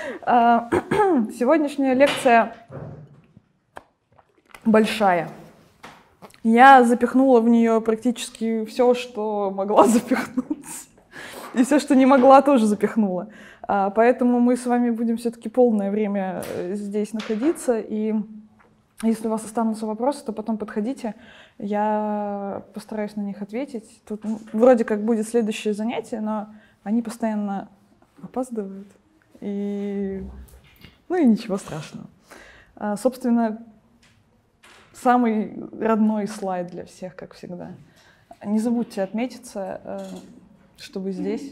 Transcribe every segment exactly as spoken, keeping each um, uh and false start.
Сегодняшняя лекция большая. Я запихнула в нее практически все, что могла запихнуть. И все, что не могла, тоже запихнула. Поэтому мы с вами будем все-таки полное время здесь находиться. И если у вас останутся вопросы, то потом подходите. Я постараюсь на них ответить. Тут вроде как будет следующее занятие, но они постоянно опаздывают. И... Ну и ничего страшного. Собственно, самый родной слайд для всех, как всегда. Не забудьте отметиться, что вы здесь,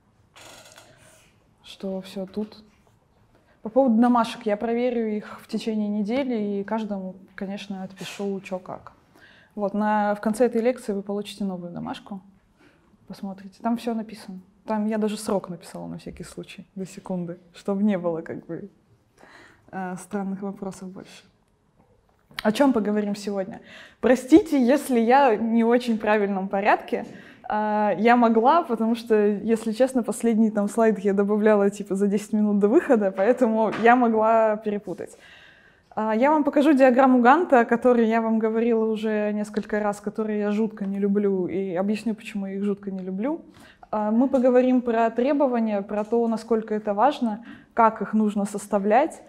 что все тут. По поводу домашек, я проверю их в течение недели и каждому, конечно, отпишу, что как. Вот, на, в конце этой лекции вы получите новую домашку, посмотрите. Там все написано. Там я даже срок написала на всякий случай, до секунды, чтобы не было как бы странных вопросов больше. О чем поговорим сегодня? Простите, если я не в очень правильном порядке. Я могла, потому что, если честно, последний там слайд я добавляла типа за десять минут до выхода, поэтому я могла перепутать. Я вам покажу диаграмму Ганта, о которой я вам говорила уже несколько раз, которые я жутко не люблю, и объясню, почему я их жутко не люблю. Мы поговорим про требования, про то, насколько это важно, как их нужно составлять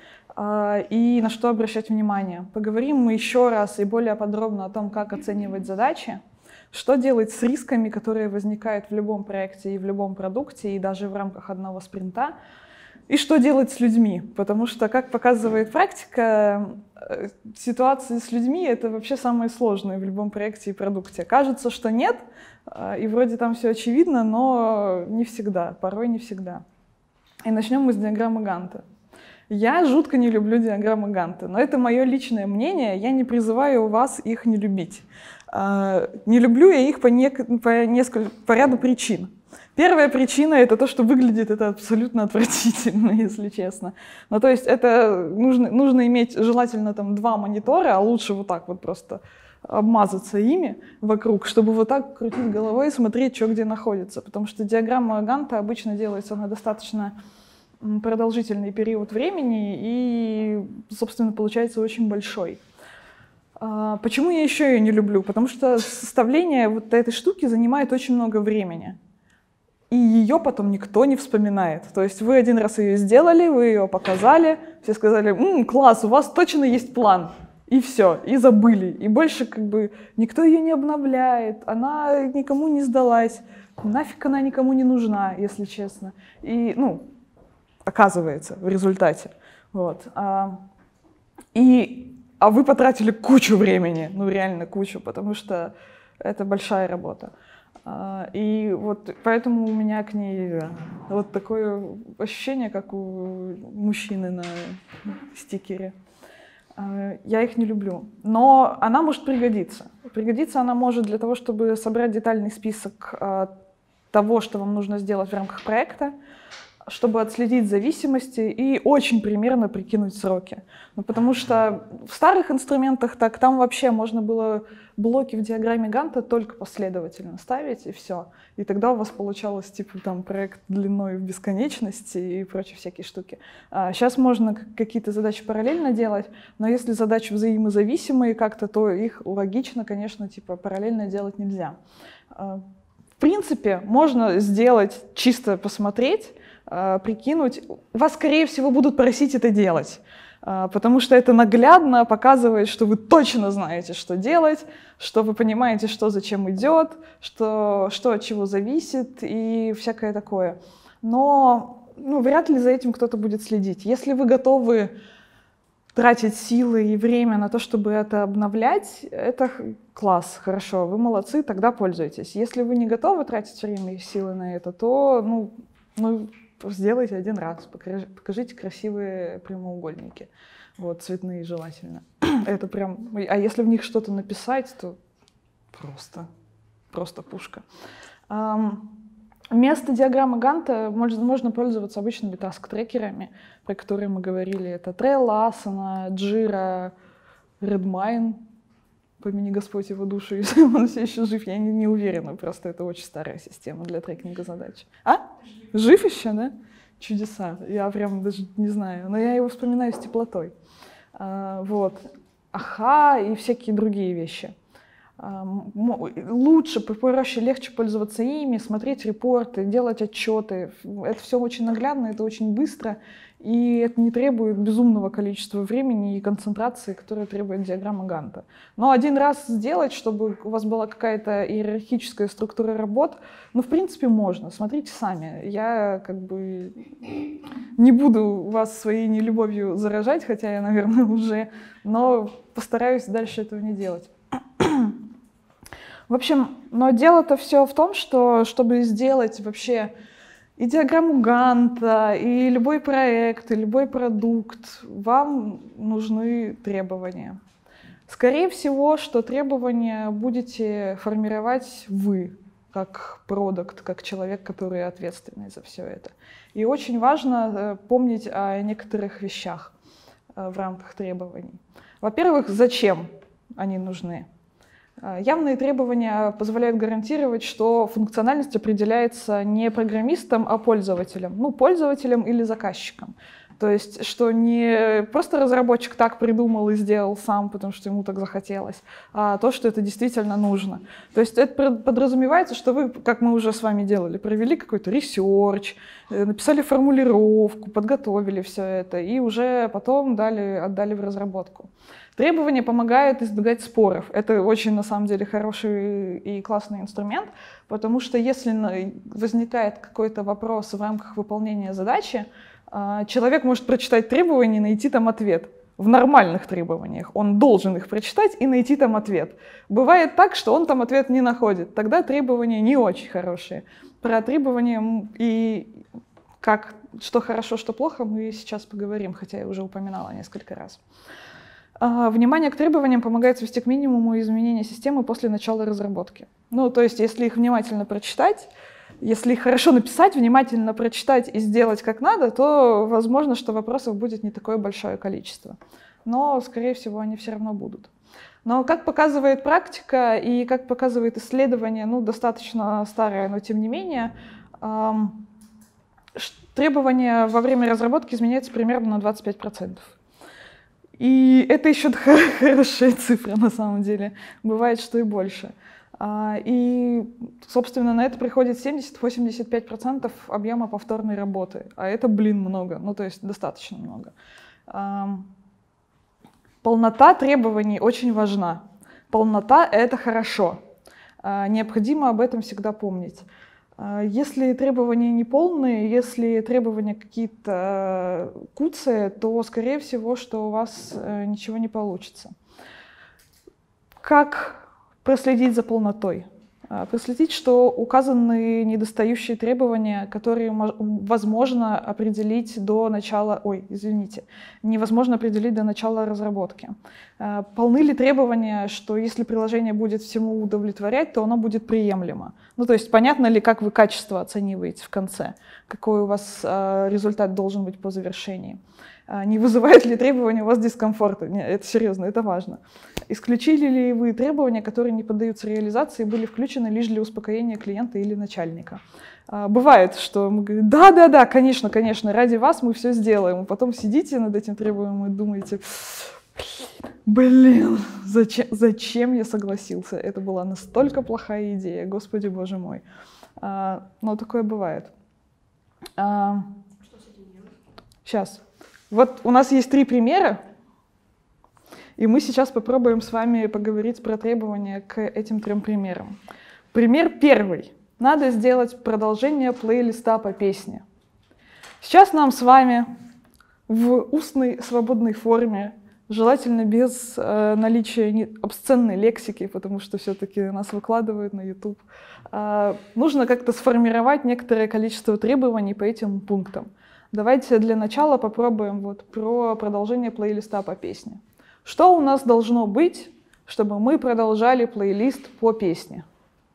и на что обращать внимание. Поговорим мы еще раз и более подробно о том, как оценивать задачи, что делать с рисками, которые возникают в любом проекте и в любом продукте, и даже в рамках одного спринта, и что делать с людьми, потому что, как показывает практика, ситуации с людьми — это вообще самое сложное в любом проекте и продукте. Кажется, что нет, и вроде там все очевидно, но не всегда, порой не всегда. И начнем мы с диаграммы Ганта. Я жутко не люблю диаграммы Ганта, но это мое личное мнение, я не призываю вас их не любить. Не люблю я их по, не, по, несколько, по ряду причин. Первая причина — это то, что выглядит это абсолютно отвратительно, если честно. Ну, то есть это нужно, нужно иметь желательно там два монитора, а лучше вот так вот просто обмазаться ими вокруг, чтобы вот так крутить головой и смотреть, что где находится. Потому что диаграмма Ганта обычно делается на достаточно продолжительный период времени и, собственно, получается очень большой. Почему я еще ее не люблю? Потому что составление вот этой штуки занимает очень много времени. И ее потом никто не вспоминает. То есть вы один раз ее сделали, вы ее показали, все сказали: «М, класс, у вас точно есть план». И все, и забыли. И больше как бы никто ее не обновляет, она никому не сдалась. Нафиг она никому не нужна, если честно. И, ну, оказывается, в результате. Вот. А, и, а вы потратили кучу времени, ну реально кучу, потому что это большая работа. А, и вот поэтому у меня к ней вот такое ощущение, как у мужчины на стикере. А, я их не люблю, но она может пригодиться. Пригодиться она может для того, чтобы собрать детальный список а, того, что вам нужно сделать в рамках проекта, чтобы отследить зависимости и очень примерно прикинуть сроки. Ну, потому что в старых инструментах так там вообще можно было блоки в диаграмме Ганта только последовательно ставить, и все. И тогда у вас получалось типа там проект длиной в бесконечность и прочие всякие штуки. А сейчас можно какие-то задачи параллельно делать, но если задачи взаимозависимые как-то, то их логично, конечно, типа параллельно делать нельзя. В принципе, можно сделать, чисто посмотреть, прикинуть. Вас, скорее всего, будут просить это делать, потому что это наглядно показывает, что вы точно знаете, что делать, что вы понимаете, что зачем идет, что, что от чего зависит и всякое такое. Но ну, вряд ли за этим кто-то будет следить. Если вы готовы тратить силы и время на то, чтобы это обновлять, это класс, хорошо, вы молодцы, тогда пользуйтесь. Если вы не готовы тратить время и силы на это, то ну, ну, сделайте один раз, покажите красивые прямоугольники, вот, цветные желательно. Это прям, а если в них что-то написать, то просто, просто пушка. Вместо диаграммы Ганта можно пользоваться обычными таск-трекерами, про которые мы говорили. Это Trello, Asana, Jira, Redmine, помяни Господь его душу, если он все еще жив, я не, не уверена, просто это очень старая система для трекинга задач. А? Жив еще, да? чудеса. Я прям даже не знаю, но я его вспоминаю с теплотой. Вот. Аха и всякие другие вещи. Лучше, проще, легче пользоваться ими, смотреть репорты, делать отчеты. Это все очень наглядно, это очень быстро, и это не требует безумного количества времени и концентрации, которое требует диаграмма Ганта. Но один раз сделать, чтобы у вас была какая-то иерархическая структура работ, ну, в принципе, можно. Смотрите сами. Я как бы не буду вас своей нелюбовью заражать, хотя я, наверное, уже, но постараюсь дальше этого не делать. В общем, но дело-то все в том, что чтобы сделать вообще и диаграмму Ганта, и любой проект, и любой продукт, вам нужны требования. Скорее всего, что требования будете формировать вы, как продукт, как человек, который ответственный за все это. И очень важно помнить о некоторых вещах в рамках требований. Во-первых, зачем они нужны? Явные требования позволяют гарантировать, что функциональность определяется не программистом, а пользователем. Ну, пользователем или заказчиком. То есть, что не просто разработчик так придумал и сделал сам, потому что ему так захотелось, а то, что это действительно нужно. То есть это подразумевается, что вы, как мы уже с вами делали, провели какой-то ресерч, написали формулировку, подготовили все это и уже потом дали, отдали в разработку. Требования помогают избегать споров. Это очень, на самом деле, хороший и классный инструмент, потому что если возникает какой-то вопрос в рамках выполнения задачи, человек может прочитать требования и найти там ответ. В нормальных требованиях он должен их прочитать и найти там ответ. Бывает так, что он там ответ не находит. Тогда требования не очень хорошие. Про требования и как, что хорошо, что плохо, мы сейчас поговорим, хотя я уже упоминала несколько раз. Внимание к требованиям помогает свести к минимуму изменения системы после начала разработки. Ну, то есть, если их внимательно прочитать, если их хорошо написать, внимательно прочитать и сделать как надо, то возможно, что вопросов будет не такое большое количество. Но, скорее всего, они все равно будут. Но, как показывает практика и как показывает исследование, ну, достаточно старое, но тем не менее, эм, требования во время разработки изменяются примерно на двадцать пять процентов. И это еще хорошая цифра на самом деле. Бывает, что и больше. И, собственно, на это приходит семьдесят-восемьдесят пять процентов объема повторной работы. А это, блин, много. Ну, то есть достаточно много. Полнота требований очень важна. Полнота — это хорошо. Необходимо об этом всегда помнить. Если требования не полные, если требования какие-то куцые, то, скорее всего, что у вас ничего не получится. Как проследить за полнотой? Проследить, что указаны недостающие требования, которые возможно определить до начала, ой, извините, невозможно определить до начала разработки. Полны ли требования, что если приложение будет всему удовлетворять, то оно будет приемлемо? Ну, то есть понятно ли, как вы качество оцениваете в конце, какой у вас результат должен быть по завершении? Не вызывает ли требования у вас дискомфорта? Нет, это серьезно, это важно. Исключили ли вы требования, которые не поддаются реализации, были включены лишь для успокоения клиента или начальника? Бывает, что мы говорим, да-да-да, конечно, конечно, ради вас мы все сделаем. И потом сидите над этим требованием и думаете, блин, зачем, зачем я согласился? Это была настолько плохая идея, Господи Боже мой. Но такое бывает. Что с этим делать? Сейчас. Вот у нас есть три примера, и мы сейчас попробуем с вами поговорить про требования к этим трем примерам. Пример первый. Надо сделать продолжение плейлиста по песне. Сейчас нам с вами в устной свободной форме, желательно без э, наличия обсценной лексики, потому что все-таки нас выкладывают на YouTube, э, нужно как-то сформировать некоторое количество требований по этим пунктам. Давайте для начала попробуем вот про продолжение плейлиста по песне. Что у нас должно быть, чтобы мы продолжали плейлист по песне?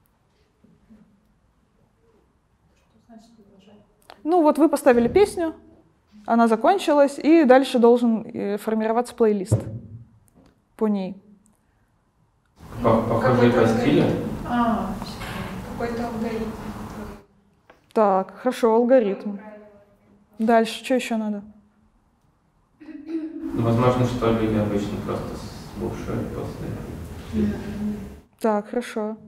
Что значит продолжать? Ну вот вы поставили песню, она закончилась, и дальше должен формироваться плейлист по ней. По, похоже по стилю? А, какой-то алгоритм. Так, хорошо, алгоритм. Дальше, что еще надо? Ну, возможно, что люди обычно просто слушают после. Так, хорошо.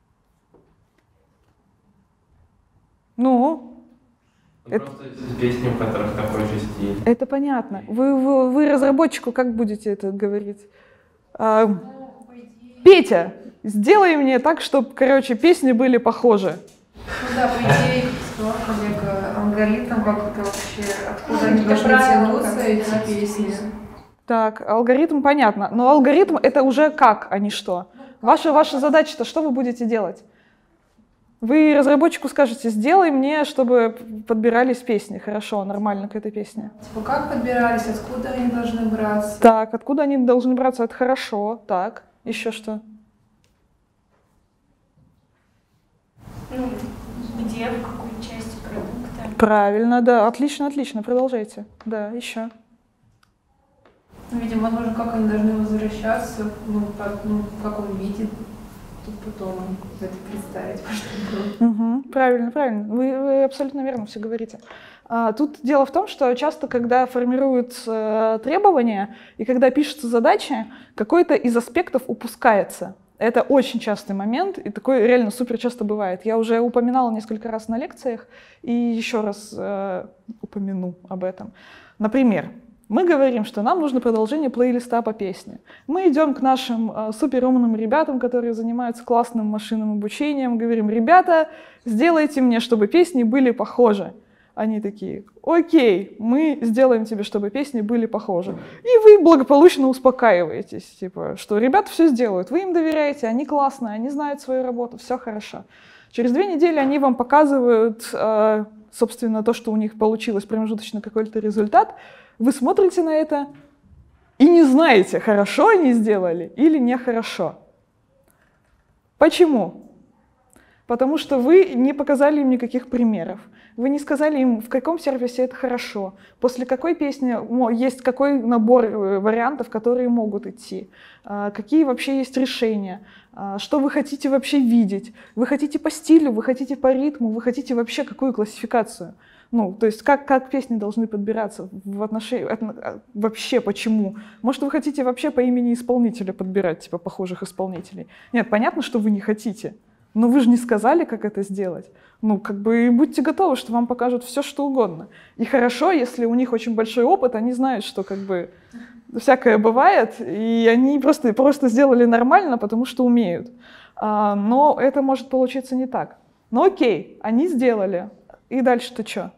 Ну? Ну, Это- Просто песни, у которых такой же стиль. Это понятно. Вы, вы, вы разработчику как будете это говорить? А, Ну, по идее... Петя, сделай мне так, чтобы, короче, песни были похожи. Ну да, по идее, сказал коллега, алгоритм, как это вообще, откуда они Это должны правильно, тянуться, как эти сказать, песни. песни. Так, алгоритм понятно. Но алгоритм это уже как, а не что. Ваша, ваша задача-то, что вы будете делать? Вы разработчику скажете, сделай мне, чтобы подбирались песни. Хорошо, нормально к этой песне. Типа, как подбирались, откуда они должны браться? Так, откуда они должны браться? Это хорошо. Так, еще что? Ну, где, в какой части продукта. Правильно, да. Отлично, отлично. Продолжайте. Да, еще. Ну, видимо, возможно, как они должны возвращаться, ну, по- ну, в каком виде. Тут потом это представить, что было. Угу, правильно, правильно. Вы, вы абсолютно верно все говорите. А, тут дело в том, что часто, когда формируют э, требования и когда пишутся задачи, какой-то из аспектов упускается. Это очень частый момент, и такой реально супер часто бывает. Я уже упоминала несколько раз на лекциях, и еще раз э, упомяну об этом. Например, мы говорим, что нам нужно продолжение плейлиста по песне. Мы идем к нашим э, суперумным ребятам, которые занимаются классным машинным обучением, говорим, ребята, сделайте мне, чтобы песни были похожи. Они такие, окей, мы сделаем тебе, чтобы песни были похожи. И вы благополучно успокаиваетесь, типа, что ребята все сделают, вы им доверяете, они классные, они знают свою работу, все хорошо. Через две недели они вам показывают, э, собственно, то, что у них получилось, промежуточно какой-то результат. Вы смотрите на это и не знаете, хорошо они сделали или нехорошо. Почему? Потому что вы не показали им никаких примеров. Вы не сказали им, в каком сервисе это хорошо, после какой песни есть какой набор вариантов, которые могут идти, какие вообще есть решения, что вы хотите вообще видеть. Вы хотите по стилю, вы хотите по ритму, вы хотите вообще какую классификацию. Ну, то есть как, как песни должны подбираться в отношении... Вообще почему? Может, вы хотите вообще по имени исполнителя подбирать, типа похожих исполнителей? Нет, понятно, что вы не хотите. Но вы же не сказали, как это сделать. Ну, как бы будьте готовы, что вам покажут все, что угодно. И хорошо, если у них очень большой опыт, они знают, что как бы всякое бывает, и они просто, просто сделали нормально, потому что умеют. А, но это может получиться не так. Ну окей, они сделали. И дальше-то что?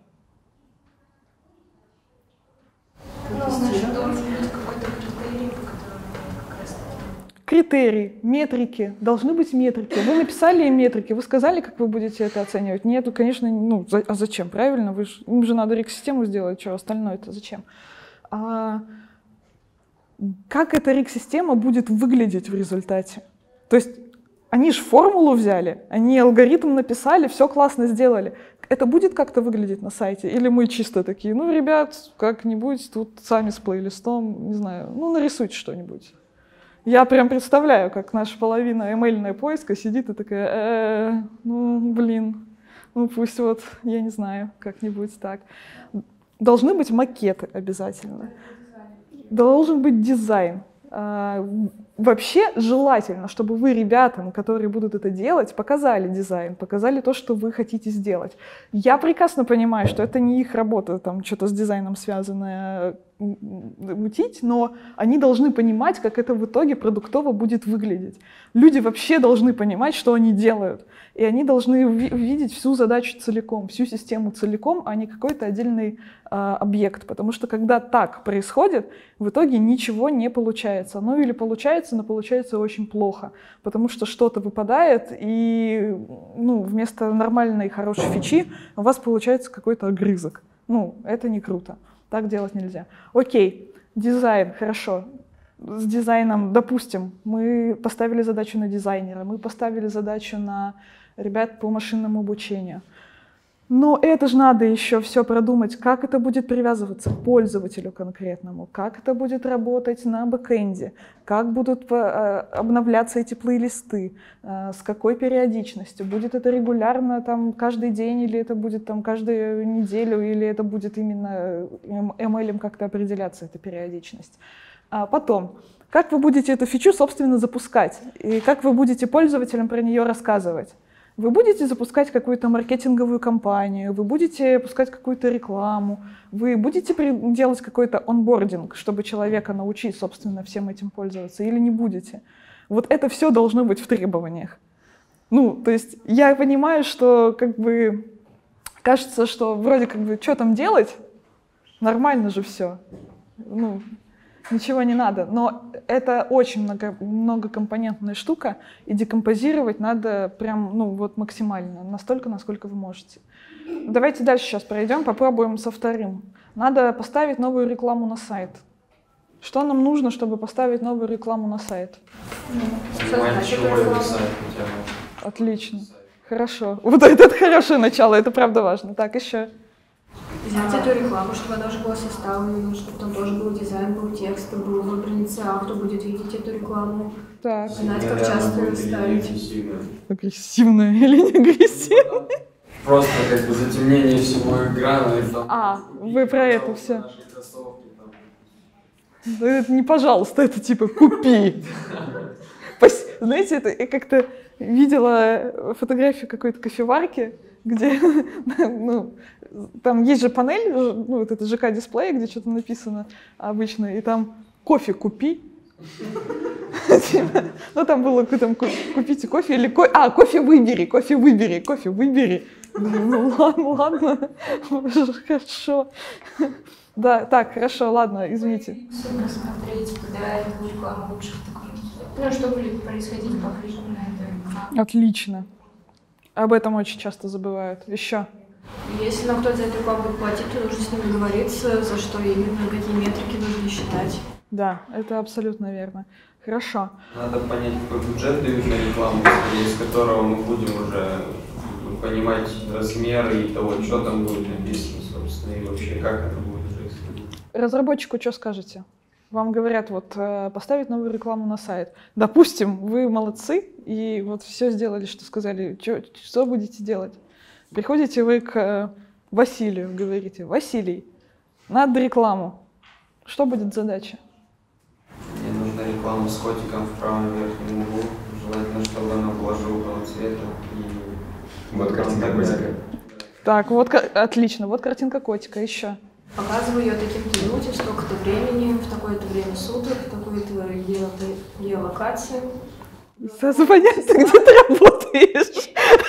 Ну, значит, должен быть какой-то критерий, по которому как раз таки... Критерии, метрики, должны быть метрики. Вы написали им метрики, вы сказали, как вы будете это оценивать? Нет, конечно, ну, за, а зачем, правильно? Вы ж, им же надо рик-систему сделать, что остальное-то зачем? А, как эта рик-система будет выглядеть в результате? То есть они же формулу взяли, они алгоритм написали, все классно сделали. Это будет как-то выглядеть на сайте? Или мы чисто такие, ну, ребят, как-нибудь тут сами с плейлистом, не знаю, ну, нарисуйте что-нибудь. Я прям представляю, как наша половина эмейльная поиска сидит и такая, э, ну, блин, ну, пусть вот, я не знаю, как-нибудь так. Должны быть макеты обязательно. Должен быть дизайн. Вообще желательно, чтобы вы ребятам, которые будут это делать, показали дизайн, показали то, что вы хотите сделать. Я прекрасно понимаю, что это не их работа, там что-то с дизайном связанное мутить, но они должны понимать, как это в итоге продуктово будет выглядеть. Люди вообще должны понимать, что они делают, и они должны видеть всю задачу целиком, всю систему целиком, а не какой-то отдельный а, объект, потому что когда так происходит, в итоге ничего не получается. Ну или получается, но получается очень плохо, потому что что-то выпадает, и ну, вместо нормальной хорошей фичи у вас получается какой-то огрызок. Ну, это не круто. Так делать нельзя. Окей, дизайн, хорошо. С дизайном, допустим, мы поставили задачу на дизайнера, мы поставили задачу на ребят по машинному обучению. Но это же надо еще все продумать, как это будет привязываться к пользователю конкретному, как это будет работать на бэкэнде, как будут обновляться эти плейлисты, с какой периодичностью, будет это регулярно там каждый день, или это будет там каждую неделю, или это будет именно эм элем как-то определяться, эта периодичность. А потом, как вы будете эту фичу, собственно, запускать, и как вы будете пользователям про нее рассказывать. Вы будете запускать какую-то маркетинговую кампанию, вы будете пускать какую-то рекламу, вы будете делать какой-то онбординг, чтобы человека научить, собственно, всем этим пользоваться, или не будете. Вот это все должно быть в требованиях. Ну, то есть я понимаю, что как бы кажется, что вроде как бы что там делать, нормально же все. Ну, ничего не надо, но это очень много, многокомпонентная штука, и декомпозировать надо прям, ну, вот максимально, настолько, насколько вы можете. Давайте дальше сейчас пройдем, попробуем со вторым. Надо поставить новую рекламу на сайт. Что нам нужно, чтобы поставить новую рекламу на сайт? Отлично. Хорошо. Вот это хорошее начало, это правда важно. Так, еще. Взять эту рекламу, чтобы она уже была составлена, чтобы там тоже был дизайн, был текст, был выбран ЦА, кто будет видеть эту рекламу. Так. Знать, как часто ее ставить. Агрессивная или не агрессивная? Просто как бы затемнение всего экрана. И там, а, вы про это все. Это не пожалуйста, это типа купи. Знаете, это я как-то видела фотографию какой-то кофеварки, где, ну, там есть же панель, ну, вот это ЖК-дисплей, где что-то написано обычно, и там «кофе купи». Ну, там было «купите кофе» или «а, кофе выбери, кофе выбери, кофе выбери». Ну, ладно, ладно, хорошо. Да, так, хорошо, ладно, извините. Сильно смотреть, когда эту рекламу лучше такой. Ну, что будет происходить по клику на это. Отлично. Об этом очень часто забывают. Еще. Если нам кто-то за эту рекламу будет платить, то нужно с ним договориться, за что именно, какие метрики нужно считать. Да, это абсолютно верно. Хорошо. Надо понять, какой бюджет дают на рекламу, из которого мы будем уже понимать размеры и того, что там будет написано, собственно, и вообще, как это будет происходить. Разработчику что скажете? Вам говорят, вот, поставить новую рекламу на сайт. Допустим, вы молодцы, и вот все сделали, что сказали. Чё, что будете делать? Приходите вы к Василию, говорите: Василий, надо рекламу. Что будет задача? Мне нужна реклама с котиком в правом верхнем углу. Желательно, чтобы она была желтого цвета. И вот картинка котика. Так, вот, отлично, вот картинка котика. Еще. Показываю ее таким-то минуте, в столько-то времени, в такое-то время суток, в такой-то геолокации. Сразу понятно, где ты работаешь.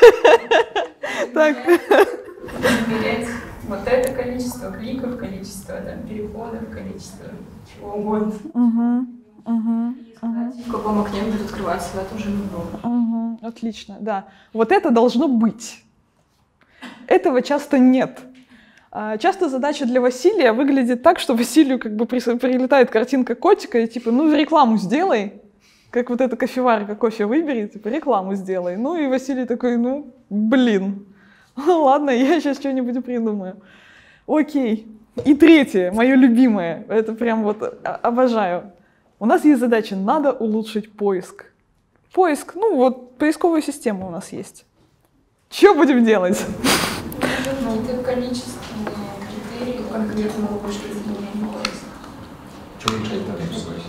Так. Измерять вот это количество кликов, количество там, переходов, количество чего угодно. Угу, угу, угу. В каком окне будет открываться в этом же меню. Угу, отлично, да. Вот это должно быть. Этого часто нет. Часто задача для Василия выглядит так, что Василию как бы прилетает картинка котика и типа, ну рекламу сделай, как вот эта кофеварка, кофе выбери, типа рекламу сделай. Ну и Василий такой, ну блин, ладно, я сейчас что-нибудь придумаю. Окей. И третье, мое любимое, это прям вот обожаю. У нас есть задача, надо улучшить поиск. Поиск, ну вот поисковая система у нас есть. Что будем делать? Ну, это количественные критерии конкретного вычисления поиска. Что мешает там согласиться?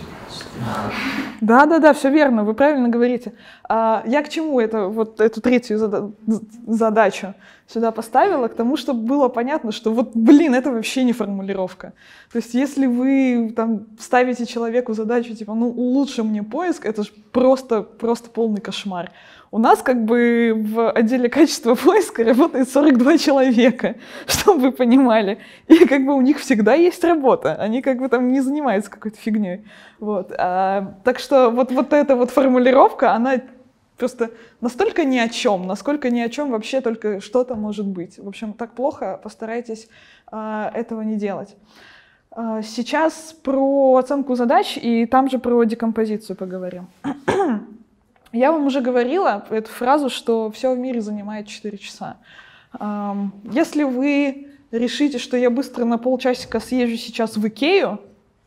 Да, да, да, все верно, вы правильно говорите. А, я к чему это, вот эту третью зада- задачу сюда поставила? К тому, чтобы было понятно, что вот, блин, это вообще не формулировка. То есть если вы там ставите человеку задачу, типа, ну, улучши мне поиск, это же просто, просто полный кошмар. У нас как бы в отделе качества поиска работает сорок два человека, чтобы вы понимали. И как бы у них всегда есть работа. Они как бы там не занимаются какой-то фигней. Вот. А, так что вот, вот эта вот формулировка, она просто настолько ни о чем, насколько ни о чем вообще только что-то может быть. В общем, так плохо, постарайтесь а, этого не делать. А, сейчас про оценку задач и там же про декомпозицию поговорим. Я вам уже говорила эту фразу, что все в мире занимает четыре часа. Если вы решите, что я быстро на полчасика съезжу сейчас в Икею,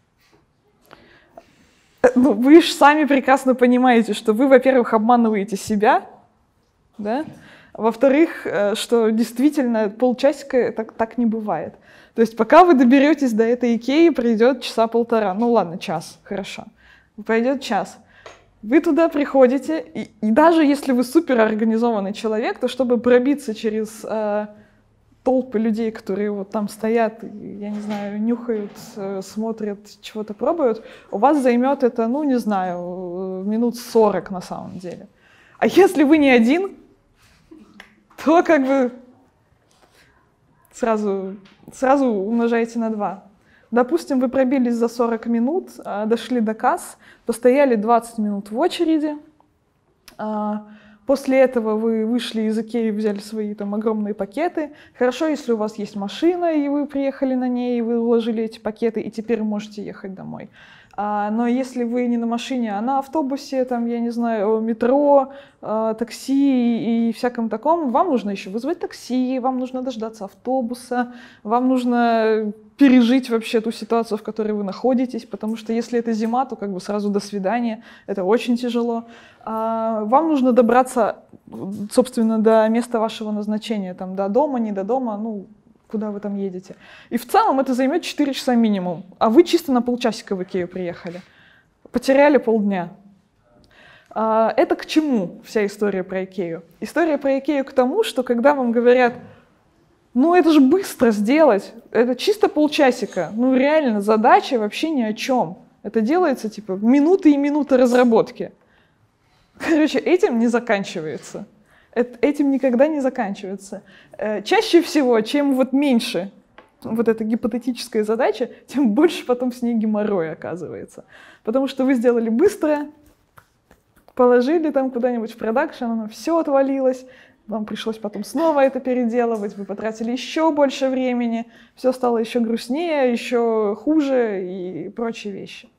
ну, вы же сами прекрасно понимаете, что вы, во-первых, обманываете себя, да? Во-вторых, что действительно полчасика так, так не бывает. То есть пока вы доберетесь до этой Икеи, пройдет часа полтора. Ну ладно, час, хорошо. Пройдет час. Вы туда приходите, и, и даже если вы суперорганизованный человек, то чтобы пробиться через э, толпы людей, которые вот там стоят, я не знаю, нюхают, э, смотрят, чего-то пробуют, у вас займет это, ну не знаю, минут сорок на самом деле. А если вы не один, то как бы сразу, сразу умножаете на два. Допустим, вы пробились за сорок минут, дошли до касс, постояли двадцать минут в очереди. После этого вы вышли из Икеи, взяли свои там огромные пакеты. Хорошо, если у вас есть машина, и вы приехали на ней, и вы уложили эти пакеты, и теперь можете ехать домой. Но если вы не на машине, а на автобусе, там, я не знаю, метро, такси и всяком таком, вам нужно еще вызвать такси, вам нужно дождаться автобуса, вам нужно пережить вообще ту ситуацию, в которой вы находитесь, потому что если это зима, то как бы сразу до свидания, это очень тяжело. Вам нужно добраться, собственно, до места вашего назначения, там, до дома, не до дома, ну, куда вы там едете. И в целом это займет четыре часа минимум, а вы чисто на полчасика в Икею приехали. Потеряли полдня. Это к чему вся история про Икею? История про Икею к тому, что когда вам говорят, ну это же быстро сделать, это чисто полчасика, ну реально задача вообще ни о чем. Это делается типа минуты и минуты разработки. Короче, этим не заканчивается. Этим никогда не заканчивается. Чаще всего, чем вот меньше вот эта гипотетическая задача, тем больше потом с ней геморрой оказывается. Потому что вы сделали быстро, положили там куда-нибудь в продакшн, оно все отвалилось, вам пришлось потом снова это переделывать, вы потратили еще больше времени, все стало еще грустнее, еще хуже и прочие вещи.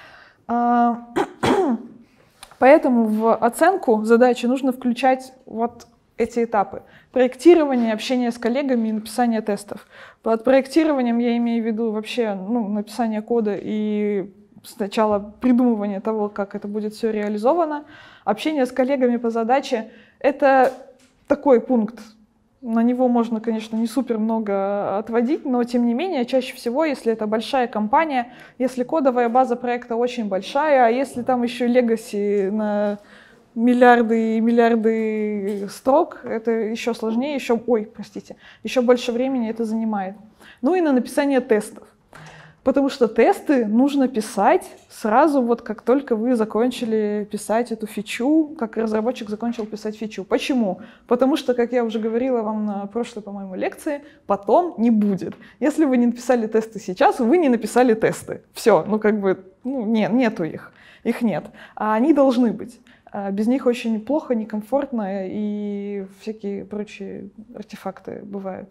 Поэтому в оценку задачи нужно включать вот эти этапы. Проектирование, общение с коллегами и написание тестов. Под проектированием я имею в виду вообще ну, написание кода и сначала придумывание того, как это будет все реализовано. Общение с коллегами по задаче — это такой пункт. На него можно, конечно, не супер много отводить, но тем не менее, чаще всего, если это большая компания, если кодовая база проекта очень большая, а если там еще легаси на миллиарды и миллиарды строк, это еще сложнее, еще, ой, простите, еще больше времени это занимает. Ну и на написание тестов. Потому что тесты нужно писать сразу, вот как только вы закончили писать эту фичу, как разработчик закончил писать фичу. Почему? Потому что, как я уже говорила вам на прошлой, по-моему, лекции, потом не будет. Если вы не написали тесты сейчас, вы не написали тесты. Все, ну как бы, ну нет, нету их. Их нет. А они должны быть. Без них очень плохо, некомфортно и всякие прочие артефакты бывают.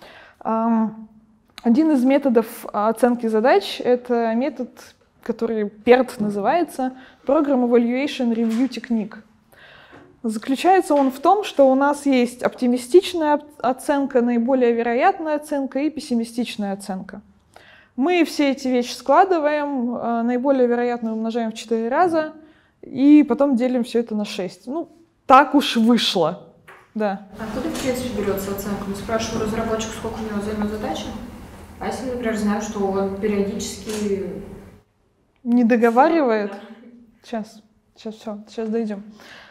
Один из методов оценки задач — это метод, который перт называется, Program Evaluation Review Technique. Заключается он в том, что у нас есть оптимистичная оценка, наиболее вероятная оценка и пессимистичная оценка. Мы все эти вещи складываем, наиболее вероятную умножаем в четыре раза и потом делим все это на шесть. Ну, так уж вышло. Да. Откуда, в принципе, берется оценка? Мы спрашиваем разработчика, сколько у него займет задача. А если, например, знаю, что он периодически... Не договаривает? Сейчас, сейчас все, сейчас дойдем.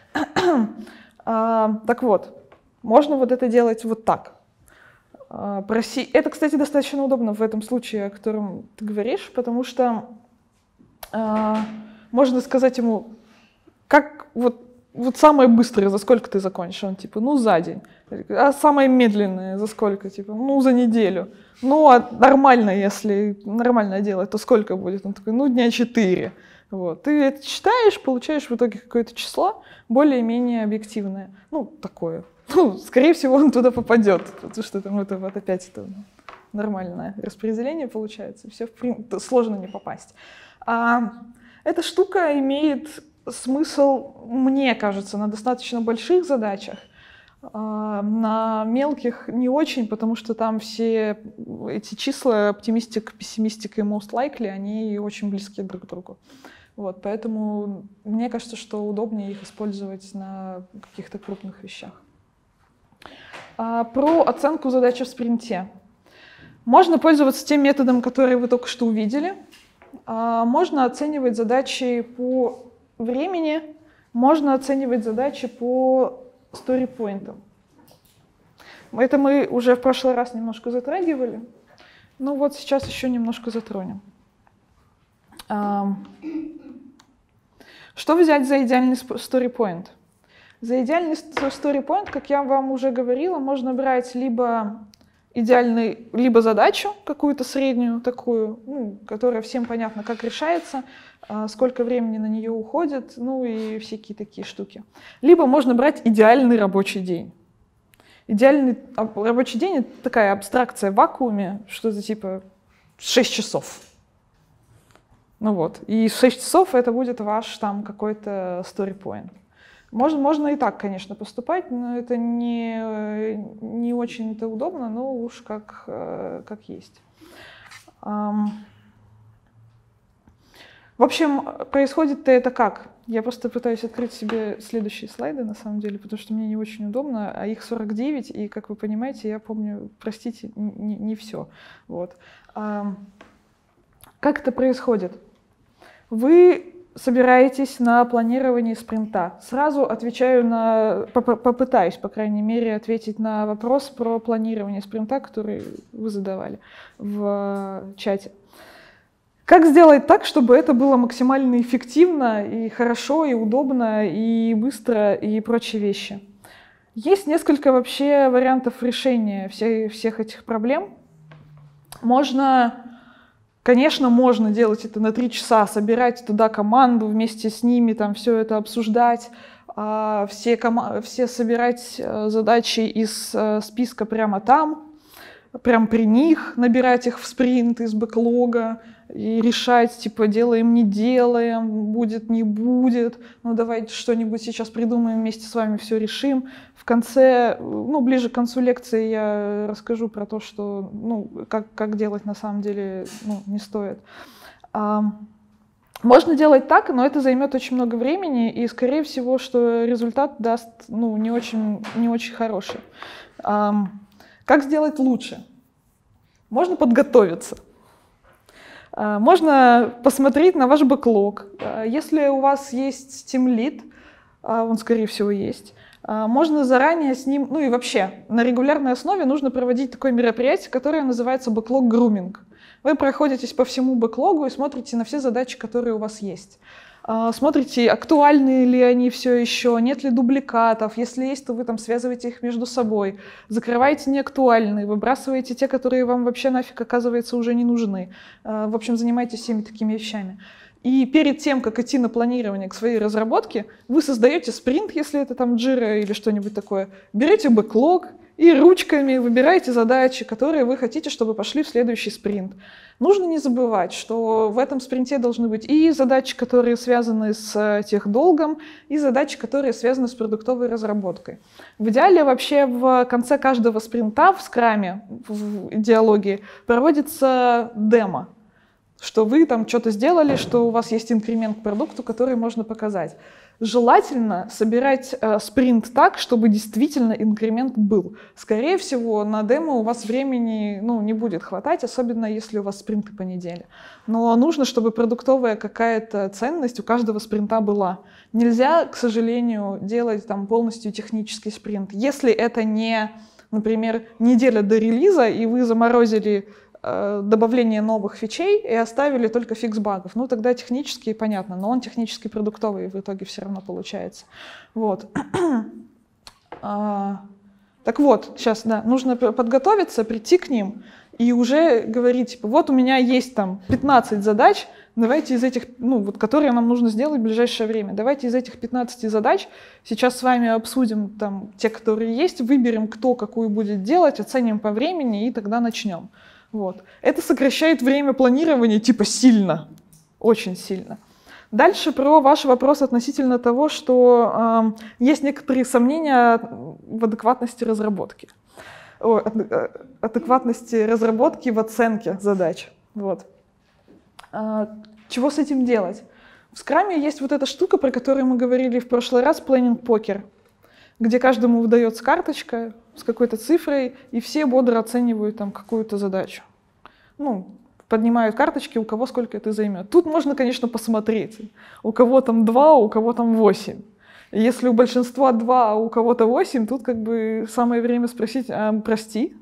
а, так вот, можно вот это делать вот так. А, проси... Это, кстати, достаточно удобно в этом случае, о котором ты говоришь, потому что а, можно сказать ему, как вот, вот самое быстрое, за сколько ты закончишь? Он типа, ну, за день. А самое медленное, за сколько? Типа, ну, за неделю. Ну, а нормально, если нормально делать, то сколько будет? Он такой, ну, дня четыре. Вот. Ты это читаешь, получаешь в итоге какое-то число, более-менее объективное. Ну, такое. Ну, скорее всего, он туда попадет, потому что там это вот опять это нормальное распределение получается. Все сложно не попасть. А, эта штука имеет смысл, мне кажется, на достаточно больших задачах. На мелких не очень, потому что там все эти числа, оптимистик, пессимистик и most likely, они очень близки друг к другу. Вот, поэтому мне кажется, что удобнее их использовать на каких-то крупных вещах. Про оценку задачи в спринте. Можно пользоваться тем методом, который вы только что увидели. Можно оценивать задачи по времени, можно оценивать задачи по story-point. Это мы уже в прошлый раз немножко затрагивали. Ну вот сейчас еще немножко затронем. Что взять за идеальный story-point? За идеальный story-point, как я вам уже говорила, можно брать либо идеальный, либо задачу какую-то среднюю такую, ну, которая всем понятно, как решается, сколько времени на нее уходит, ну и всякие такие штуки. Либо можно брать идеальный рабочий день. Идеальный рабочий день — это такая абстракция в вакууме, что-то типа шесть часов. Ну вот, и шесть часов это будет ваш там какой-то story-point. Можно, можно и так, конечно, поступать, но это не, не очень-то удобно, но уж как, как есть. В общем, происходит-то это как? Я просто пытаюсь открыть себе следующие слайды, на самом деле, потому что мне не очень удобно, а их сорок девять, и, как вы понимаете, я помню, простите, не, не все. Вот. Как это происходит? Вы собираетесь на планирование спринта. Сразу отвечаю на, попытаюсь, по крайней мере, ответить на вопрос про планирование спринта, который вы задавали в чате. Как сделать так, чтобы это было максимально эффективно и хорошо, и удобно, и быстро, и прочие вещи? Есть несколько вообще вариантов решения всех, всех этих проблем. Можно... Конечно, можно делать это на три часа, собирать туда команду, вместе с ними там все это обсуждать, все, все собирать задачи из списка прямо там, прямо при них, набирать их в спринт из бэклога и решать, типа, делаем, не делаем, будет, не будет, ну давайте что-нибудь сейчас придумаем, вместе с вами все решим. В конце, ну, ближе к концу лекции я расскажу про то, что, ну, как, как делать на самом деле, ну, не стоит. А, можно делать так, но это займет очень много времени, и, скорее всего, что результат даст, ну, не очень, не очень хороший. А, как сделать лучше? Можно подготовиться. Можно посмотреть на ваш бэклог. Если у вас есть Team Lead, он, скорее всего, есть, можно заранее с ним, ну и вообще, на регулярной основе нужно проводить такое мероприятие, которое называется бэклог груминг. Вы проходитесь по всему бэклогу и смотрите на все задачи, которые у вас есть. Смотрите, актуальны ли они все еще, нет ли дубликатов. Если есть, то вы там связываете их между собой. Закрываете неактуальные, выбрасываете те, которые вам вообще нафиг, оказывается, уже не нужны. В общем, занимайтесь всеми такими вещами. И перед тем, как идти на планирование к своей разработке, вы создаете спринт, если это там Jira или что-нибудь такое, берете бэклог и ручками выбираете задачи, которые вы хотите, чтобы пошли в следующий спринт. Нужно не забывать, что в этом спринте должны быть и задачи, которые связаны с техдолгом, и задачи, которые связаны с продуктовой разработкой. В идеале вообще в конце каждого спринта в скраме, в идеологии, проводится демо, что вы там что-то сделали, что у вас есть инкремент к продукту, который можно показать. Желательно собирать э, спринт так, чтобы действительно инкремент был. Скорее всего, на демо у вас времени, ну, не будет хватать, особенно если у вас спринты по неделе. Но нужно, чтобы продуктовая какая-то ценность у каждого спринта была. Нельзя, к сожалению, делать там полностью технический спринт. Если это не, например, неделя до релиза, и вы заморозили добавление новых фичей и оставили только фикс багов. Ну, тогда технически понятно, но он технически продуктовый в итоге все равно получается. Вот. а, так вот, сейчас, да, нужно подготовиться, прийти к ним и уже говорить, типа, вот у меня есть там пятнадцать задач, давайте из этих, ну, вот, которые нам нужно сделать в ближайшее время, давайте из этих пятнадцати задач сейчас с вами обсудим там те, которые есть, выберем, кто какую будет делать, оценим по времени и тогда начнем. Вот. Это сокращает время планирования типа сильно, очень сильно. Дальше про ваш вопрос относительно того, что э, есть некоторые сомнения в адекватности разработки. О, адекватности разработки в оценке задач. Вот. А, чего с этим делать? В Scrum есть вот эта штука, про которую мы говорили в прошлый раз, Planning Poker, где каждому выдается карточка с какой-то цифрой, и все бодро оценивают там какую-то задачу. Ну, поднимают карточки, у кого сколько это займет. Тут можно, конечно, посмотреть. У кого там два, у кого там восемь. Если у большинства два, а у кого-то восемь, тут как бы самое время спросить, а, прости,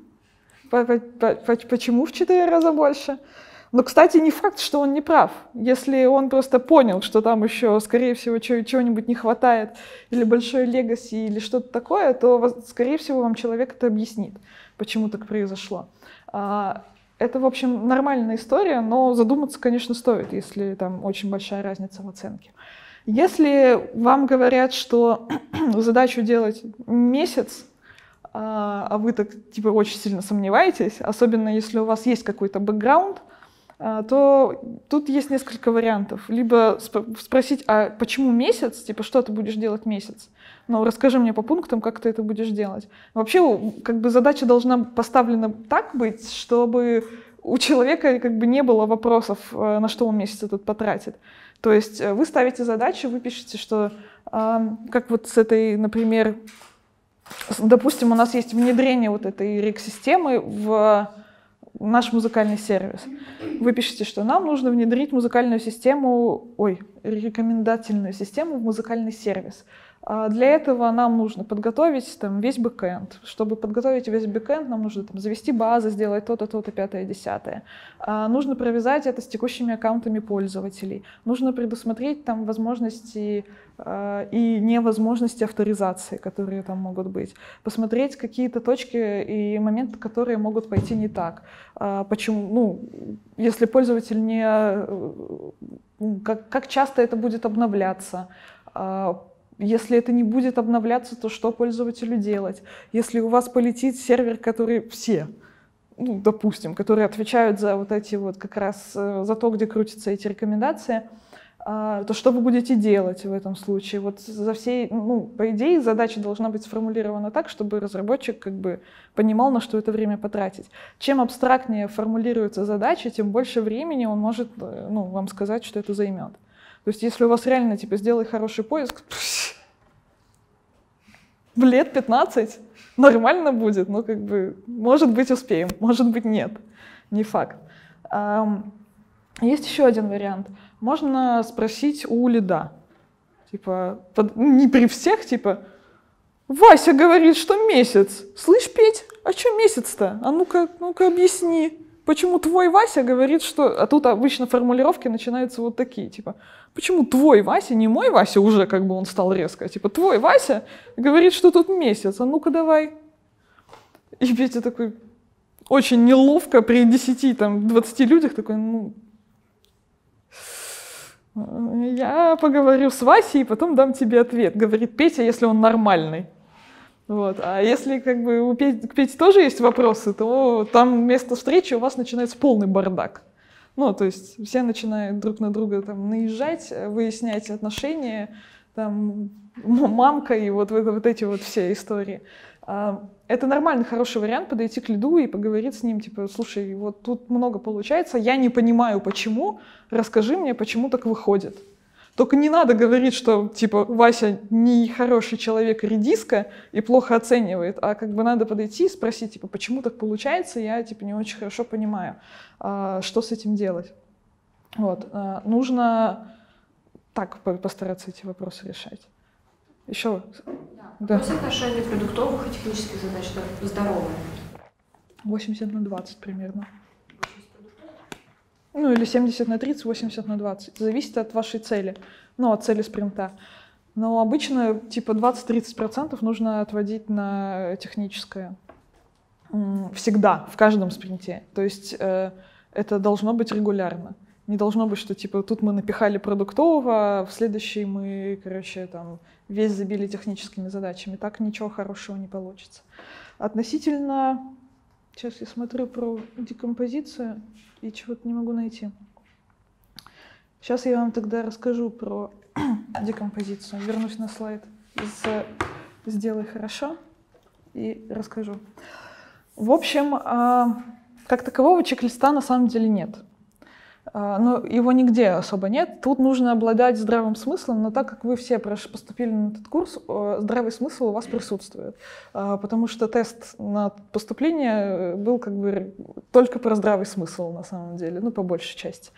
почему в четыре раза больше? Но, кстати, не факт, что он не прав. Если он просто понял, что там еще, скорее всего, чего-нибудь не хватает, или большой легаси, или что-то такое, то, скорее всего, вам человек это объяснит, почему так произошло. Это, в общем, нормальная история, но задуматься, конечно, стоит, если там очень большая разница в оценке. Если вам говорят, что задачу делать месяц, а вы так типа очень сильно сомневаетесь, особенно если у вас есть какой-то бэкграунд, то тут есть несколько вариантов. Либо спросить, а почему месяц? Типа, что ты будешь делать месяц? Ну, расскажи мне по пунктам, как ты это будешь делать. Вообще, как бы задача должна поставлена так быть, чтобы у человека как бы не было вопросов, на что он месяц этот потратит. То есть вы ставите задачу, вы пишете, что как вот с этой, например, допустим, у нас есть внедрение вот этой рек-системы в наш музыкальный сервис. Вы пишете, что нам нужно внедрить музыкальную систему, ой, рекомендательную систему в музыкальный сервис. Для этого нам нужно подготовить там, весь бэкэнд. Чтобы подготовить весь бэкэнд, нам нужно там, завести базы, сделать то-то, то-то, пятое, десятое. А нужно провязать это с текущими аккаунтами пользователей. Нужно предусмотреть там, возможности э, и невозможности авторизации, которые там могут быть. Посмотреть какие-то точки и моменты, которые могут пойти не так. А почему? Ну, если пользователь не... Как, как часто это будет обновляться? Если это не будет обновляться, то что пользователю делать? Если у вас полетит сервер, который все, ну, допустим, которые отвечают за вот эти вот как раз за то, где крутятся эти рекомендации, то что вы будете делать в этом случае? Вот за всей, ну, по идее, задача должна быть сформулирована так, чтобы разработчик как бы понимал, на что это время потратить. Чем абстрактнее формулируется задача, тем больше времени он может, ну, вам сказать, что это займет. То есть если у вас реально, типа, сделай хороший поиск, в лет пятнадцать нормально будет, но как бы, может быть, успеем, может быть, нет, не факт. Есть еще один вариант. Можно спросить у лида. Типа, под, не при всех, типа, Вася говорит, что месяц. Слышь, Петь, а что месяц-то? А ну-ка, ну-ка объясни. Почему твой Вася говорит, что... А тут обычно формулировки начинаются вот такие, типа, почему твой Вася, не мой Вася уже, как бы он стал резко, типа, твой Вася говорит, что тут месяц, а ну-ка давай. И Петя такой, очень неловко при десяти, там, двадцати людях, такой, ну... Я поговорю с Васей и потом дам тебе ответ, говорит Петя, если он нормальный. Вот. А если как бы у Пети, к Пете тоже есть вопросы, то там вместо встречи у вас начинается полный бардак. Ну, то есть все начинают друг на друга там, наезжать, выяснять отношения, там, мамка и вот, вот, вот эти вот все истории. Это нормальный, хороший вариант подойти к лиду и поговорить с ним, типа, слушай, вот тут много получается, я не понимаю, почему, расскажи мне, почему так выходит. Только не надо говорить, что, типа, Вася не хороший человек, редиска и плохо оценивает, а как бы надо подойти и спросить, типа, почему так получается, я, типа, не очень хорошо понимаю, что с этим делать. Вот. Нужно так постараться эти вопросы решать. Еще? Да. Какое соотношение продуктовых и технических задач здоровое? восемьдесят на двадцать примерно. Ну или семьдесят на тридцать, восемьдесят на двадцать. Зависит от вашей цели, ну от цели спринта. Но обычно типа двадцать-тридцать процентов нужно отводить на техническое. Всегда, в каждом спринте. То есть э, это должно быть регулярно. Не должно быть, что типа тут мы напихали продуктового, а в следующий мы, короче, там весь забили техническими задачами. Так ничего хорошего не получится. Относительно... Сейчас я смотрю про декомпозицию и чего-то не могу найти. Сейчас я вам тогда расскажу про декомпозицию. Вернусь на слайд из «Сделай хорошо» и расскажу. В общем, как такового чек-листа на самом деле нет. Но его нигде особо нет. Тут нужно обладать здравым смыслом, но так как вы все поступили на этот курс, здравый смысл у вас присутствует. Потому что тест на поступление был как бы только про здравый смысл на самом деле, ну, по большей части.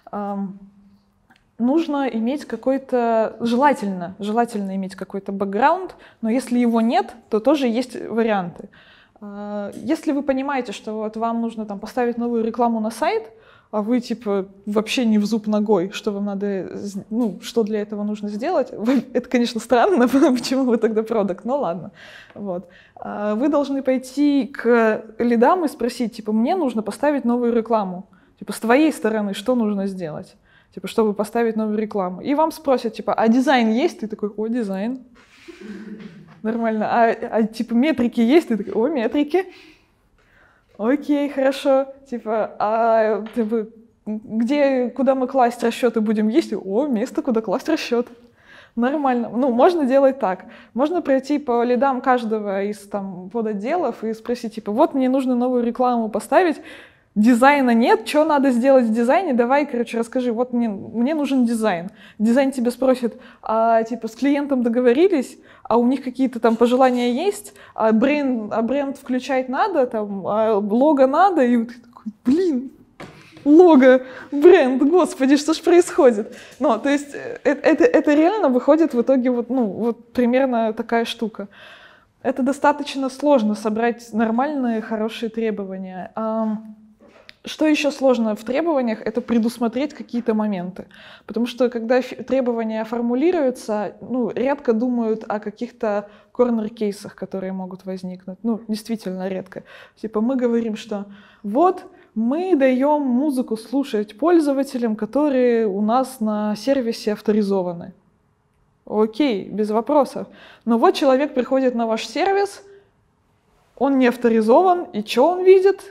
Нужно иметь какой-то, желательно, желательно иметь какой-то бэкграунд, но если его нет, то тоже есть варианты. Если вы понимаете, что вот вам нужно там поставить новую рекламу на сайт, а вы типа вообще не в зуб ногой, что вам надо, ну, что для этого нужно сделать, это, конечно, странно, почему вы тогда продакт, но ладно. Вот. Вы должны пойти к лидам и спросить, типа, мне нужно поставить новую рекламу, типа, с твоей стороны что нужно сделать, типа, чтобы поставить новую рекламу. И вам спросят, типа, а дизайн есть? Ты такой, о, дизайн. Нормально. А, а типа, метрики есть? Ты такой, о, метрики. Окей, хорошо. Типа, а типа, где, куда мы класть расчеты будем есть? О, место, куда класть расчет. Нормально. Ну, можно делать так. Можно пройти по лидам каждого из там подотделов и спросить, типа, вот мне нужно новую рекламу поставить, дизайна нет, что надо сделать в дизайне, давай, короче, расскажи, вот мне, мне нужен дизайн. Дизайн тебя спросит, а типа с клиентом договорились, а у них какие-то там пожелания есть, а бренд, а бренд включать надо, там, а лого надо, и вот ты такой, блин, лого, бренд, господи, что ж происходит? Ну, то есть это, это, это реально выходит в итоге вот, ну, вот примерно такая штука. Это достаточно сложно собрать нормальные, хорошие требования. Что еще сложно в требованиях, это предусмотреть какие-то моменты. Потому что когда требования формулируются, ну, редко думают о каких-то корнер-кейсах, которые могут возникнуть. Ну, действительно редко. Типа мы говорим, что вот мы даем музыку слушать пользователям, которые у нас на сервисе авторизованы. Окей, без вопросов. Но вот человек приходит на ваш сервис, он не авторизован, и что он видит?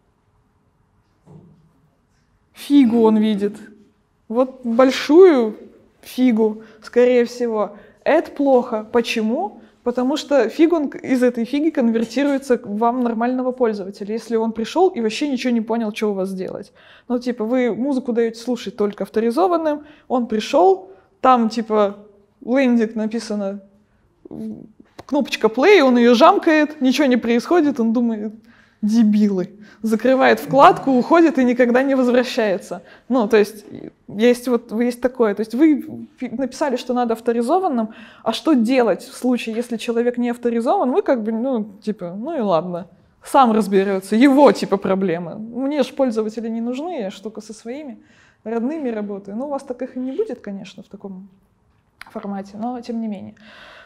Фигу он видит. Вот большую фигу, скорее всего. Это плохо. Почему? Потому что фигу из этой фиги конвертируется к вам нормального пользователя, если он пришел и вообще ничего не понял, что у вас делать. Ну, типа, вы музыку даете слушать только авторизованным, он пришел, там, типа, лендинг написано, кнопочка play, он ее жамкает, ничего не происходит, он думает, дебилы. Закрывает вкладку, уходит и никогда не возвращается. Ну, то есть есть, вот, есть такое. То есть вы написали, что надо авторизованным, а что делать в случае, если человек не авторизован? Вы как бы, ну, типа, ну и ладно, сам разберется, его, типа, проблемы. Мне же пользователи не нужны, я ж только со своими родными работаю. Ну, у вас таких и не будет, конечно, в таком формате, но тем не менее.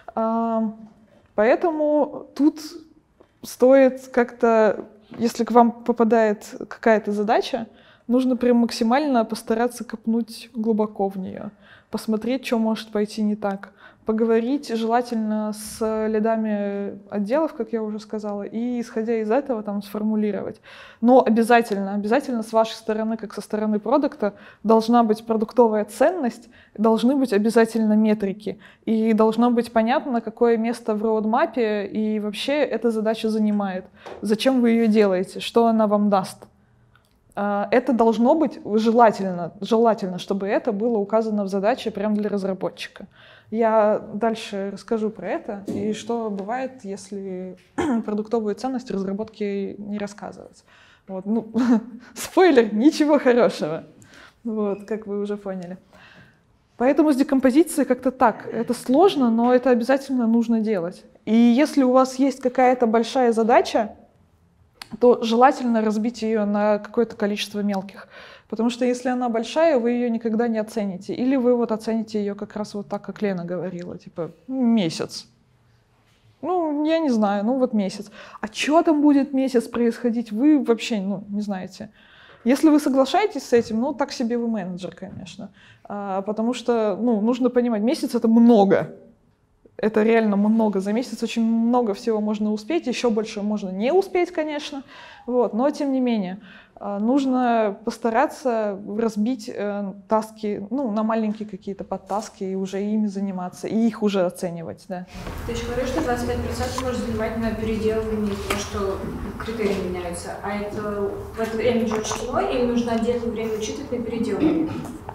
Поэтому тут стоит как-то, если к вам попадает какая-то задача, нужно прям максимально постараться копнуть глубоко в нее, посмотреть, что может пойти не так, поговорить желательно с лидами отделов, как я уже сказала, и, исходя из этого, там, сформулировать. Но обязательно, обязательно с вашей стороны, как со стороны продукта, должна быть продуктовая ценность, должны быть обязательно метрики, и должно быть понятно, какое место в роудмапе и вообще эта задача занимает, зачем вы ее делаете, что она вам даст. Это должно быть желательно, желательно, чтобы это было указано в задаче прямо для разработчика. Я дальше расскажу про это и что бывает, если продуктовую ценность разработки не рассказывать. Вот, ну, спойлер, ничего хорошего, вот, как вы уже поняли. Поэтому с декомпозицией как-то так. Это сложно, но это обязательно нужно делать. И если у вас есть какая-то большая задача, то желательно разбить ее на какое-то количество мелких. Потому что если она большая, вы ее никогда не оцените. Или вы вот оцените ее как раз вот так, как Лена говорила, типа месяц. Ну, я не знаю, ну вот месяц. А что там будет месяц происходить, вы вообще, ну, не знаете. Если вы соглашаетесь с этим, ну, так себе вы менеджер, конечно. А, потому что, ну, нужно понимать, месяц — это много. Это реально много. За месяц очень много всего можно успеть, еще больше можно не успеть, конечно. Вот. Но тем не менее, нужно постараться разбить э, таски, ну, на маленькие какие-то подтаски и уже ими заниматься, и их уже оценивать, да. Ты еще говоришь, что двадцать пять процентов можно занимать на переделывании, потому что критерии меняются. А это в это время же учтено, или нужно отдельное время учитывать на переделывание?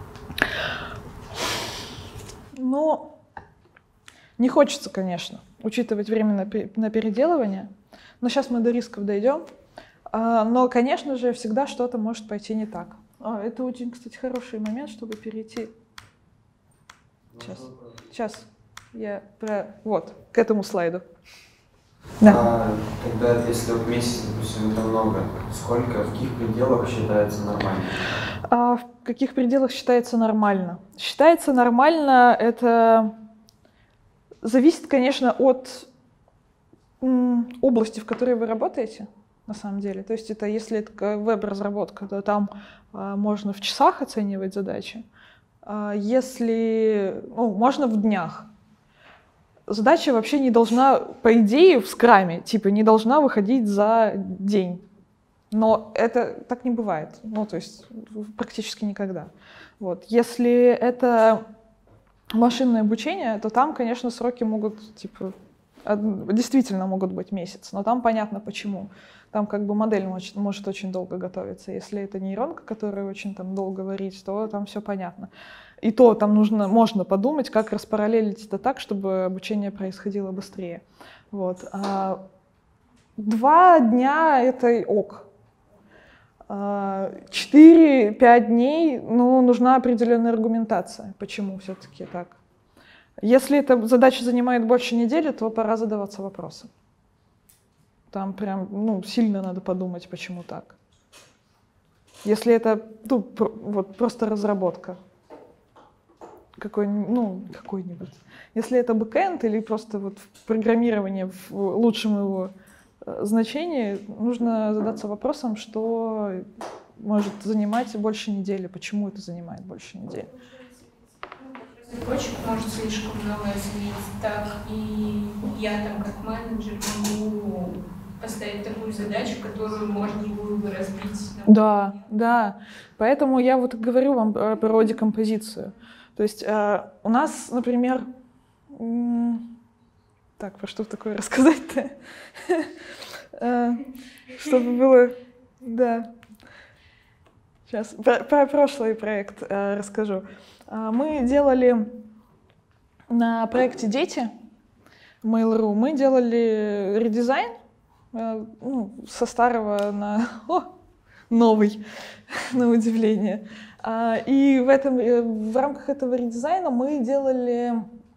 Ну, не хочется, конечно, учитывать время на, на переделывание, но сейчас мы до рисков дойдем. Но, конечно же, всегда что-то может пойти не так. А, это очень, кстати, хороший момент, чтобы перейти. Сейчас, сейчас я про... Вот, к этому слайду. Да. А, тогда, если в месяц, допустим, это много, сколько, в каких пределах считается нормально? А в каких пределах считается нормально? Считается нормально, это зависит, конечно, от м, области, в которой вы работаете. На самом деле. То есть это, если это веб-разработка, то там а, можно в часах оценивать задачи. А если, ну, можно в днях. Задача вообще не должна, по идее, в скраме, типа, не должна выходить за день. Но это так не бывает. Ну, то есть практически никогда. Вот. Если это машинное обучение, то там, конечно, сроки могут, типа, действительно могут быть месяц, но там понятно почему. Там как бы модель может, может очень долго готовиться. Если это нейронка, которая очень там долго варить, то там все понятно. И то там нужно, можно подумать, как распараллелить это так, чтобы обучение происходило быстрее. Вот. А два дня — это ок. четыре-пять дней, ну, нужна определенная аргументация, почему все-таки так. Если эта задача занимает больше недели, то пора задаваться вопросом. Там прям, ну, сильно надо подумать, почему так. Если это, ну, вот просто разработка какой, ну, какой-нибудь. Если это бэкэнд или просто вот программирование в лучшем его значении, нужно задаться вопросом, что может занимать больше недели, почему это занимает больше недели. Разработчик может слишком много оценить, так и я там как менеджер могу поставить такую задачу, которую можно было бы разбить. Да, да. Поэтому я вот говорю вам про декомпозицию. То есть э, у нас, например, так, про что такое рассказать-то? Чтобы было, да. Сейчас про прошлый проект расскажу. Мы делали на проекте «Дети» Mail.ru, мы делали редизайн, ну, со старого на о, новый, на удивление. И в, этом, в рамках этого редизайна мы делали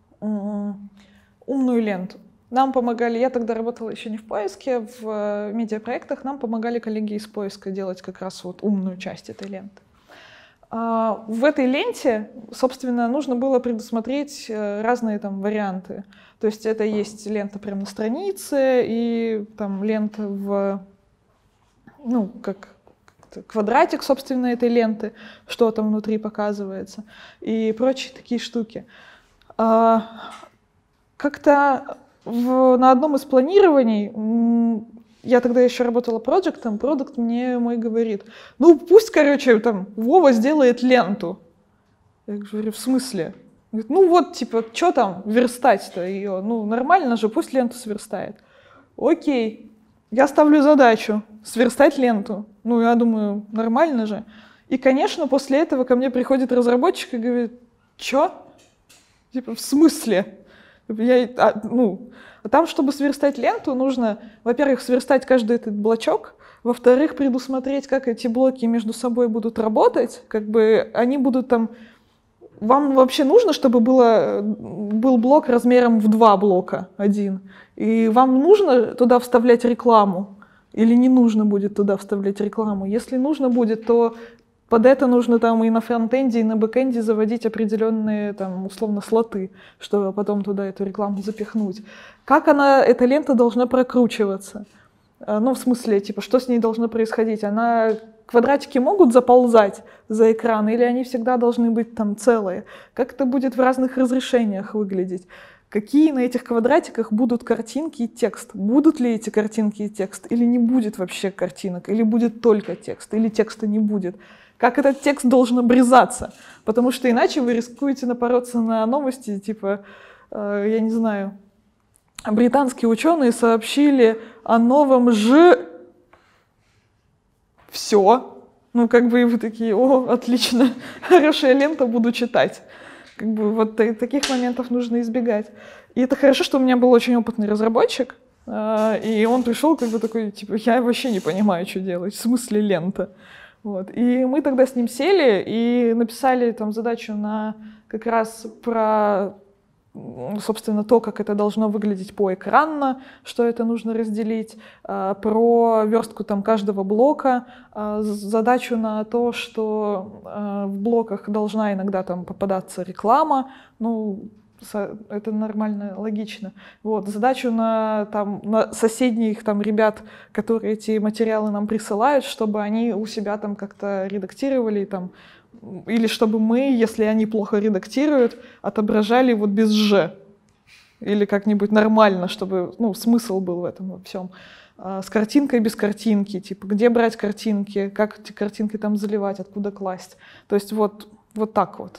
умную ленту. Нам помогали, я тогда работала еще не в поиске, в медиапроектах, нам помогали коллеги из поиска делать как раз вот умную часть этой ленты. В этой ленте, собственно, нужно было предусмотреть разные там варианты. То есть это есть лента прямо на странице и там лента в, ну, как квадратик, собственно, этой ленты, что там внутри показывается и прочие такие штуки. Как-то в, на одном из планирований, я тогда еще работала проектом, продукт мне мой говорит, ну пусть, короче, там Вова сделает ленту. Я говорю, в смысле? Говорит, ну вот, типа, что там верстать-то ее? Ну нормально же, пусть ленту сверстает. Окей, я ставлю задачу сверстать ленту. Ну я думаю, нормально же. И, конечно, после этого ко мне приходит разработчик и говорит, что? Типа, в смысле? Я, а, ну, а там, чтобы сверстать ленту, нужно, во-первых, сверстать каждый этот блочок, во-вторых, предусмотреть, как эти блоки между собой будут работать, как бы они будут там... Вам вообще нужно, чтобы было, был блок размером в два блока один, и вам нужно туда вставлять рекламу, или не нужно будет туда вставлять рекламу? Если нужно будет, то под это нужно там и на фронтенде, и на бэкенде заводить определенные, там, условно, слоты, чтобы потом туда эту рекламу запихнуть. Как она, эта лента должна прокручиваться? Ну, в смысле, типа, что с ней должно происходить? Она, квадратики могут заползать за экран, или они всегда должны быть там целые? Как это будет в разных разрешениях выглядеть? какие на этих квадратиках будут картинки и текст. Будут ли эти картинки и текст, или не будет вообще картинок, или будет только текст, или текста не будет. Как этот текст должен обрезаться, потому что иначе вы рискуете напороться на новости, типа, э, я не знаю, британские ученые сообщили о новом ж... Все. Ну, как бы и вы такие, о, отлично, хорошая лента, буду читать. Как бы вот таких моментов нужно избегать. И это хорошо, что у меня был очень опытный разработчик, и он пришел как бы такой, типа, я вообще не понимаю, что делать, в смысле лента. Вот. И мы тогда с ним сели и написали там задачу на как раз про, собственно, то, как это должно выглядеть поэкранно, что это нужно разделить, про верстку там каждого блока, задачу на то, что в блоках должна иногда там попадаться реклама, ну, это нормально, логично. Вот, задачу на, там, на соседних там, ребят, которые эти материалы нам присылают, чтобы они у себя там как-то редактировали, там, или чтобы мы, если они плохо редактируют, отображали вот без «ж». Или как-нибудь нормально, чтобы ну, смысл был в этом во всем. А, с картинкой без картинки, типа где брать картинки, как эти картинки там заливать, откуда класть. То есть вот, вот так вот.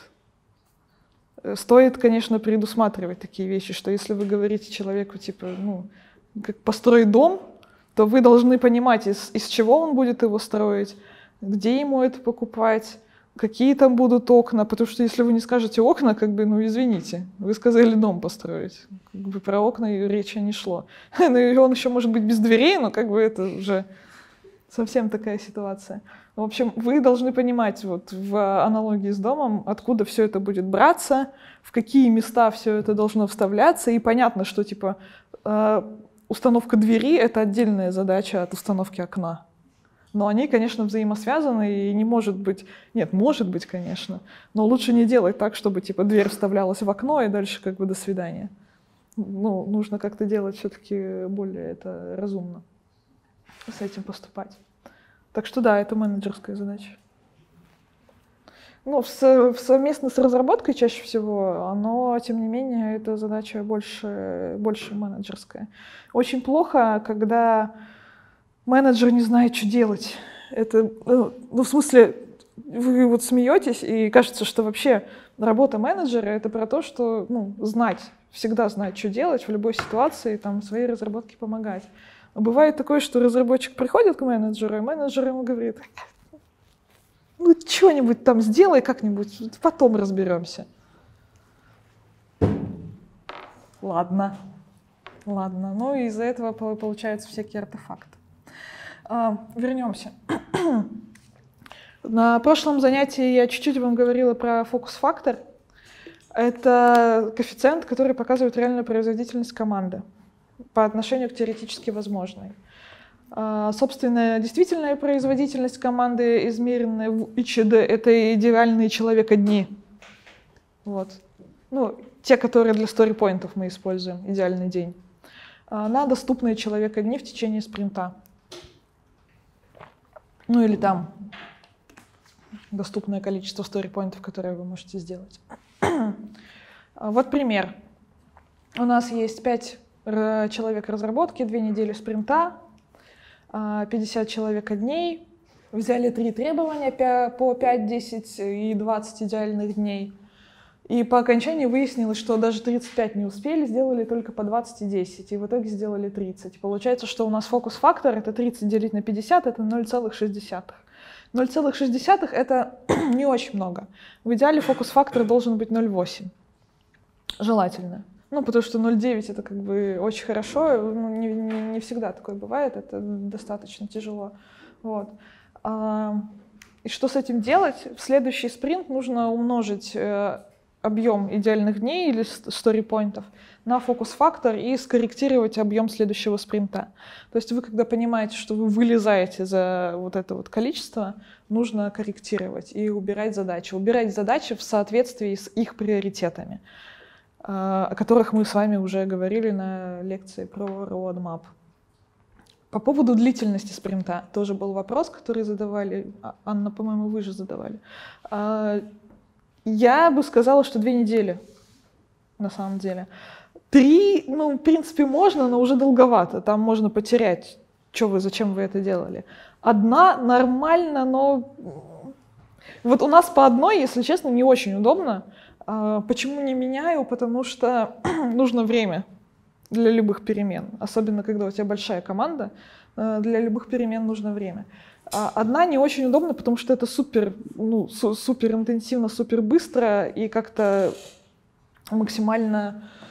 Стоит, конечно, предусматривать такие вещи, что если вы говорите человеку, типа, ну, как построить дом, то вы должны понимать, из, из чего он будет его строить, где ему это покупать, какие там будут окна, потому что если вы не скажете окна, как бы, ну, извините, вы сказали дом построить, как бы про окна речи не шло. Ну, и он еще может быть без дверей, но как бы это уже совсем такая ситуация. В общем, вы должны понимать вот в аналогии с домом, откуда все это будет браться, в какие места все это должно вставляться, и понятно, что типа установка двери — это отдельная задача от установки окна. Но они, конечно, взаимосвязаны, и не может быть... Нет, может быть, конечно, но лучше не делать так, чтобы типа дверь вставлялась в окно, и дальше как бы до свидания. Ну, нужно как-то делать все-таки более это разумно, с этим поступать. Так что да, это менеджерская задача. Ну, в, в совместно с разработкой чаще всего, но, тем не менее, эта задача больше, больше менеджерская. Очень плохо, когда менеджер не знает, что делать. Это, ну, в смысле, вы вот смеетесь, и кажется, что вообще работа менеджера — это про то, что ну, знать, всегда знать, что делать в любой ситуации, там, своей разработке помогать. Бывает такое, что разработчик приходит к менеджеру, и менеджер ему говорит, ну, что-нибудь там сделай как-нибудь, потом разберемся. Ладно, ладно. Ну, и из-за этого получаются всякие артефакты. А, вернемся. На прошлом занятии я чуть-чуть вам говорила про фокус-фактор. Это коэффициент, который показывает реальную производительность команды по отношению к теоретически возможной. Собственно, действительная производительность команды, измеренная в и че дэ, это идеальные человека-дни. Вот. Ну, те, которые для сторипоинтов мы используем, идеальный день. На доступные человека-дни в течение спринта. Ну или там доступное количество сторипоинтов, которые вы можете сделать. Вот пример. У нас есть пять человек разработки, две недели спринта, пятьдесят человека дней. Взяли три требования по пять, десять и двадцать идеальных дней. И по окончании выяснилось, что даже тридцать пять не успели, сделали только по двадцать и десять. И в итоге сделали тридцать. Получается, что у нас фокус-фактор — это тридцать делить на пятьдесят, это ноль целых шесть десятых. ноль целых шесть десятых — это не очень много. В идеале фокус-фактор должен быть ноль целых восемь. Желательно. Ну, потому что ноль целых девять — это как бы очень хорошо. Ну, не, не, не всегда такое бывает, это достаточно тяжело. Вот. А, и что с этим делать? В следующий спринт нужно умножить э, объем идеальных дней или сторипоинтов на фокус-фактор и скорректировать объем следующего спринта. То есть вы, когда понимаете, что вы вылезаете за вот это вот количество, нужно корректировать и убирать задачи. Убирать задачи в соответствии с их приоритетами, о которых мы с вами уже говорили на лекции про roadmap. По поводу длительности спринта тоже был вопрос, который задавали. Анна, по-моему, вы же задавали. Я бы сказала, что две недели, на самом деле. Три, ну, в принципе, можно, но уже долговато. Там можно потерять, что вы, зачем вы это делали. Одна нормально, но... Вот у нас по одной, если честно, не очень удобно. Почему не меняю? Потому что нужно время для любых перемен. Особенно, когда у тебя большая команда, для любых перемен нужно время. Одна не очень удобна, потому что это супер, ну, су- супер интенсивно, супер быстро и как-то максимально,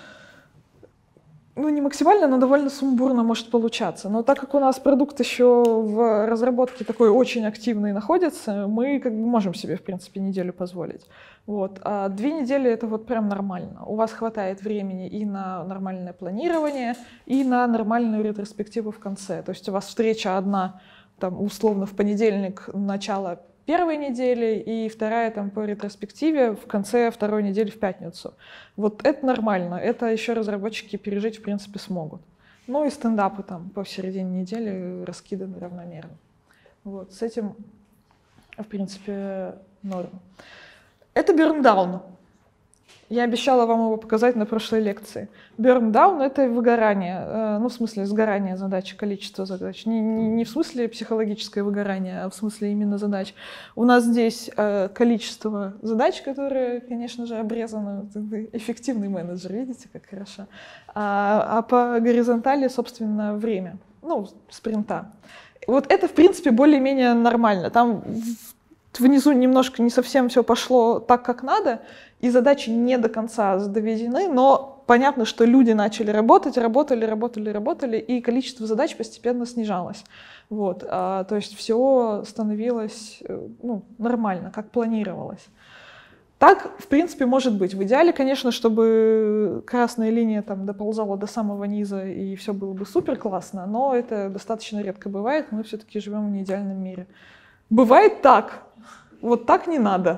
ну не максимально, но довольно сумбурно может получаться. Но так как у нас продукт еще в разработке такой очень активный находится, мы как бы можем себе, в принципе, неделю позволить. Вот. А две недели — это вот прям нормально. У вас хватает времени и на нормальное планирование, и на нормальную ретроспективу в конце. То есть у вас встреча одна, там, условно, в понедельник, начало первой недели, и вторая там по ретроспективе в конце второй недели в пятницу. Вот это нормально, это еще разработчики пережить в принципе смогут. Ну и стендапы там по середине недели раскиданы равномерно. Вот, с этим в принципе норм. Это бёрндаун. Я обещала вам его показать на прошлой лекции. Бёрндаун — это выгорание, ну, в смысле сгорание задач, количество задач. Не, не, не в смысле психологическое выгорание, а в смысле именно задач. У нас здесь э, количество задач, которые, конечно же, обрезаны. Эффективный менеджер, видите, как хорошо. А, а по горизонтали, собственно, время, ну, спринта. Вот это, в принципе, более-менее нормально. Там внизу немножко не совсем все пошло так, как надо, и задачи не до конца доведены, но понятно, что люди начали работать, работали, работали, работали, и количество задач постепенно снижалось. Вот, а, то есть все становилось, ну, нормально, как планировалось. Так, в принципе, может быть. В идеале, конечно, чтобы красная линия там доползала до самого низа, и все было бы супер классно, но это достаточно редко бывает, мы все-таки живем в неидеальном мире. Бывает так, вот так не надо.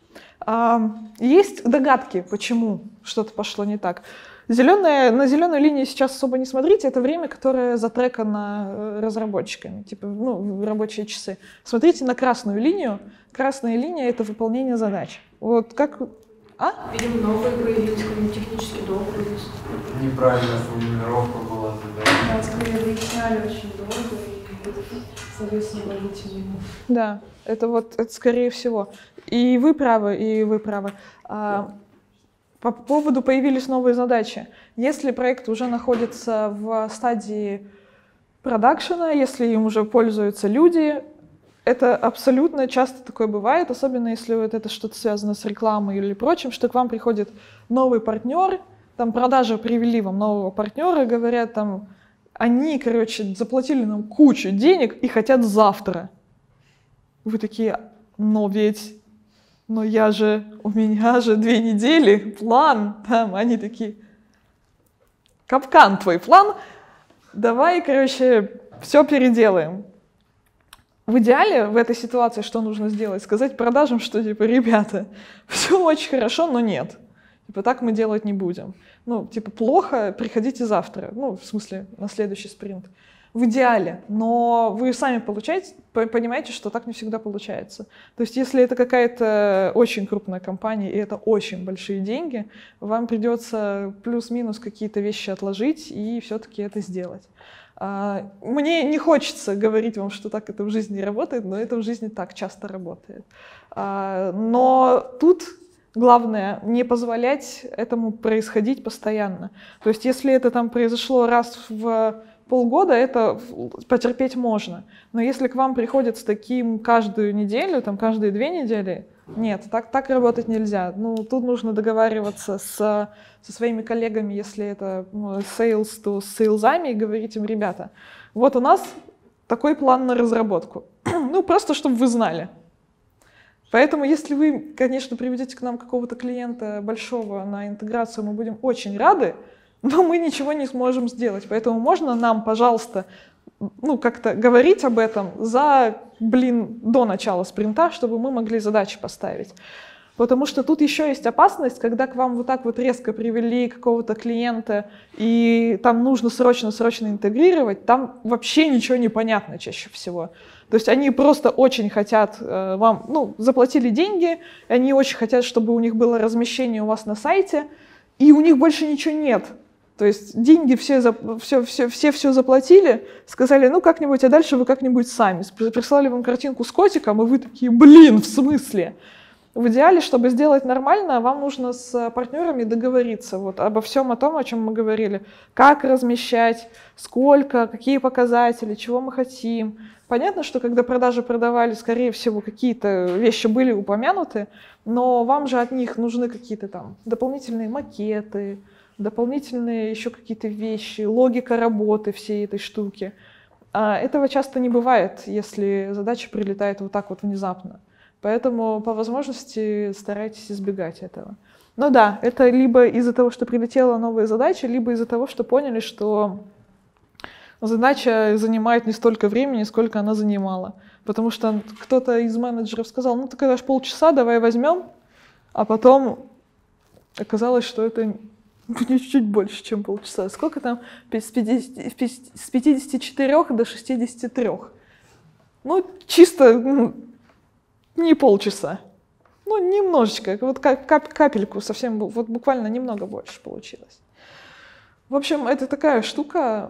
Есть догадки, почему что-то пошло не так. Зеленая, на зеленую линию сейчас особо не смотрите, это время, которое затрекано разработчиками, типа, ну, рабочие часы. Смотрите на красную линию. Красная линия — это выполнение задач. Вот как... А? Видимо, новые появились, какой-нибудь технический долг появился. Неправильная формулировка была тогда. Да, скорее выясняли очень долго и, соответственно, длительно. Да, это вот, это скорее всего. И вы правы, и вы правы. А, по поводу появились новые задачи. Если проект уже находится в стадии продакшена, если им уже пользуются люди, это абсолютно часто такое бывает, особенно если вот это что-то связано с рекламой или прочим, что к вам приходит новый партнер, там продажи привели вам нового партнера, говорят там, они, короче, заплатили нам кучу денег и хотят завтра. Вы такие, но ведь, но я же, у меня же две недели, план, там, они такие, капкан твой план, давай, короче, все переделаем. В идеале в этой ситуации что нужно сделать? Сказать продажам, что типа, ребята, все очень хорошо, но нет. Типа, так мы делать не будем. Ну, типа, плохо, приходите завтра. Ну, в смысле, на следующий спринт. В идеале. Но вы сами получаете, понимаете, что так не всегда получается. То есть, если это какая-то очень крупная компания, и это очень большие деньги, вам придется плюс-минус какие-то вещи отложить и все-таки это сделать. Мне не хочется говорить вам, что так это в жизни работает, но это в жизни так часто работает. Но тут главное не позволять этому происходить постоянно. То есть если это там произошло раз в полгода, это потерпеть можно. Но если к вам приходят с таким каждую неделю, там каждые две недели, нет, так, так работать нельзя. Ну, тут нужно договариваться с, со своими коллегами, если это ну, sales, то с сейлзами, и говорить им, ребята, вот у нас такой план на разработку. Ну, просто чтобы вы знали. Поэтому, если вы, конечно, приведете к нам какого-то клиента большого на интеграцию, мы будем очень рады, но мы ничего не сможем сделать. Поэтому можно нам, пожалуйста, ну, как-то говорить об этом за, блин, до начала спринта, чтобы мы могли задачи поставить. Потому что тут еще есть опасность, когда к вам вот так вот резко привели какого-то клиента, и там нужно срочно-срочно интегрировать, там вообще ничего не понятно чаще всего. То есть они просто очень хотят э, вам, ну, заплатили деньги, и они очень хотят, чтобы у них было размещение у вас на сайте, и у них больше ничего нет. То есть деньги все, за, все, все, все все заплатили, сказали, ну как-нибудь, а дальше вы как-нибудь сами. Прислали вам картинку с котиком, и вы такие, блин, в смысле? В идеале, чтобы сделать нормально, вам нужно с партнерами договориться вот, обо всем о том, о чем мы говорили. Как размещать, сколько, какие показатели, чего мы хотим. Понятно, что когда продажи продавали, скорее всего, какие-то вещи были упомянуты, но вам же от них нужны какие-то там дополнительные макеты, дополнительные еще какие-то вещи, логика работы всей этой штуки. А этого часто не бывает, если задача прилетает вот так вот внезапно. Поэтому по возможности старайтесь избегать этого. Но да, это либо из-за того, что прилетела новая задача, либо из-за того, что поняли, что задача занимает не столько времени, сколько она занимала. Потому что кто-то из менеджеров сказал, ну ты когда ж полчаса, давай возьмем, а потом оказалось, что это чуть-чуть больше, чем полчаса. Сколько там? С пятидесяти четырёх до шестидесяти трёх. Ну, чисто ну, не полчаса. Ну, немножечко, вот кап капельку совсем, вот буквально немного больше получилось. В общем, это такая штука,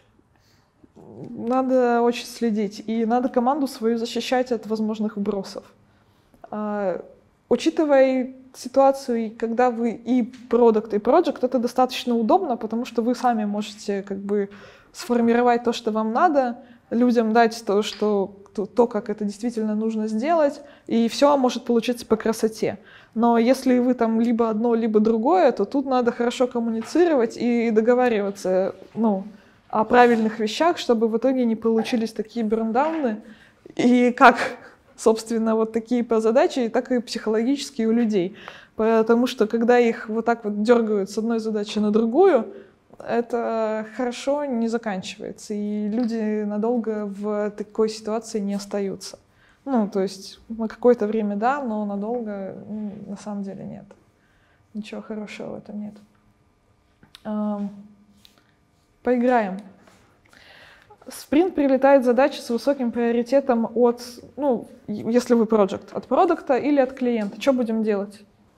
надо очень следить, и надо команду свою защищать от возможных вбросов. А, учитывая ситуацию, когда вы и продукт, и проект, это достаточно удобно, потому что вы сами можете как бы сформировать то, что вам надо, людям дать то, что, то, то, как это действительно нужно сделать, и все может получиться по красоте. Но если вы там либо одно, либо другое, то тут надо хорошо коммуницировать и договариваться ну, о правильных вещах, чтобы в итоге не получились такие берндауны, и как, собственно, вот такие по задаче, так и психологические у людей. Потому что когда их вот так вот дергают с одной задачи на другую, это хорошо не заканчивается, и люди надолго в такой ситуации не остаются. Ну, то есть на какое-то время да, но надолго ну, на самом деле нет. Ничего хорошего в этом нет. Эм, поиграем. В спринт прилетает задача с высоким приоритетом от, ну, если вы проект, от продукта или от клиента. Что будем делать?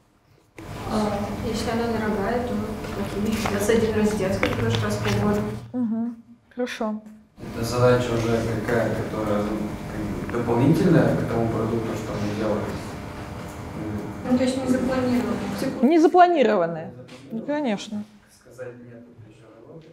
Если она дорогая, то придется один раз сделать, как в раз в полгода. Угу. Хорошо. Это задача уже какая, которая ну, дополнительная к тому продукту, что мы делаем? Ну, то есть не запланированная. Не запланированная. Ну, конечно. Сказать нет, еще работает.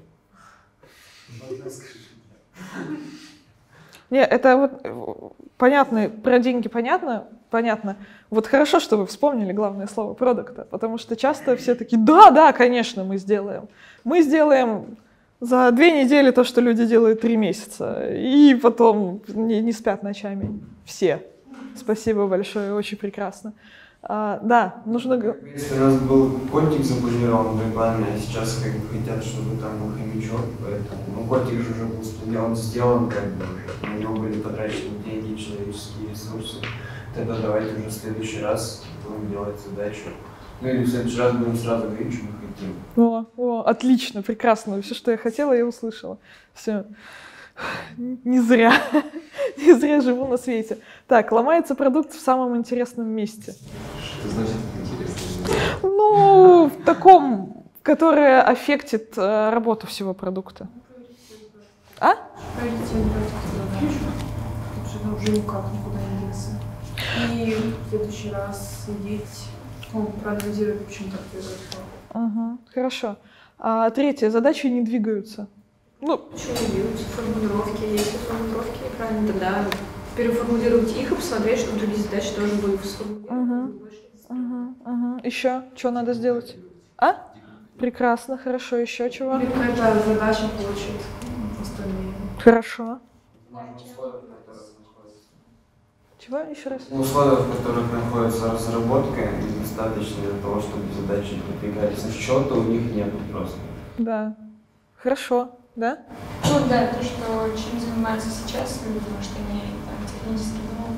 Не, это вот понятно, про деньги понятно, понятно. Вот хорошо, что вы вспомнили главное слово продукта, потому что часто все такие, да, да, конечно, мы сделаем. Мы сделаем за две недели то, что люди делают три месяца, и потом не, не спят ночами. Все. Спасибо большое, очень прекрасно. А, да, нужно... Если у нас был котик запланирован в рекламе, а сейчас как бы хотят, чтобы там был хомячок, поэтому, ну, котик же уже был сделан, сделан, как бы, на него были потрачены деньги, человеческие ресурсы, тогда давайте уже в следующий раз будем делать задачу. Ну или в следующий раз будем сразу говорить, что мы хотим. О, о, отлично, прекрасно. Все, что я хотела, я услышала. Все. Не зря. Не зря живу на свете. Так, ломается продукт в самом интересном месте. Что значит интересно? Ну, в таком, которое аффектит э, работу всего продукта. А? Уже никак никуда не деться. И в следующий раз сидеть, ну, проанализировать, почему так произошло. Угу, хорошо. А третья, задачи не двигаются. Ну, почему не двигаются? Формулировки. Если формулировки неправильно, тогда переформулировать их и посмотреть, чтобы другие задачи тоже были сформулированы. Угу, угу, угу. Еще что надо сделать? А? Прекрасно, хорошо. Еще чего? Или какая-то задача получит остальные. Хорошо. Чего? Еще раз? Условия, в которых находится разработка, недостаточно для того, чтобы задачи продвигались. Счета у них нет просто. Да. Хорошо. Да? Ну да, то, что чем занимаются сейчас, потому что они там технически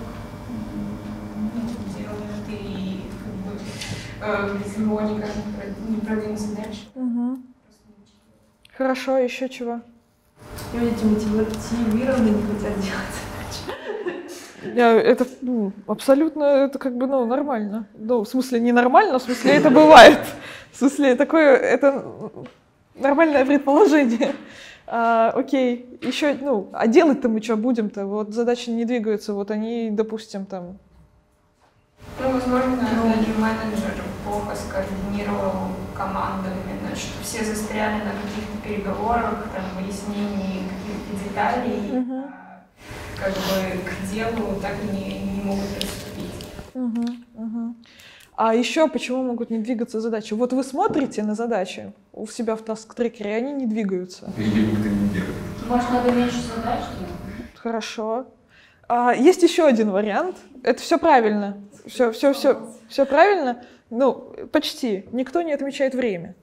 ну, делают и как бы без него никак не продвинуться дальше. Угу. Хорошо, еще чего? И эти мотивированные не хотят делать задачи. Я, это ну, абсолютно, это как бы, ну, нормально. Ну, в смысле, не нормально, в смысле, это бывает. В смысле, такое, это нормальное предположение. А, окей, еще, ну, а делать-то мы что будем-то? Вот задачи не двигаются, вот они, допустим, там... Ну, возможно, даже менеджер плохо скоординировал команду именно, что все застряли на каких-то переговорах, там, выяснении каких-то деталей, Угу. а, как бы к делу так и не, не могут приступить. Угу, угу. А еще почему могут не двигаться задачи? Вот вы смотрите на задачи у себя в таск-трекере, и они не двигаются. Или никто не делает. Может, надо меньше задач делать? Хорошо. А, есть еще один вариант. Это все правильно. Все, все, все, все правильно. Ну, почти. Никто не отмечает время.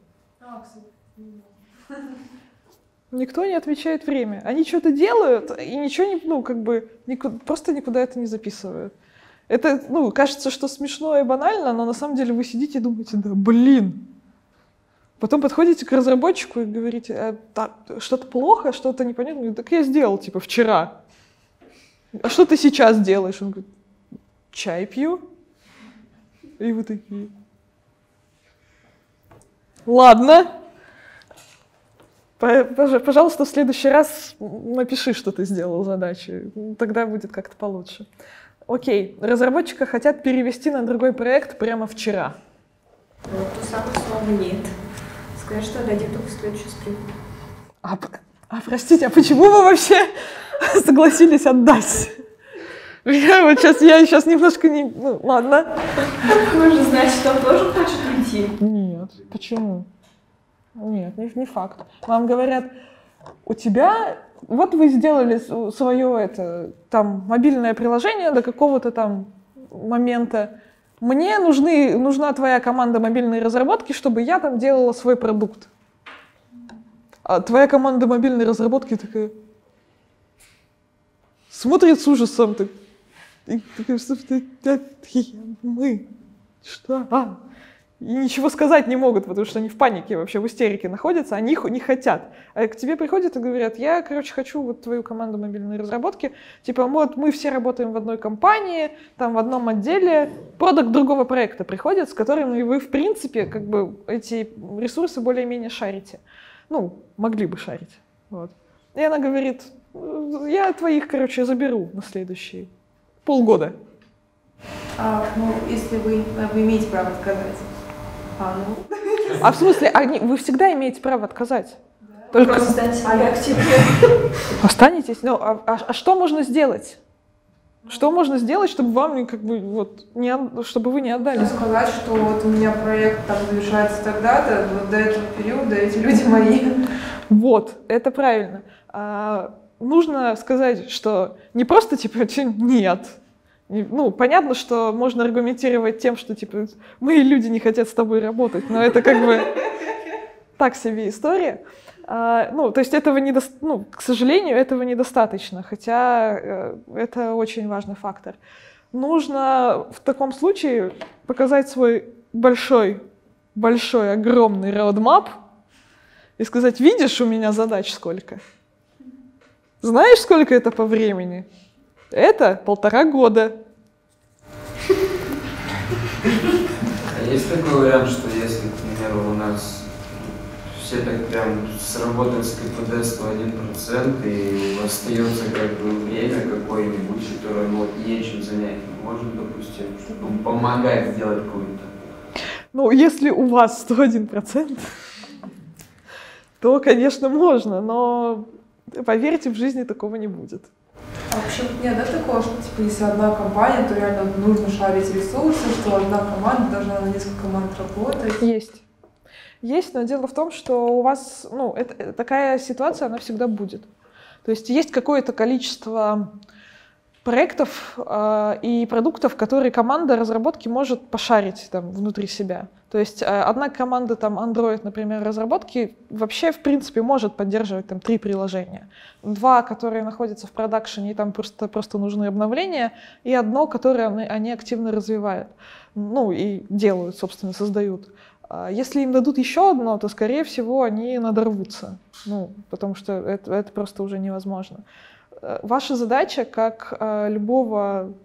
Никто не отмечает время. Они что-то делают и ничего не, ну, как бы, никуда, просто никуда это не записывают. Это, ну, кажется, что смешно и банально, но на самом деле вы сидите и думаете, да, блин. Потом подходите к разработчику и говорите, а, так, что-то плохо, что-то непонятно. Он говорит, так я сделал, типа, вчера. А что ты сейчас делаешь? Он говорит, чай пью. И вы такие, ладно. Пожалуйста, в следующий раз напиши, что ты сделал задачи. Тогда будет как-то получше. Окей, разработчика хотят перевести на другой проект прямо вчера. Вот, то самое слово «нет». Сказать, что дадим только в следующий спринт. А, а простите, а почему вы вообще согласились отдать? Я вот сейчас, я сейчас немножко не... Ну, ладно. Можно знать, что он тоже хочет уйти. Нет, почему? Нет, не, не факт. Вам говорят, у тебя... Вот вы сделали свое это, там, мобильное приложение до какого-то там момента. Мне нужны, нужна твоя команда мобильной разработки, чтобы я там делала свой продукт. А твоя команда мобильной разработки такая... Смотрит с ужасом. Так, и такая, что ты, мы, что? А? И ничего сказать не могут, потому что они в панике вообще, в истерике находятся, они не хотят. А к тебе приходят и говорят, я, короче, хочу вот твою команду мобильной разработки, типа, вот мы все работаем в одной компании, там в одном отделе, продакт другого проекта приходит, с которыми вы, в принципе, как бы эти ресурсы более-менее шарите. Ну, могли бы шарить. Вот. И она говорит, я твоих, короче, заберу на следующие полгода. А, ну, если вы, вы имеете право отказать. А, ну. А в смысле, они, вы всегда имеете право отказать? Да. Только Просто станьте более активнее. останетесь. Ну, а, а, а что можно сделать? Что можно сделать, чтобы вам как бы вот не, чтобы вы не отдали? Сказать, что вот у меня проект там завершается тогда-то, вот до этого периода эти люди мои. Вот, это правильно. А, нужно сказать, что не просто типа нет. Ну, понятно, что можно аргументировать тем, что, типа, мои люди не хотят с тобой работать, но это как бы так себе история. А, ну, то есть этого недо... ну, к сожалению, этого недостаточно, хотя э, это очень важный фактор. Нужно в таком случае показать свой большой, большой, огромный roadmap и сказать, видишь, у меня задач сколько? Знаешь, сколько это по времени? Это полтора года. А есть такой вариант, что если, к примеру, у нас все так прям сработают с КПД сто один процент, и остается как бы время какое-нибудь, которое ну, вот нечем занять, можно, допустим, чтобы помогать сделать какую-то. Ну, если у вас сто один процент, то, конечно, можно, но поверьте, в жизни такого не будет. А вообще нет, да, такого, что типа если одна компания, то реально нужно шарить ресурсы, что одна команда должна на несколько команд работать. Есть. Есть, но дело в том, что у вас, ну, это, такая ситуация, она всегда будет. То есть есть какое-то количество проектов э, и продуктов, которые команда разработки может пошарить там внутри себя. То есть э, одна команда там Android, например, разработки вообще в принципе может поддерживать там три приложения. Два, которые находятся в продакшене, и там просто, просто нужны обновления, и одно, которое они, они активно развивают. Ну и делают, собственно, создают. Если им дадут еще одно, то, скорее всего, они надорвутся. Ну, потому что это, это просто уже невозможно. Ваша задача, как любого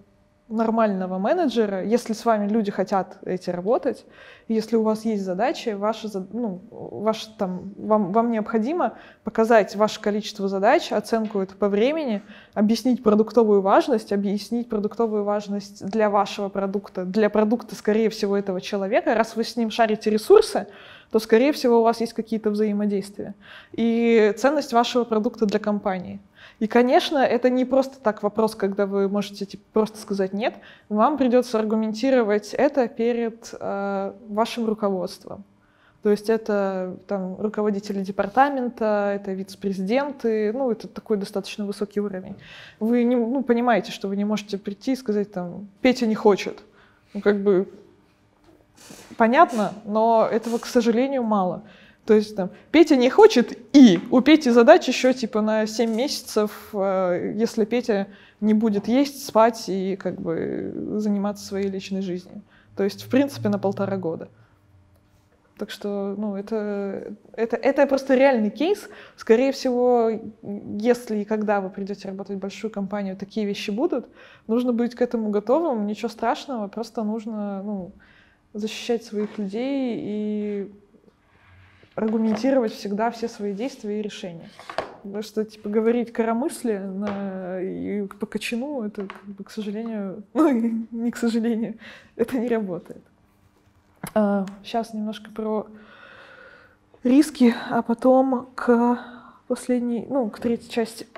нормального менеджера, если с вами люди хотят эти работать, если у вас есть задачи, ваши, ну, ваш, там, вам, вам необходимо показать ваше количество задач, оценку это по времени, объяснить продуктовую важность, объяснить продуктовую важность для вашего продукта, для продукта, скорее всего, этого человека. Раз вы с ним шарите ресурсы, то, скорее всего, у вас есть какие-то взаимодействия. И ценность вашего продукта для компании. И, конечно, это не просто так вопрос, когда вы можете типа, просто сказать «нет». Вам придется аргументировать это перед э, вашим руководством. То есть это там, руководители департамента, это вице-президенты, ну, это такой достаточно высокий уровень. Вы не, ну, понимаете, что вы не можете прийти и сказать там «Петя не хочет». Ну, как бы понятно, но этого, к сожалению, мало. То есть там Петя не хочет, и у Пети задача еще типа на семь месяцев, если Петя не будет есть, спать и как бы заниматься своей личной жизнью. То есть, в принципе, на полтора года. Так что, ну, это, это, это просто реальный кейс. Скорее всего, если и когда вы придете работать в большую компанию, такие вещи будут, нужно быть к этому готовым, ничего страшного, просто нужно, ну, защищать своих людей и аргументировать всегда все свои действия и решения. Потому что, типа, говорить коромыслие и по кочану, это, как бы, к сожалению, ну, не к сожалению, это не работает. А, сейчас немножко про риски, а потом к последней, ну, к третьей части.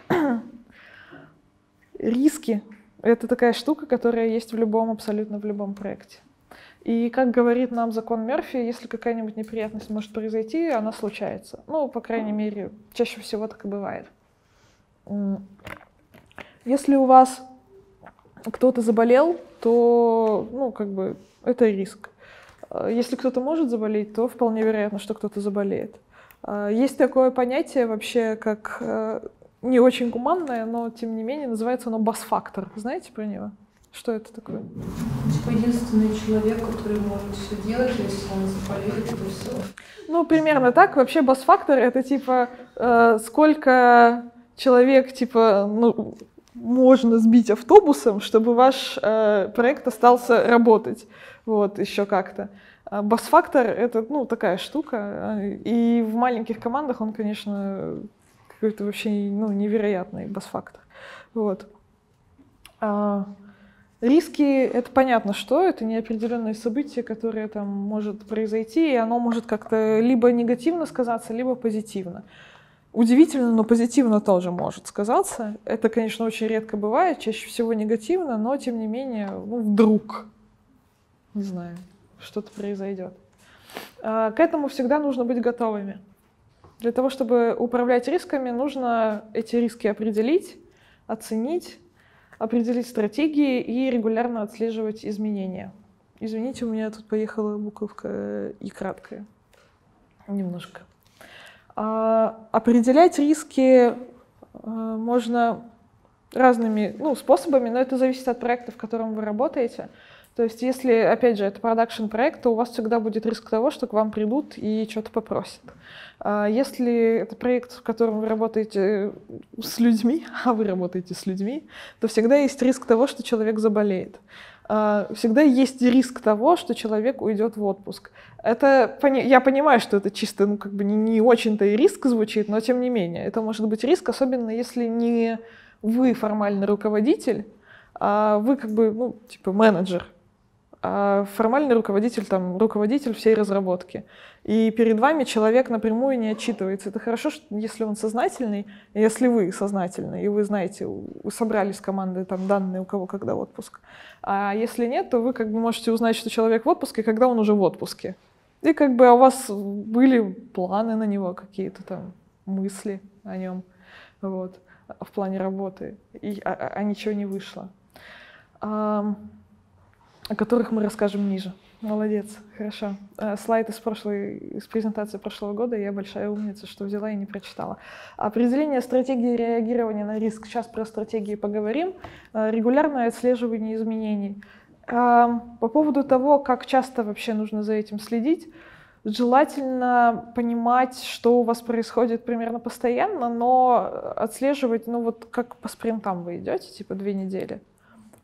Риски — это такая штука, которая есть в любом, абсолютно в любом проекте. И, как говорит нам закон Мерфи, если какая-нибудь неприятность может произойти, она случается. Ну, по крайней мере, чаще всего так и бывает. Если у вас кто-то заболел, то, ну, как бы, это риск. Если кто-то может заболеть, то вполне вероятно, что кто-то заболеет. Есть такое понятие вообще, как не очень гуманное, но, тем не менее, называется оно бас-фактор. Знаете про него? Что это такое? Типа единственный человек, который может все делать, если он заболеет, то все. Ну, примерно так. Вообще бас-фактор — это типа э, сколько человек типа ну, можно сбить автобусом, чтобы ваш э, проект остался работать. Вот, еще как-то. А бас-фактор — это, ну, такая штука. И в маленьких командах он, конечно, какой-то вообще, ну, невероятный бас-фактор. Вот. А риски — это понятно, что это неопределенное событие, которое там может произойти, и оно может как-то либо негативно сказаться, либо позитивно. Удивительно, но позитивно тоже может сказаться. Это, конечно, очень редко бывает, чаще всего негативно, но тем не менее, ну, вдруг, не знаю, что-то произойдет. К этому всегда нужно быть готовыми. Для того, чтобы управлять рисками, нужно эти риски определить, оценить, определить стратегии и регулярно отслеживать изменения. Извините, у меня тут поехала буковка «и» краткая. Немножко. А, определять риски а, можно разными ну, способами, но это зависит от проекта, в котором вы работаете. То есть если, опять же, это продакшн-проект, то у вас всегда будет риск того, что к вам придут и что-то попросят. Если это проект, в котором вы работаете с людьми, а вы работаете с людьми, то всегда есть риск того, что человек заболеет. Всегда есть риск того, что человек уйдет в отпуск. Это, я понимаю, что это чисто ну, как бы не, не очень-то и риск звучит, но тем не менее. Это может быть риск, особенно если не вы формальный руководитель, а вы как бы ну, типа менеджер. А формальный руководитель, там, руководитель всей разработки. И перед вами человек напрямую не отчитывается. Это хорошо, что, если он сознательный, если вы сознательны, и вы знаете, вы собрали с командой там, данные, у кого когда отпуск. А если нет, то вы как бы можете узнать, что человек в отпуске, когда он уже в отпуске. И как бы у вас были планы на него, какие-то там мысли о нем, вот, в плане работы, и, а, а ничего не вышло. А, о которых мы расскажем ниже. Молодец, хорошо. Слайд из прошлой, из презентации прошлого года, я большая умница, что взяла и не прочитала. Определение стратегии реагирования на риск. Сейчас про стратегии поговорим. Регулярное отслеживание изменений. По поводу того, как часто вообще нужно за этим следить, желательно понимать, что у вас происходит примерно постоянно, но отслеживать, ну вот как по спринтам вы идете, типа две недели.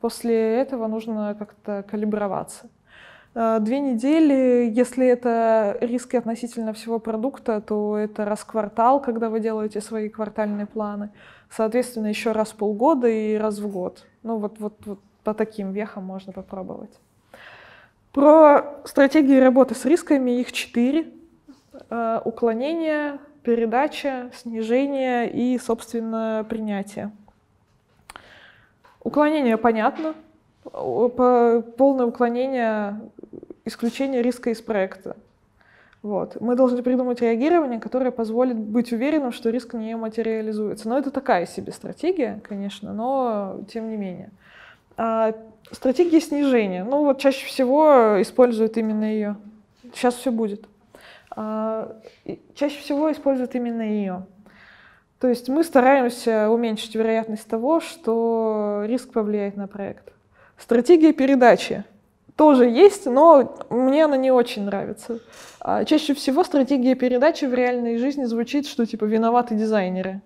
После этого нужно как-то калиброваться. Две недели, если это риски относительно всего продукта, то это раз в квартал, когда вы делаете свои квартальные планы. Соответственно, еще раз в полгода и раз в год. Ну вот, вот, вот по таким вехам можно попробовать. Про стратегии работы с рисками, их четыре. Уклонение, передача, снижение и, собственно, принятие. Уклонение понятно. Полное уклонение, исключение риска из проекта. Вот. Мы должны придумать реагирование, которое позволит быть уверенным, что риск не материализуется. Но это такая себе стратегия, конечно, но тем не менее. А стратегия снижения. Ну вот чаще всего используют именно ее. Сейчас все будет. А, чаще всего используют именно ее. То есть мы стараемся уменьшить вероятность того, что риск повлияет на проект. Стратегия передачи тоже есть, но мне она не очень нравится. А чаще всего стратегия передачи в реальной жизни звучит, что типа виноваты дизайнеры.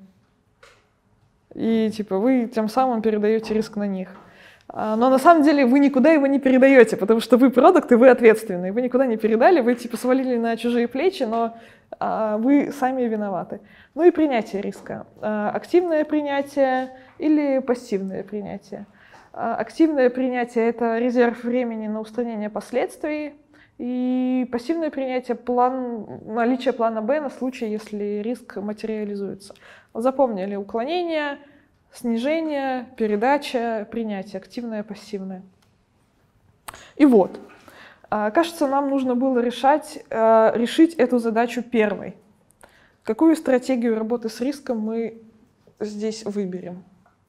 И типа вы тем самым передаете риск на них. А, но на самом деле вы никуда его не передаете, потому что вы продукт и вы ответственный. Вы никуда не передали, вы типа свалили на чужие плечи, но а, вы сами виноваты. Ну и принятие риска. А, активное принятие или пассивное принятие. Активное принятие — это резерв времени на устранение последствий, и пассивное принятие — план, наличие плана Б на случай, если риск материализуется. Запомнили: уклонение, снижение, передача, принятие, активное, пассивное. И вот, кажется, нам нужно было решать, решить эту задачу первой. Какую стратегию работы с риском мы здесь выберем?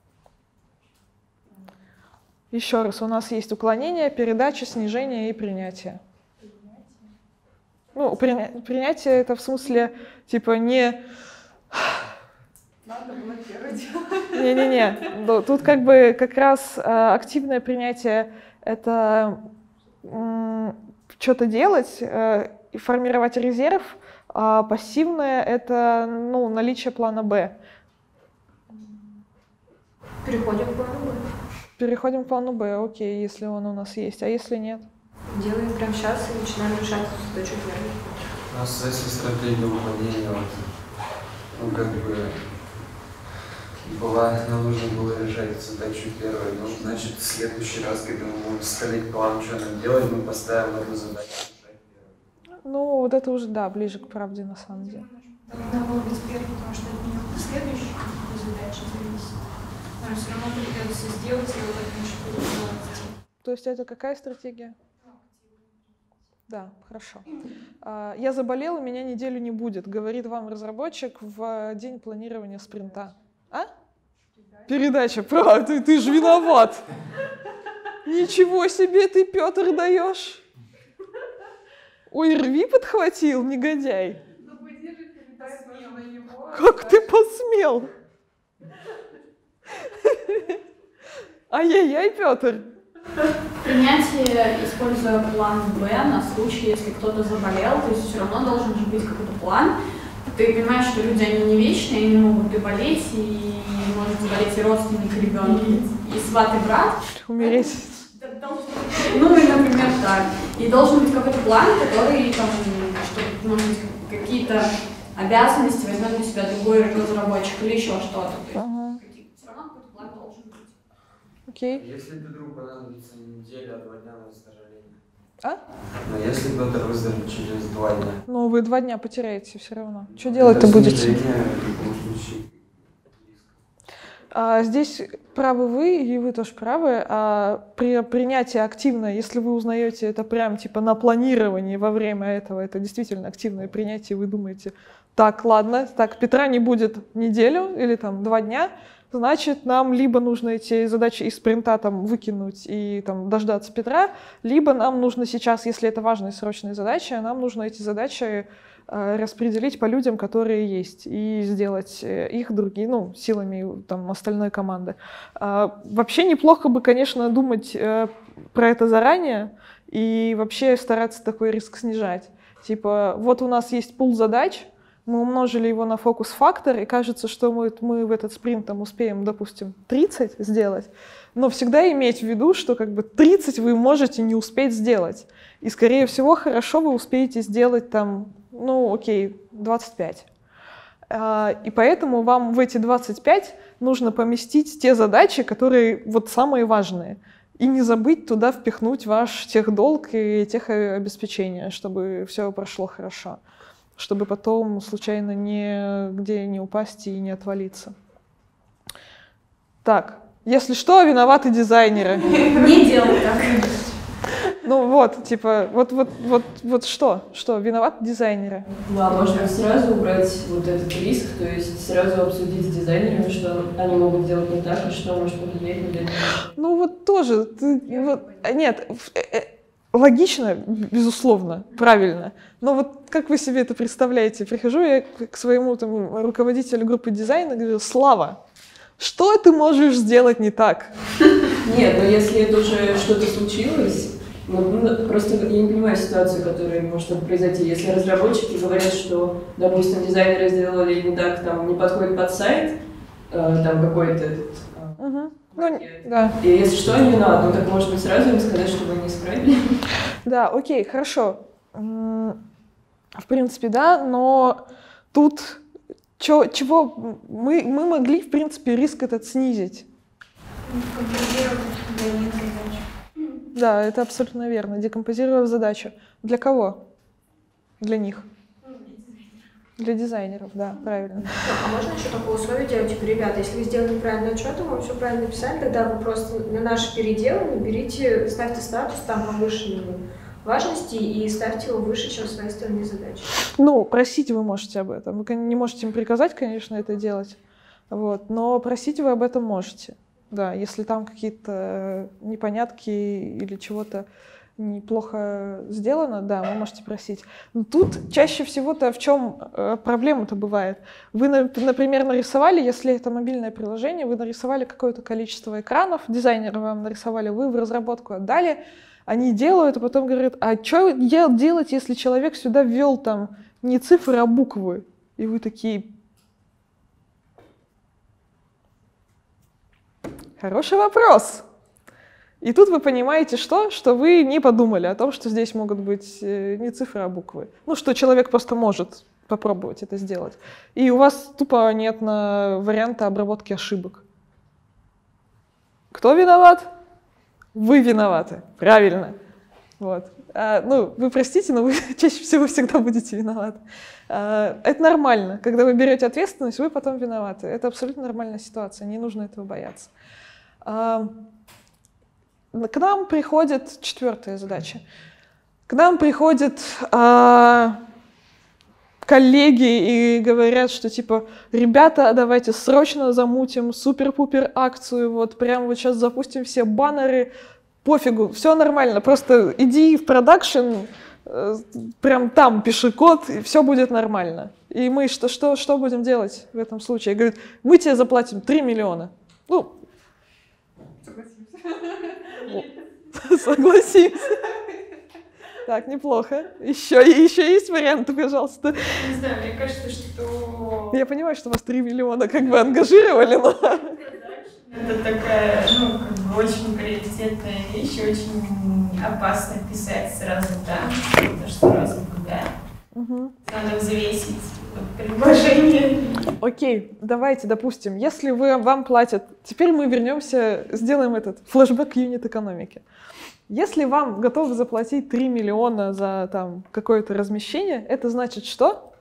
Еще раз, у нас есть уклонение, передача, снижение и принятие. Ну, приня- принятие — это в смысле, типа, не... Надо было первое делать. Не-не-не, тут как бы как раз э, активное принятие — это э, что-то делать, э, и формировать резерв, а пассивное — это, ну, наличие плана Б. Переходим к плану Б. Переходим к плану Б, окей, если он у нас есть, а если нет? Делаем прямо сейчас и начинаем решать задачу первой. У нас если стратегия уклонения, вот, ну как бы была, нам нужно было решать задачу первой, ну значит в следующий раз, когда мы будем составлять план, что нам делать, мы поставим эту задачу решать первой. Ну, вот это уже, да, ближе к правде на самом деле. Должна была быть первой, потому что от нее следующая задача зависит. Но все равно придется сделать, и вот это еще будет делать. То есть это какая стратегия? Да, хорошо. Я заболела, меня неделю не будет, говорит вам разработчик в день планирования спринта. А? Передача, правда, ты, ты же виноват. Ничего себе ты, Петр, даешь. Ой, рви подхватил, негодяй. Как ты посмел? Ай-яй-яй, Петр. Принятие, используя план Б на случай, если кто-то заболел, то есть все равно должен же быть какой-то план. Ты понимаешь, что люди, они не вечные, они могут и болеть, и может заболеть и родственник, и ребенок, и сват, и брат. Умереть. Ну и, например, так. И должен быть какой-то план, который, там, чтобы, может быть, какие-то обязанности возьмет на себя другой разработчик или еще что-то. Ага. Все равно какой-то план должен быть. Окей. Если вдруг понадобится неделя, два дня на выздоровление. А? Но если Петр выздоровеет через два дня. Ну, вы два дня потеряете все равно. Что делать-то будете? Снижение в любом случае. А, здесь правы вы, и вы тоже правы. А при принятии активное, если вы узнаете это прям типа на планировании во время этого, это действительно активное принятие, вы думаете, так, ладно, так, Петра не будет неделю или там два дня, значит, нам либо нужно эти задачи из спринта там выкинуть и там дождаться Петра, либо нам нужно сейчас, если это важная и срочная задача, нам нужно эти задачи э, распределить по людям, которые есть, и сделать их другие, ну, силами там остальной команды. А, вообще неплохо бы, конечно, думать э, про это заранее и вообще стараться такой риск снижать. Типа, вот у нас есть пул задач, мы умножили его на фокус-фактор, и кажется, что мы, мы в этот спринт там успеем, допустим, тридцать сделать, но всегда иметь в виду, что как бы тридцать вы можете не успеть сделать. И, скорее всего, хорошо вы успеете сделать там, ну, окей, двадцать пять. И поэтому вам в эти двадцать пять нужно поместить те задачи, которые вот самые важные. И не забыть туда впихнуть ваш техдолг и техобеспечение, чтобы все прошло хорошо. Чтобы потом случайно нигде не упасть и не отвалиться. Так, если что, виноваты дизайнеры. Не делай так. Ну вот, типа, вот, вот, вот, вот что? Что, виноваты дизайнеры? Да, можно сразу убрать вот этот риск, то есть сразу обсудить с дизайнерами, что они могут делать не так, и что может повлиять на это. Ну вот тоже, ты, вот, нет, логично, безусловно, правильно, но вот как вы себе это представляете? Прихожу я к своему там руководителю группы дизайна и говорю: Слава, что ты можешь сделать не так? Нет, но если это уже что-то случилось, ну, просто я не понимаю ситуацию, которая может произойти. Если разработчики говорят, что, допустим, дизайнеры сделали не так, там, не подходит под сайт, э, там какой-то этот, э, угу. Ну, да. И если что, они виноваты, ну так может быть сразу им сказать, чтобы они исправили. Да, окей, хорошо. В принципе, да, но тут чё, чего мы, мы могли, в принципе, риск этот снизить. Да, это абсолютно верно. Декомпозировав задачу. Для кого? Для них. Для дизайнеров, да, правильно. А можно еще такое условие делать? Типа, ребята, если вы сделали правильный отчет, мы все правильно написали, тогда вы просто на наши переделы берите, ставьте статус там повыше важности и ставьте его выше, чем свои остальные задачи. Ну, просить вы можете об этом. Вы не можете им приказать, конечно, это делать, вот, но просить вы об этом можете. Да, если там какие-то непонятки или чего-то неплохо сделано, да, вы можете просить. Но тут чаще всего-то в чем проблема-то бывает? Вы, например, нарисовали, если это мобильное приложение, вы нарисовали какое-то количество экранов, дизайнеры вам нарисовали, вы в разработку отдали, они делают, а потом говорят: а что делать, если человек сюда ввел там не цифры, а буквы? И вы такие... Хороший вопрос. И тут вы понимаете, что? Что вы не подумали о том, что здесь могут быть не цифры, а буквы. Ну, что человек просто может попробовать это сделать. И у вас тупо нет на варианта обработки ошибок. Кто виноват? Вы виноваты. Правильно. Вот. А, ну, вы простите, но вы чаще всего всегда будете виноваты. А, это нормально. Когда вы берете ответственность, вы потом виноваты. Это абсолютно нормальная ситуация. Не нужно этого бояться. А, к нам приходит четвертая задача. К нам приходят а, коллеги и говорят, что типа: ребята, давайте срочно замутим супер-пупер акцию, вот прямо вот сейчас запустим все баннеры, пофигу, все нормально, просто иди в продакшн, прям там пиши код, и все будет нормально. И мы что, что, что будем делать в этом случае? Говорят: мы тебе заплатим три миллиона. Ну, согласимся. Так, неплохо. Еще, еще есть варианты, пожалуйста. Не знаю, мне кажется, что... Я понимаю, что вас три миллиона как бы ангажировали, но... Это такая, ну, как бы очень приоритетная вещь, очень опасно писать сразу «да», потому что сразу «да». Угу. Надо взвесить предложение. Окей, давайте, допустим, если вы, вам платят... Теперь мы вернемся, сделаем этот флешбэк юнит-экономики. Если вам готовы заплатить три миллиона за там какое-то размещение, это значит что?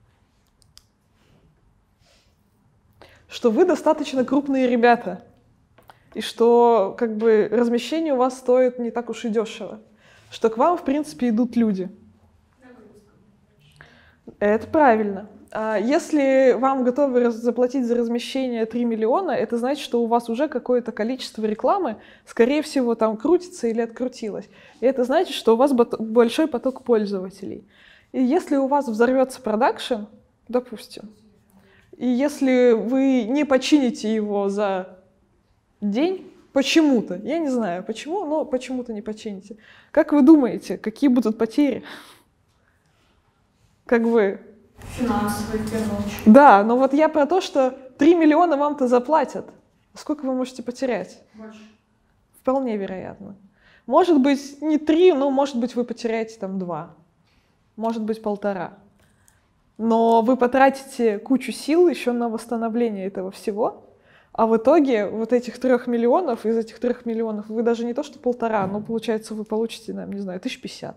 Что вы достаточно крупные ребята. И что как бы размещение у вас стоит не так уж и дешево. Что к вам, в принципе, идут люди. Это правильно. Если вам готовы заплатить за размещение три миллиона, это значит, что у вас уже какое-то количество рекламы, скорее всего, там крутится или открутилось. И это значит, что у вас большой поток пользователей. И если у вас взорвется продакшн, допустим, и если вы не почините его за день, почему-то, я не знаю почему, но почему-то не почините, как вы думаете, какие будут потери? Как вы Финансовый, в первую очередь. Да, но вот я про то, что три миллиона вам-то заплатят. Сколько вы можете потерять? Больше. Вполне вероятно. Может быть, не три, но, может быть, вы потеряете там два. Может быть, полтора. Но вы потратите кучу сил еще на восстановление этого всего, а в итоге вот этих трех миллионов, из этих трех миллионов вы даже не то, что полтора, но, получается, вы получите, наверное, не знаю, тысяч пятьдесят.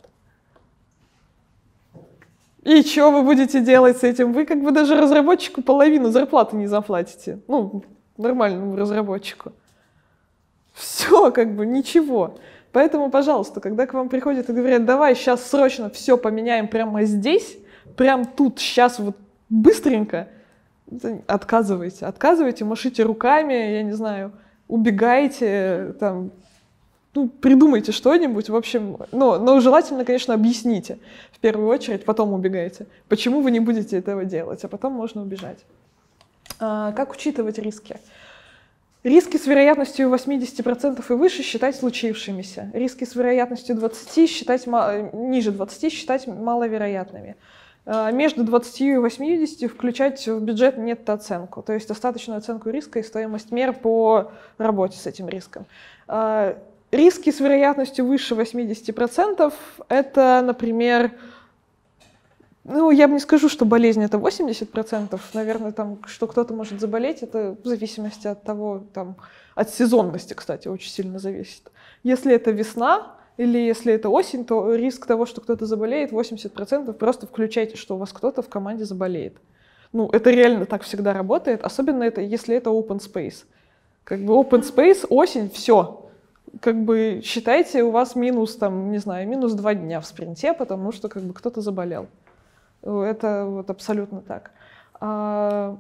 И что вы будете делать с этим? Вы как бы даже разработчику половину зарплаты не заплатите. Ну, нормальному разработчику. Все, как бы, ничего. Поэтому, пожалуйста, когда к вам приходят и говорят, давай сейчас срочно все поменяем прямо здесь, прямо тут, сейчас вот быстренько, отказывайте. Отказывайте, машите руками, я не знаю, убегайте, там, ну, придумайте что-нибудь, в общем, но, но желательно, конечно, объясните в первую очередь, потом убегайте, почему вы не будете этого делать, а потом можно убежать. А, как учитывать риски? Риски с вероятностью восемьдесят процентов и выше считать случившимися. Риски с вероятностью двадцать процентов считать, ниже двадцати считать маловероятными. Между двадцатью и восьмидесятью включать в бюджет нет-оценку, то есть остаточную оценку риска и стоимость мер по работе с этим риском. Риски с вероятностью выше восьмидесяти процентов — это, например, ну, я бы не скажу, что болезнь — это восемьдесят процентов. Наверное, там, что кто-то может заболеть, это в зависимости от того, там, от сезонности, кстати, очень сильно зависит. Если это весна или если это осень, то риск того, что кто-то заболеет, восемьдесят процентов. Просто включайте, что у вас кто-то в команде заболеет. Ну, это реально так всегда работает, особенно это, если это open space. Как бы open space, осень, все. Как бы считайте, у вас минус, там, не знаю, минус два дня в спринте, потому что как бы кто-то заболел. Это вот абсолютно так. А,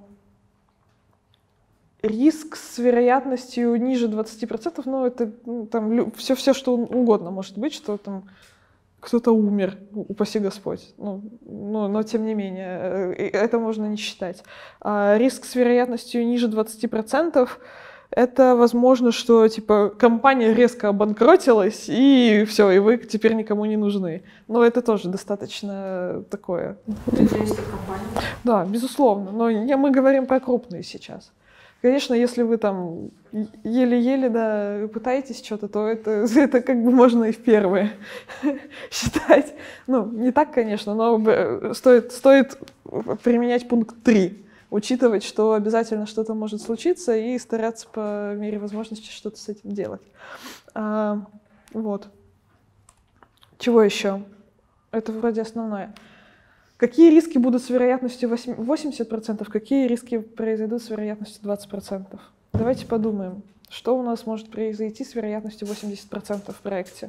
риск с вероятностью ниже двадцати процентов, ну, это ну, там все, все, что угодно может быть, что там кто-то умер, упаси Господь. Ну, но, но тем не менее, это можно не считать. А риск с вероятностью ниже двадцати процентов — это возможно, что типа компания резко обанкротилась, и все, и вы теперь никому не нужны. Но это тоже достаточно такое. Это зависит от компании. Да, безусловно. Но не, мы говорим про крупные сейчас. Конечно, если вы там еле-еле да, пытаетесь что-то, то это, это как бы можно и в первые считать. Ну, не так, конечно, но стоит, стоит применять пункт три. Учитывать, что обязательно что-то может случиться, и стараться по мере возможности что-то с этим делать. А, вот. Чего еще? Это вроде основное. Какие риски будут с вероятностью восемьдесят процентов, какие риски произойдут с вероятностью двадцать процентов? Давайте подумаем, что у нас может произойти с вероятностью восемьдесят процентов в проекте.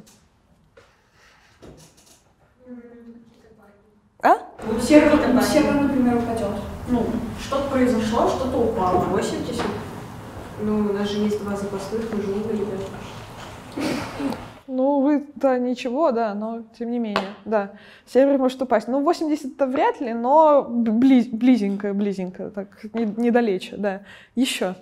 А? Сервер, сервер, например, упадет. Ну, что-то произошло, что-то упало. восемьдесят? Ну, у нас же есть два запасных, мы же умные ребята. Ну, вы-то ничего, да, но тем не менее, да. Сервер может упасть. Ну, восемьдесят-то вряд ли, но бли- близенько, близенько, так, не, недалече, да. Еще.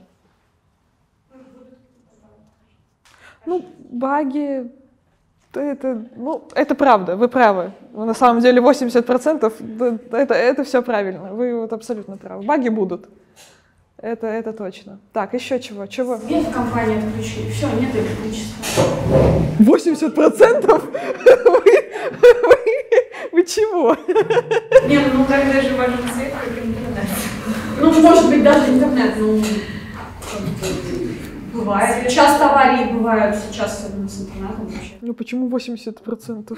Ну, баги... Это, ну, это правда, вы правы. На самом деле восемьдесят процентов это, это все правильно. Вы вот абсолютно правы. Баги будут. Это, это точно. Так, еще чего? Чего? Свет в компании отключили. Все, нет электричества. восемьдесят процентов? Вы, вы, вы чего? Не, ну тогда же важен свет, как интернет. Ну, может быть, даже интернет, ну... Бывает. Часто аварии бывают сейчас, особенно с интернетом вообще. Ну почему восемьдесят процентов?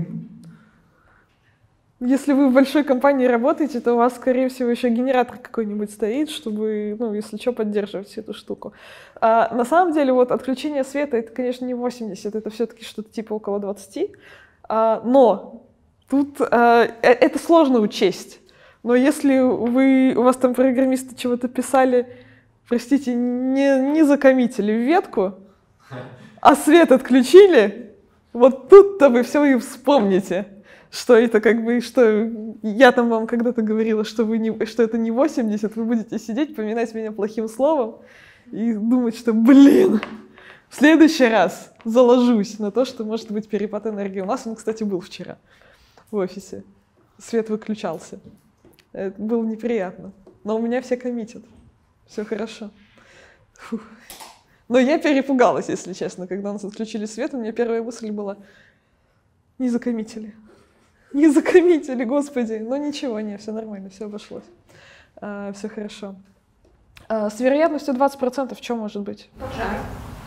Если вы в большой компании работаете, то у вас, скорее всего, еще генератор какой-нибудь стоит, чтобы, ну, если что, поддерживать эту штуку. А на самом деле, вот отключение света, это, конечно, не восемьдесят, это все-таки что-то типа около двадцати. А, но тут а, это сложно учесть. Но если вы, у вас там программисты чего-то писали, простите, не, не закоммитили в ветку, а свет отключили, вот тут-то вы все и вспомните, что это как бы, что я там вам когда-то говорила, что, вы не, что это не восемьдесят, вы будете сидеть, поминать меня плохим словом и думать, что, блин, в следующий раз заложусь на то, что может быть перепад энергии. У нас он, кстати, был вчера в офисе. Свет выключался. Это было неприятно. Но у меня все коммитят. Все хорошо. Фух. Но я перепугалась, если честно, когда у нас отключили свет. У меня первая мысль была: не закоммитили. Не закоммитили, господи. Но ничего, не, все нормально, все обошлось. А, все хорошо. А, с вероятностью двадцать процентов что может быть? Пожар.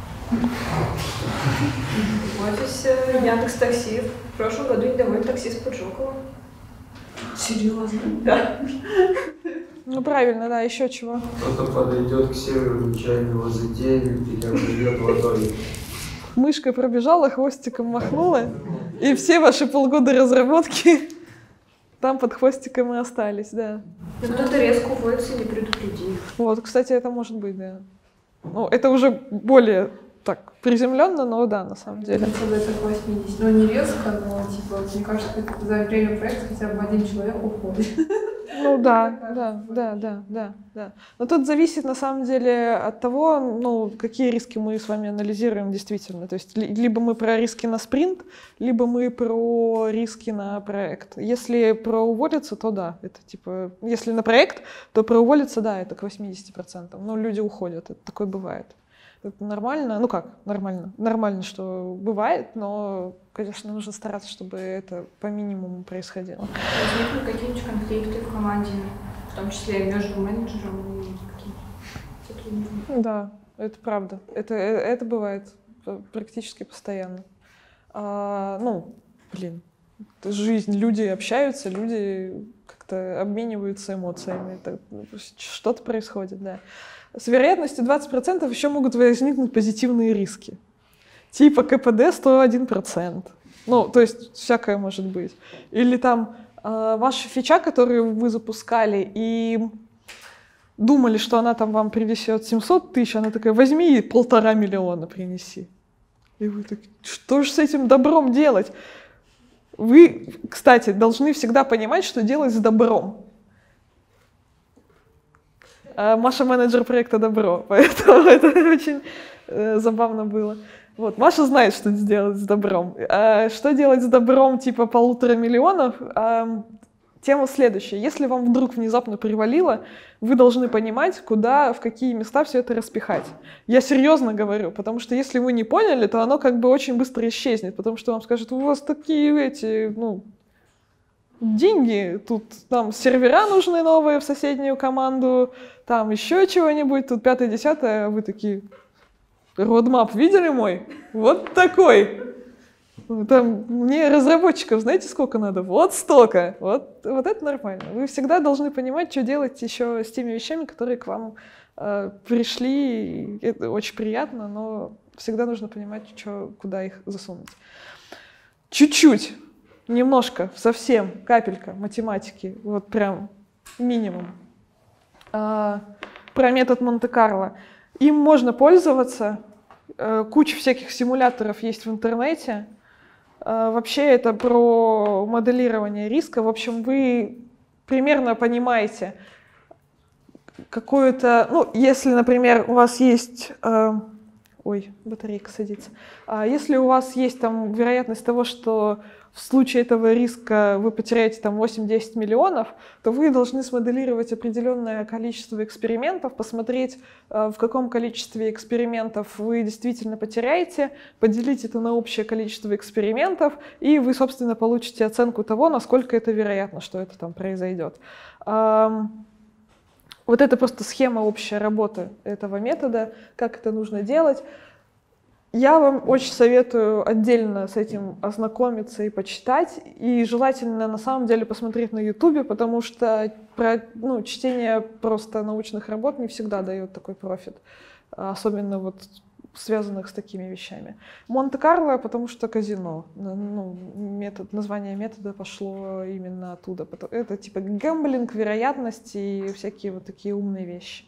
В офисе Яндекс.Такси. В прошлом году недовольный таксист поджег его. Серьезно? Да. Ну правильно, да, еще чего? Кто-то подойдет к серверу, нечаянно его заденет или обольет водой. Мышкой пробежала, хвостиком махнула, и все ваши полгода разработки там под хвостиком и остались, да. Но кто-то резко уводится и не предупредит. Вот, кстати, это может быть, да. Ну, это уже более так приземленно, но да, на самом деле. Это к восьмидесяти. Ну, не резко, но, типа, мне кажется, за время проекта хотя бы один человек уходит. Ну да, да, да, да, да, да. Но тут зависит на самом деле от того, ну, какие риски мы с вами анализируем действительно. То есть либо мы про риски на спринт, либо мы про риски на проект. Если про уволиться, то да, это типа, если на проект, то про уволиться, да, это к восьмидесяти процентам. Ну, люди уходят, это такое бывает. Это нормально, ну как, нормально, нормально, что бывает, но, конечно, нужно стараться, чтобы это по минимуму происходило. Возникнут какие-нибудь конфликты в команде, в том числе между менеджером и какими-то сотрудниками? Да, это правда, это, это бывает практически постоянно. А, ну, блин, это жизнь, люди общаются, люди как-то обмениваются эмоциями, это, что-то происходит, да. С вероятностью двадцать процентов еще могут возникнуть позитивные риски. Типа КПД сто один процент. Ну, то есть всякое может быть. Или там э, ваша фича, которую вы запускали, и думали, что она там вам принесет семьсот тысяч, она такая: возьми и полтора миллиона принеси. И вы такие: что же с этим добром делать? Вы, кстати, должны всегда понимать, что делать с добром. Маша менеджер проекта «Добро», поэтому это очень э, забавно было. Вот, Маша знает, что сделать с добром. А что делать с добром типа полутора миллионов? А, тема следующая. Если вам вдруг внезапно привалило, вы должны понимать, куда, в какие места все это распихать. Я серьезно говорю, потому что если вы не поняли, то оно как бы очень быстро исчезнет, потому что вам скажут: у вас такие эти, ну... деньги, тут там сервера нужны новые в соседнюю команду, там еще чего-нибудь, тут пятое-десятое, а вы такие: родмап видели мой? Вот такой. Там мне разработчиков знаете сколько надо? Вот столько. Вот, вот это нормально. Вы всегда должны понимать, что делать еще с теми вещами, которые к вам э, пришли. Это очень приятно, но всегда нужно понимать, что, куда их засунуть. Чуть-чуть. Немножко, совсем, капелька математики, вот прям минимум. А, про метод Монте-Карло. Им можно пользоваться, а, куча всяких симуляторов есть в интернете. А, вообще это про моделирование риска. В общем, вы примерно понимаете какую-то... Ну, если, например, у вас есть... А, ой, батарейка садится. А, если у вас есть там вероятность того, что в случае этого риска вы потеряете там восемь-десять миллионов, то вы должны смоделировать определенное количество экспериментов, посмотреть, в каком количестве экспериментов вы действительно потеряете, поделить это на общее количество экспериментов, и вы, собственно, получите оценку того, насколько это вероятно, что это там произойдет. Вот это просто схема общей работы этого метода, как это нужно делать. Я вам очень советую отдельно с этим ознакомиться и почитать, и желательно на самом деле посмотреть на Ютубе, потому что про, ну, чтение просто научных работ не всегда дает такой профит, особенно вот связанных с такими вещами. Монте-Карло, потому что казино, ну, метод, название метода пошло именно оттуда. Это типа гэмблинг, вероятности и всякие вот такие умные вещи.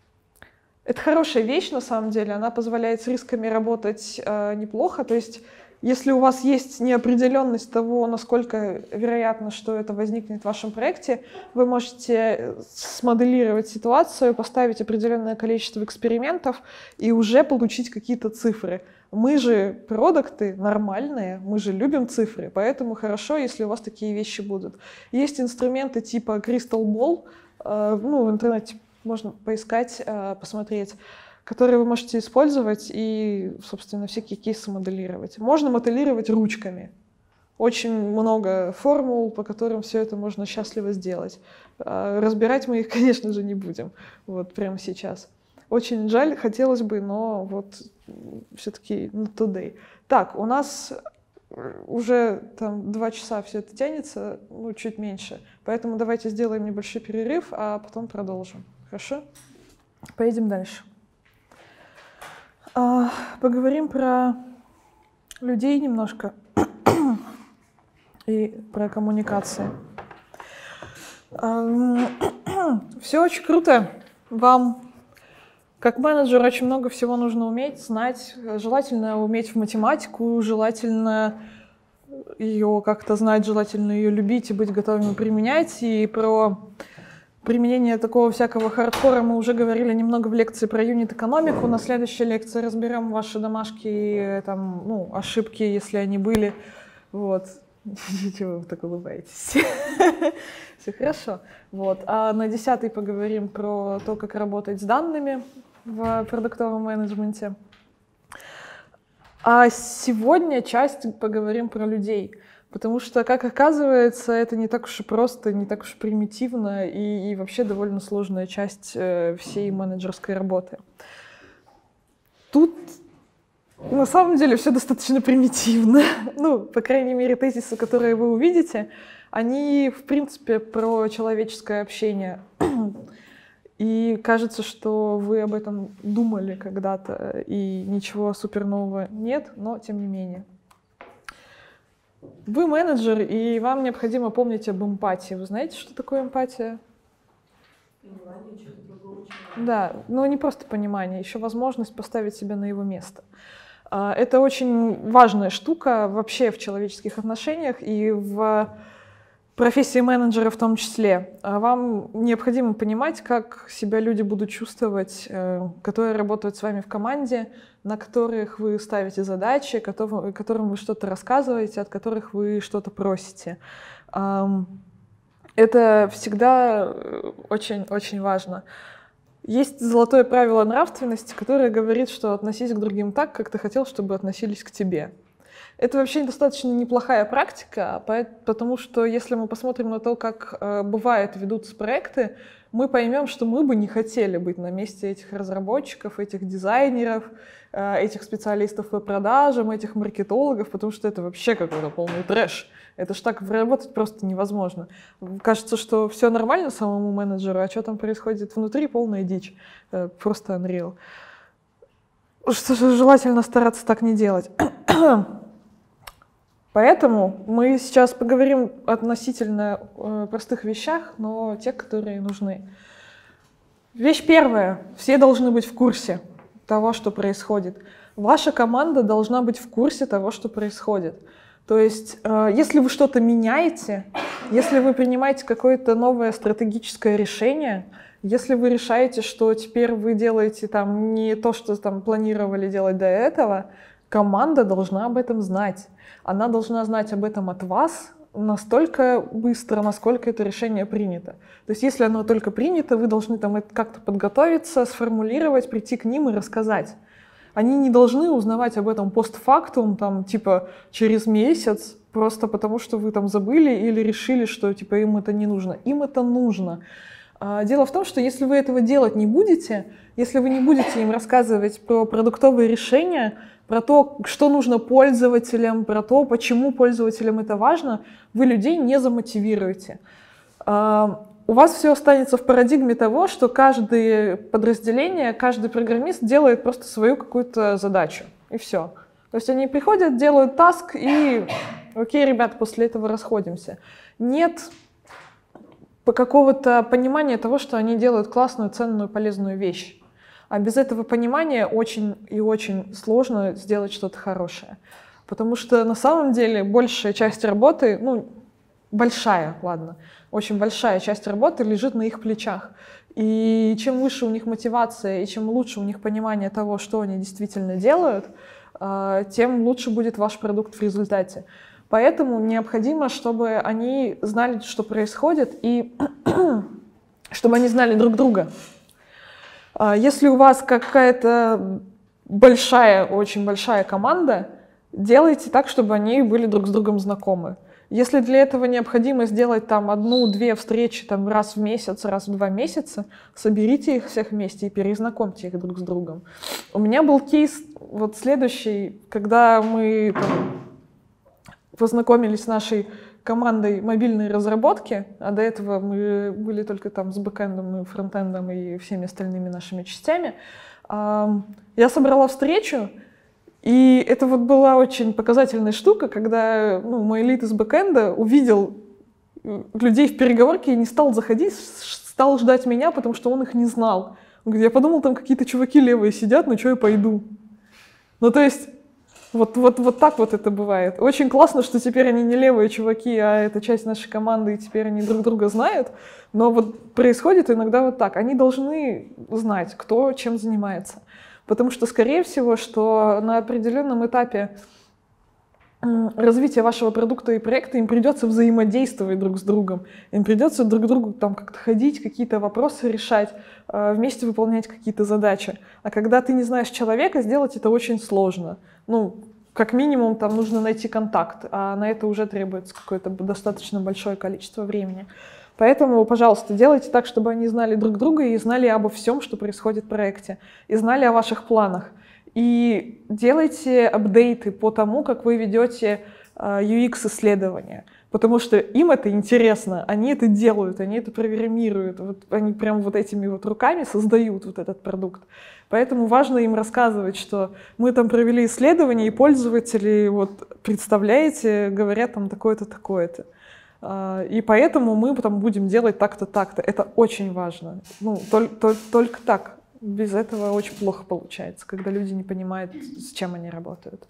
Это хорошая вещь, на самом деле, она позволяет с рисками работать э, неплохо, то есть Если у вас есть неопределенность того, насколько вероятно, что это возникнет в вашем проекте, вы можете смоделировать ситуацию, поставить определенное количество экспериментов и уже получить какие-то цифры. Мы же продукты нормальные, мы же любим цифры, поэтому хорошо, если у вас такие вещи будут. Есть инструменты типа Crystal Ball, ну, в интернете можно поискать, посмотреть, которые вы можете использовать и, собственно, всякие кейсы моделировать. Можно моделировать ручками. Очень много формул, по которым все это можно счастливо сделать. Разбирать мы их, конечно же, не будем вот прямо сейчас. Очень жаль, хотелось бы, но вот все-таки not today. Так, у нас уже там два часа все это тянется, ну, чуть меньше. Поэтому давайте сделаем небольшой перерыв, а потом продолжим. Хорошо? Поедем дальше. Поговорим про людей немножко и про коммуникации. Все очень круто. Вам, как менеджеру, очень много всего нужно уметь, знать. Желательно уметь в математику, желательно ее как-то знать, желательно ее любить и быть готовым применять. И про применение такого всякого хардкора мы уже говорили немного в лекции про юнит-экономику. На следующей лекции разберем ваши домашки, там, ну, ошибки, если они были. Вот. Чего вы так улыбаетесь? Все хорошо. Вот. А на десятой поговорим про то, как работать с данными в продуктовом менеджменте. А сегодня часть поговорим про людей. Потому что, как оказывается, это не так уж и просто, не так уж и примитивно и, и вообще довольно сложная часть э, всей менеджерской работы. Тут на самом деле все достаточно примитивно. Ну, по крайней мере, тезисы, которые вы увидите, они, в принципе, про человеческое общение. И кажется, что вы об этом думали когда-то, и ничего супер нового нет, но тем не менее. Вы менеджер, и вам необходимо помнить об эмпатии. Вы знаете, что такое эмпатия? Понимание чего-то другого человека. Да, но не просто понимание, еще возможность поставить себя на его место. Это очень важная штука вообще в человеческих отношениях и в профессии менеджера в том числе. Вам необходимо понимать, как себя люди будут чувствовать, которые работают с вами в команде, на которых вы ставите задачи, которым вы что-то рассказываете, от которых вы что-то просите. Это всегда очень-очень важно. Есть золотое правило нравственности, которое говорит, что относись к другим так, как ты хотел, чтобы относились к тебе. Это вообще достаточно неплохая практика, потому что если мы посмотрим на то, как э, бывает ведутся проекты, мы поймем, что мы бы не хотели быть на месте этих разработчиков, этих дизайнеров, э, этих специалистов по продажам, этих маркетологов, потому что это вообще какой-то полный трэш. Это ж так работать просто невозможно. Кажется, что все нормально самому менеджеру, а что там происходит внутри, полная дичь. Э, просто unreal. Что же желательно стараться так не делать. Поэтому мы сейчас поговорим относительно э, простых вещах, но те, которые нужны. Вещь первая. Все должны быть в курсе того, что происходит. Ваша команда должна быть в курсе того, что происходит. То есть, э, если вы что-то меняете, если вы принимаете какое-то новое стратегическое решение, если вы решаете, что теперь вы делаете там не то, что там планировали делать до этого, команда должна об этом знать. Она должна знать об этом от вас настолько быстро, насколько это решение принято. То есть если оно только принято, вы должны там как-то подготовиться, сформулировать, прийти к ним и рассказать. Они не должны узнавать об этом постфактум, там, типа, через месяц, просто потому что вы там забыли или решили, что типа, им это не нужно. Им это нужно. Дело в том, что если вы этого делать не будете, если вы не будете им рассказывать про продуктовые решения, про то, что нужно пользователям, про то, почему пользователям это важно, вы людей не замотивируете. У вас все останется в парадигме того, что каждое подразделение, каждый программист делает просто свою какую-то задачу, и все. То есть они приходят, делают таск, и окей, ребят, после этого расходимся. Нет какого-то понимания того, что они делают классную, ценную, полезную вещь. А без этого понимания очень и очень сложно сделать что-то хорошее. Потому что на самом деле большая часть работы, ну, большая, ладно, очень большая часть работы лежит на их плечах. И чем выше у них мотивация, и чем лучше у них понимание того, что они действительно делают, тем лучше будет ваш продукт в результате. Поэтому необходимо, чтобы они знали, что происходит, и чтобы они знали друг друга. Если у вас какая-то большая, очень большая команда, делайте так, чтобы они были друг с другом знакомы. Если для этого необходимо сделать там одну-две встречи там, раз в месяц, раз в два месяца, соберите их всех вместе и перезнакомьте их друг с другом. У меня был кейс вот следующий, когда мы там, познакомились с нашей командой мобильной разработки, а до этого мы были только там с бэкэндом и фронтендом и всеми остальными нашими частями. Я собрала встречу, и это вот была очень показательная штука, когда ну, мой лид из бэкэнда увидел людей в переговорке и не стал заходить, стал ждать меня, потому что он их не знал. Он говорит, я подумал, там какие-то чуваки левые сидят, ну что я пойду. Ну то есть вот, вот, вот так вот это бывает. Очень классно, что теперь они не левые чуваки, а это часть нашей команды, и теперь они друг друга знают. Но вот происходит иногда вот так. Они должны знать, кто чем занимается. Потому что, скорее всего, что на определенном этапе развития вашего продукта и проекта им придется взаимодействовать друг с другом. Им придется друг к другу там как-то ходить, какие-то вопросы решать, вместе выполнять какие-то задачи. А когда ты не знаешь человека, сделать это очень сложно. Ну, как минимум, там нужно найти контакт, а на это уже требуется какое-то достаточно большое количество времени. Поэтому, пожалуйста, делайте так, чтобы они знали друг друга и знали обо всем, что происходит в проекте, и знали о ваших планах. И делайте апдейты по тому, как вы ведете ю экс-исследования, потому что им это интересно, они это делают, они это программируют, вот они прям вот этими вот руками создают вот этот продукт. Поэтому важно им рассказывать, что мы там провели исследование, и пользователи, вот, представляете, говорят там такое-то, такое-то. И поэтому мы там будем делать так-то, так-то. Это очень важно. Ну, только, только, только так. Без этого очень плохо получается, когда люди не понимают, с чем они работают.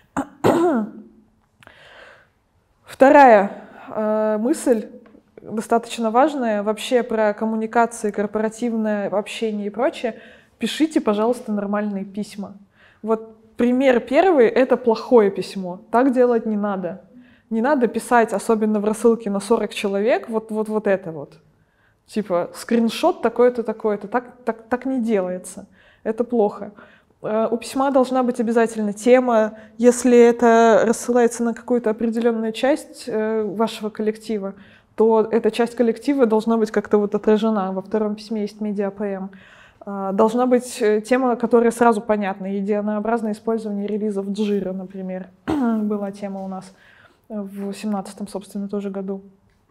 Вторая э, мысль, достаточно важная, вообще про коммуникации, корпоративное общение и прочее. Пишите, пожалуйста, нормальные письма. Вот пример первый — это плохое письмо. Так делать не надо. Не надо писать, особенно в рассылке на сорок человек, вот, вот, вот это вот. Типа, скриншот такой-то, такой-то. Так, так, так не делается. Это плохо. У письма должна быть обязательно тема. Если это рассылается на какую-то определенную часть вашего коллектива, то эта часть коллектива должна быть как-то вот отражена. Во втором письме есть медиа-ПМ. Должна быть тема, которая сразу понятна. Единообразное использование релизов Jira, например, была тема у нас в семнадцатом, собственно, тоже году.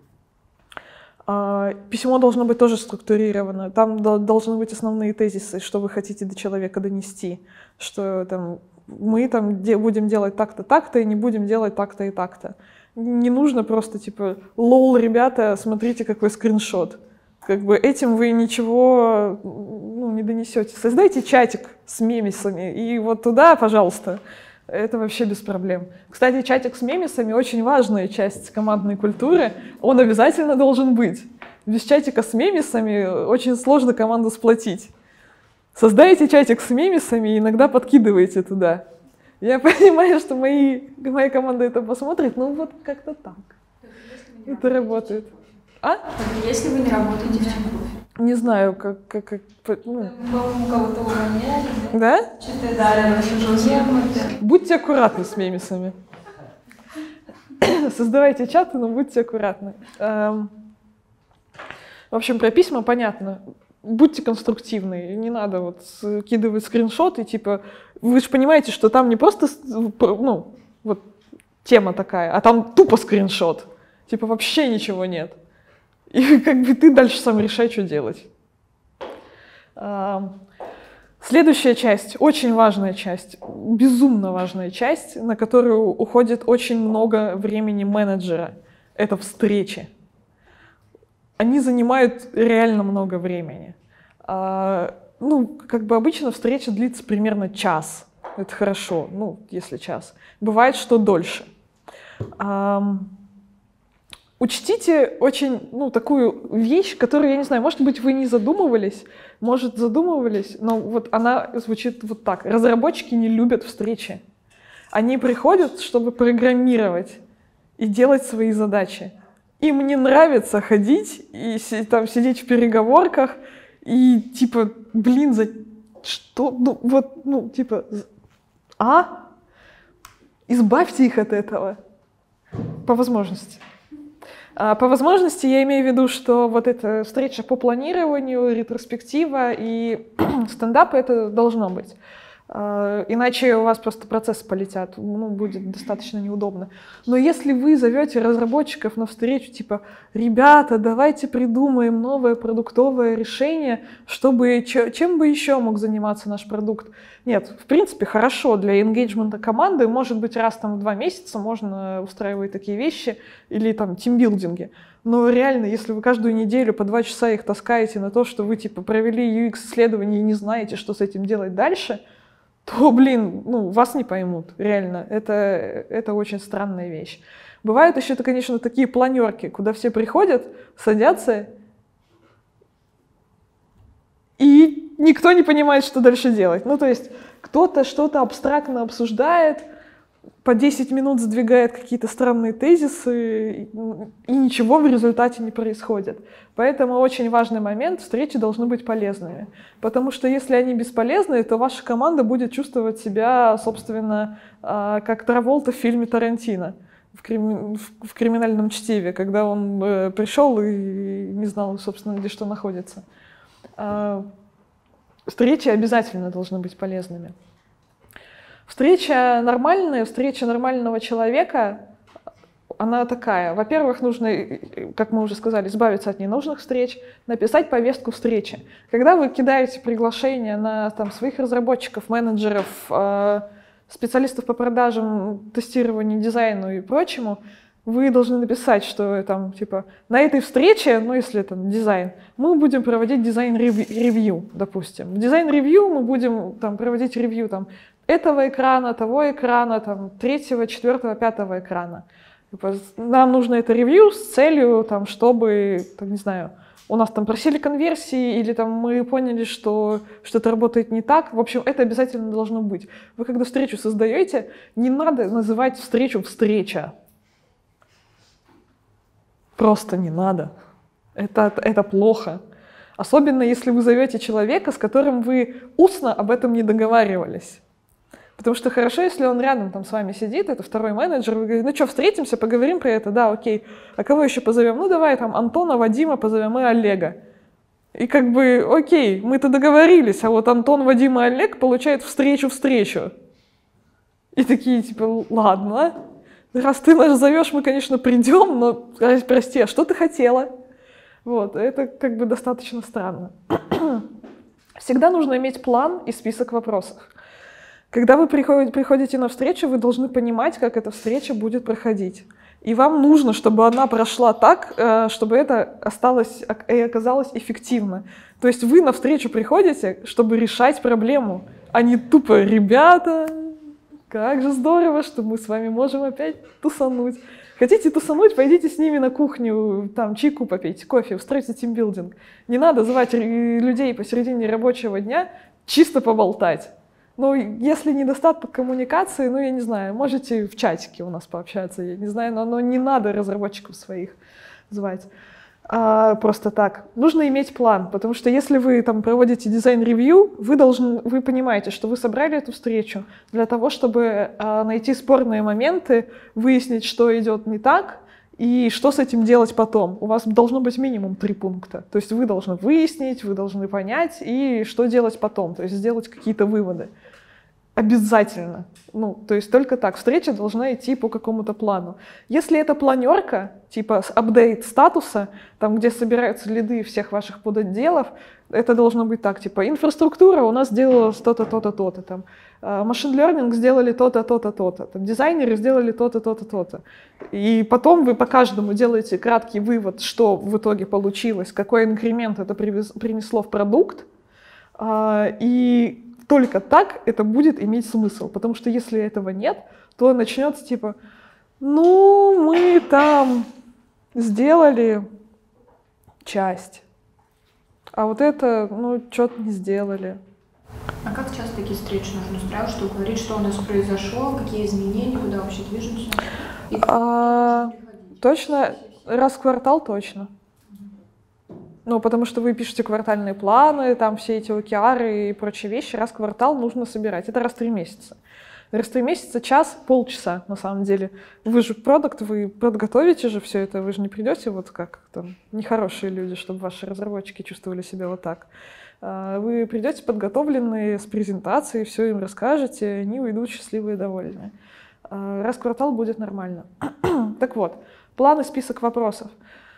Письмо должно быть тоже структурировано. Там должны быть основные тезисы, что вы хотите до человека донести. Что там, мы там де- будем делать так-то, так-то, и не будем делать так-то и так-то. Не нужно просто типа «лол, ребята, смотрите, какой скриншот». Как бы этим вы ничего ну, не донесете. Создайте чатик с мемесами, и вот туда, пожалуйста. Это вообще без проблем. Кстати, чатик с мемесами — очень важная часть командной культуры. Он обязательно должен быть. Без чатика с мемесами очень сложно команду сплотить. Создайте чатик с мемесами и иногда подкидывайте туда. Я понимаю, что мои, моя команда это посмотрит, но вот как-то так. Это работает. А? Если вы не работаете в Тинькоффе? Не знаю, как... как, как ну. У кого-то увольняли, да? Что-то дали наши жесткие. Будьте аккуратны с мемесами. Создавайте чаты, но будьте аккуратны. В общем, про письма понятно. Будьте конструктивны. Не надо вот скидывать скриншоты, типа... Вы же понимаете, что там не просто ну, вот, тема такая, а там тупо скриншот. Типа вообще ничего нет. И как бы ты дальше сам решай, что делать. Следующая часть, очень важная часть, безумно важная часть, на которую уходит очень много времени менеджера. Это встречи. Они занимают реально много времени. Ну, как бы обычно встреча длится примерно час. это хорошо, ну, если час. Бывает, что дольше. Ам, учтите очень, ну, такую вещь, которую, я не знаю, может быть, вы не задумывались, может, задумывались, но вот она звучит вот так. Разработчики не любят встречи. Они приходят, чтобы программировать и делать свои задачи. Им не нравится ходить и там сидеть в переговорках и типа, блин, за что? Ну, вот, ну, типа, а? Избавьте их от этого. По возможности. А по возможности я имею в виду, что вот эта встреча по планированию, ретроспектива и стендапы, это должно быть. Иначе у вас просто процессы полетят, ну, будет достаточно неудобно. Но если вы зовете разработчиков на встречу, типа, ребята, давайте придумаем новое продуктовое решение, чтобы чем бы еще мог заниматься наш продукт. Нет, в принципе, хорошо для энгейджмента команды, может быть, раз там в два месяца можно устраивать такие вещи или там тимбилдинги. Но реально, если вы каждую неделю по два часа их таскаете на то, что вы типа провели ю экс-исследование и не знаете, что с этим делать дальше, то, блин, ну, вас не поймут, реально. Это, это очень странная вещь. Бывают еще, конечно, такие планерки, куда все приходят, садятся, и никто не понимает, что дальше делать. Ну, то есть кто-то что-то абстрактно обсуждает, по десять минут сдвигает какие-то странные тезисы, и ничего в результате не происходит. Поэтому очень важный момент — встречи должны быть полезными. Потому что если они бесполезны, то ваша команда будет чувствовать себя, собственно, как Траволта в фильме Тарантино, в, крим... в криминальном чтиве, когда он пришел и не знал, собственно, где что находится. Встречи обязательно должны быть полезными. Встреча нормальная, встреча нормального человека, она такая. Во-первых, нужно, как мы уже сказали, избавиться от ненужных встреч, написать повестку встречи. Когда вы кидаете приглашения на там, своих разработчиков, менеджеров, э, специалистов по продажам, тестированию, дизайну и прочему, вы должны написать, что там, типа, на этой встрече, ну, если там дизайн, мы будем проводить дизайн-ревью, допустим. В дизайн-ревью мы будем там, проводить ревью там, этого экрана, того экрана, там, третьего, четвертого, пятого экрана. Нам нужно это ревью с целью, там, чтобы, там, не знаю, у нас там просили конверсии, или там мы поняли, что что-то работает не так. В общем, это обязательно должно быть. Вы когда встречу создаете, не надо называть встречу «встреча». Просто не надо. Это, это плохо. Особенно, если вы зовете человека, с которым вы устно об этом не договаривались. Потому что хорошо, если он рядом там с вами сидит, это второй менеджер, вы говорите, ну что, встретимся, поговорим про это, да, окей. А кого еще позовем? Ну давай там Антона, Вадима позовем и Олега. И как бы, окей, мы-то договорились, а вот Антон, Вадим и Олег получают встречу-встречу. И такие, типа, ладно, раз ты нас зовешь, мы, конечно, придем, но, прости, а что ты хотела? Вот, это как бы достаточно странно. Всегда нужно иметь план и список вопросов. Когда вы приходите, приходите на встречу, вы должны понимать, как эта встреча будет проходить. И вам нужно, чтобы она прошла так, чтобы это осталось и оказалось эффективно. То есть вы на встречу приходите, чтобы решать проблему, а не тупо «ребята, как же здорово, что мы с вами можем опять тусануть». Хотите тусануть, пойдите с ними на кухню, там чайку попейте, кофе, устройте тимбилдинг. Не надо звать людей посередине рабочего дня чисто поболтать. Ну, если недостаток коммуникации, ну, я не знаю, можете в чатике у нас пообщаться, я не знаю, но, но не надо разработчиков своих звать. А, просто так. Нужно иметь план, потому что если вы там проводите дизайн-ревью, вы должны, вы понимаете, что вы собрали эту встречу для того, чтобы а, найти спорные моменты, выяснить, что идет не так, и что с этим делать потом. У вас должно быть минимум три пункта. То есть вы должны выяснить, вы должны понять, и что делать потом, то есть сделать какие-то выводы. Обязательно. Ну, то есть только так. Встреча должна идти по какому-то плану. Если это планерка, типа апдейт статуса, там, где собираются лиды всех ваших подотделов, это должно быть так, типа инфраструктура у нас сделала то-то, то-то, то-то, там, машин learning сделали то-то, то-то, то-то, там, дизайнеры сделали то-то, то-то, то-то. И потом вы по каждому делаете краткий вывод, что в итоге получилось, какой инкремент это принесло в продукт, и только так это будет иметь смысл. Потому что если этого нет, то начнется типа, ну, мы там сделали часть, а вот это, ну, что-то не сделали. А как часто такие встречи нужно устраивать, чтобы говорить, что у нас произошло, какие изменения, куда вообще движемся? И а, точно, раз в квартал точно. Ну, потому что вы пишете квартальные планы, там все эти океары и прочие вещи, раз в квартал нужно собирать. Это раз в три месяца. Раз в три месяца, час, полчаса, на самом деле. Вы же продукт, вы подготовите же все это, вы же не придете вот как там нехорошие люди, чтобы ваши разработчики чувствовали себя вот так. Вы придете подготовленные с презентацией, все им расскажете, они уйдут счастливые и довольные. Раз в квартал будет нормально. Так вот, план и список вопросов.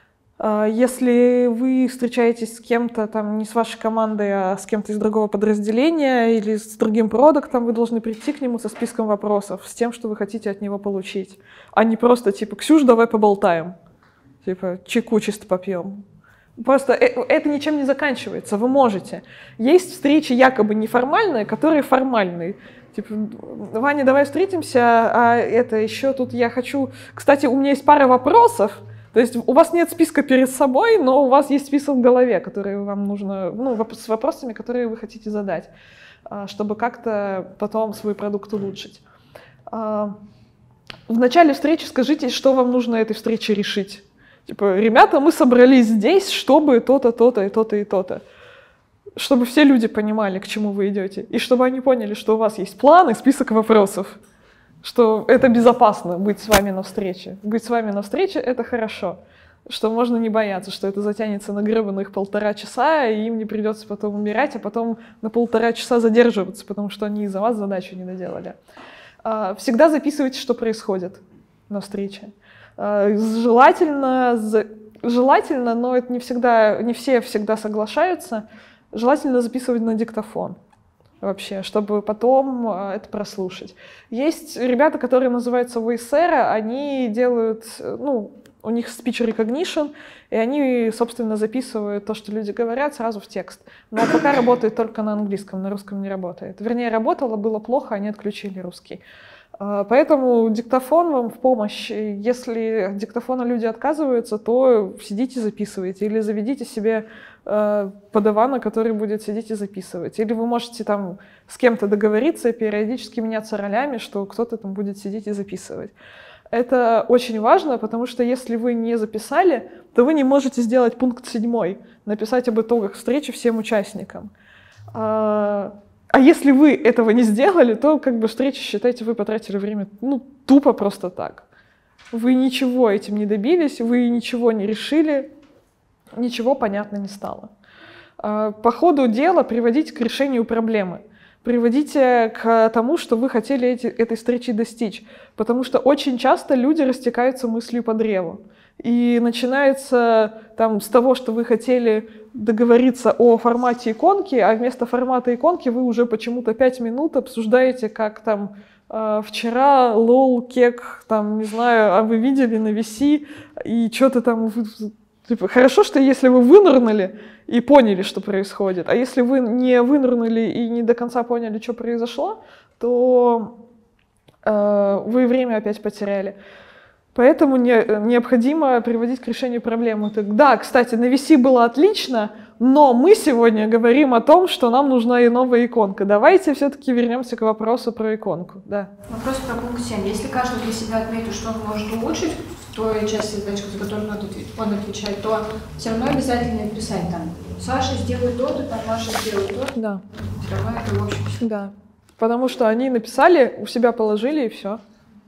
Если вы встречаетесь с кем-то, там, не с вашей командой, а с кем-то из другого подразделения или с другим продуктом, вы должны прийти к нему со списком вопросов, с тем, что вы хотите от него получить. А не просто типа «Ксюш, давай поболтаем». Типа «Чайку чисто попьем». Просто это ничем не заканчивается, вы можете. Есть встречи якобы неформальные, которые формальные. Типа, Ваня, давай встретимся, а это еще тут я хочу... Кстати, у меня есть пара вопросов. То есть у вас нет списка перед собой, но у вас есть список в голове, который вам нужно, ну, с вопросами, которые вы хотите задать, чтобы как-то потом свой продукт улучшить. В начале встречи скажите, что вам нужно этой встрече решить. Типа, ребята, мы собрались здесь, чтобы то-то, то-то и то-то и то-то. Чтобы все люди понимали, к чему вы идете. И чтобы они поняли, что у вас есть план и список вопросов. Что это безопасно быть с вами на встрече. Быть с вами на встрече — это хорошо. Что можно не бояться, что это затянется на гребаных полтора часа, и им не придется потом умирать, а потом на полтора часа задерживаться, потому что они из-за вас задачу не доделали. Всегда записывайте, что происходит на встрече. Желательно, желательно, но это не всегда, не все всегда соглашаются, желательно записывать на диктофон. Вообще, чтобы потом это прослушать. Есть ребята, которые называются войсеры, они делают, ну, у них speech recognition, и они, собственно, записывают то, что люди говорят, сразу в текст. Но пока работает только на английском, на русском не работает. Вернее, работало, было плохо, они отключили русский. Поэтому диктофон вам в помощь. Если от диктофона люди отказываются, то сидите, записывайте. Или заведите себе э, подавана, который будет сидеть и записывать. Или вы можете там с кем-то договориться и периодически меняться ролями, что кто-то там будет сидеть и записывать. Это очень важно, потому что если вы не записали, то вы не можете сделать пункт седьмой, написать об итогах встречи всем участникам. А если вы этого не сделали, то как бы встречи, считайте, вы потратили время, ну, тупо просто так. Вы ничего этим не добились, вы ничего не решили, ничего понятно не стало. По ходу дела приводите к решению проблемы. Приводите к тому, что вы хотели эти, этой встречи достичь. Потому что очень часто люди растекаются мыслью по древу. И начинается там с того, что вы хотели договориться о формате иконки, а вместо формата иконки вы уже почему-то пять минут обсуждаете, как там э, вчера лол, кек, там, не знаю, а вы видели на ви си, и что-то там... Типа, хорошо, что если вы вынырнули и поняли, что происходит, а если вы не вынырнули и не до конца поняли, что произошло, то э, вы время опять потеряли. Поэтому не, необходимо приводить к решению проблемы. Так, да, кстати, на ви си было отлично, но мы сегодня говорим о том, что нам нужна и новая иконка. Давайте все-таки вернемся к вопросу про иконку. Да. Вопрос про пункт семь. Если каждый для себя отметит, что он может улучшить в той части задач, за которую он отвечает, то все равно обязательно писать там: Саша сделай то-то, там Маша сделай то-то. Да. Все равно это в общем. Да. Потому что они написали, у себя положили и все.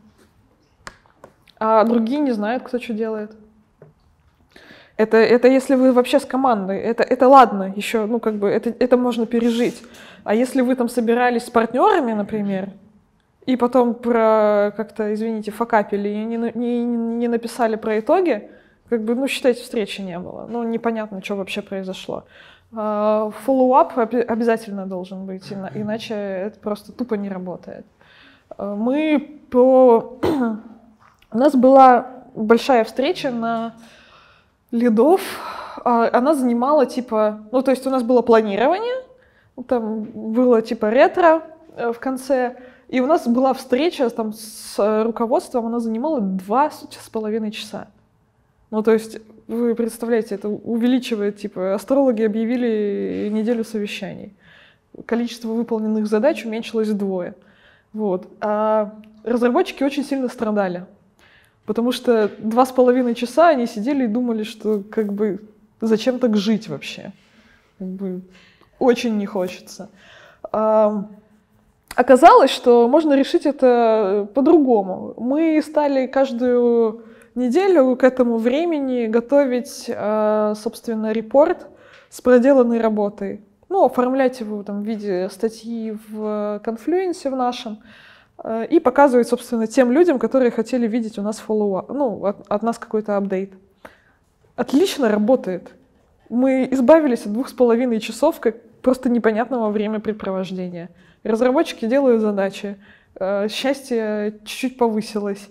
А другие не знают, кто что делает. Это, это если вы вообще с командой, это, это ладно еще, ну как бы это, это можно пережить. А если вы там собирались с партнерами, например, и потом про как-то, извините, факапили и не, не, не написали про итоги, как бы, ну считайте, встречи не было. Ну непонятно, что вообще произошло. Follow-up обязательно должен быть, иначе это просто тупо не работает. Мы по... У нас была большая встреча на лидов, она занимала типа, ну то есть у нас было планирование, Там было типа ретро в конце, и у нас была встреча там с руководством, она занимала два с половиной часа. Ну, то есть, вы представляете, это увеличивает, типа, астрологи объявили неделю совещаний. Количество выполненных задач уменьшилось вдвое. Вот. А разработчики очень сильно страдали, потому что два с половиной часа они сидели и думали, что, как бы, зачем так жить вообще? Как бы, очень не хочется. А, оказалось, что можно решить это по-другому. Мы стали каждую неделю к этому времени готовить, собственно, репорт с проделанной работой. Ну, оформлять его там, в виде статьи в Confluence в нашем и показывать, собственно, тем людям, которые хотели видеть у нас follow-up, ну, от, от нас какой-то апдейт. Отлично работает. Мы избавились от двух с половиной часов как просто непонятного времяпрепровождения. Разработчики делают задачи, счастье чуть-чуть повысилось.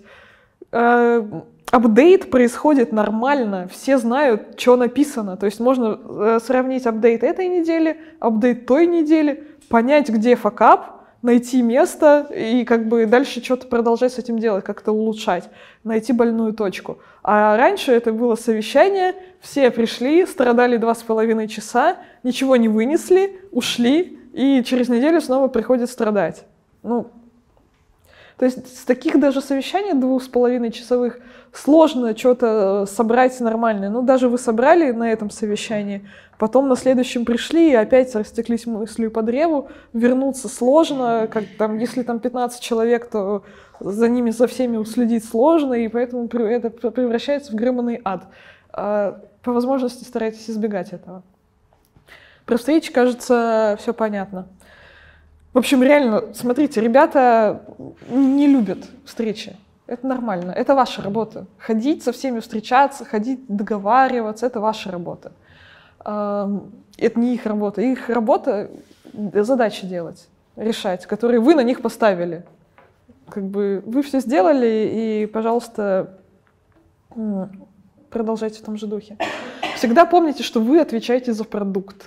Апдейт происходит нормально, все знают, что написано. То есть можно сравнить апдейт этой недели, апдейт той недели, понять, где факап, найти место и как бы дальше что-то продолжать с этим делать, как-то улучшать, найти больную точку. А раньше это было совещание, все пришли, страдали два с половиной часа, ничего не вынесли, ушли, и через неделю снова приходят страдать. Ну, то есть с таких даже совещаний двух с половиной часовых сложно что-то собрать нормальное. Ну, даже вы собрали на этом совещании, потом на следующем пришли и опять растеклись мыслью по древу, вернуться сложно, как там, если там пятнадцать человек, то за ними, за всеми уследить сложно, и поэтому это превращается в гребаный ад. По возможности старайтесь избегать этого. Про встречи, кажется, все понятно. В общем, реально, смотрите, ребята не любят встречи. Это нормально, это ваша работа. Ходить со всеми встречаться, ходить договариваться, это ваша работа. Это не их работа. Их работа — задачи делать, решать, которые вы на них поставили. Как бы вы все сделали, и, пожалуйста, продолжайте в том же духе. Всегда помните, что вы отвечаете за продукт.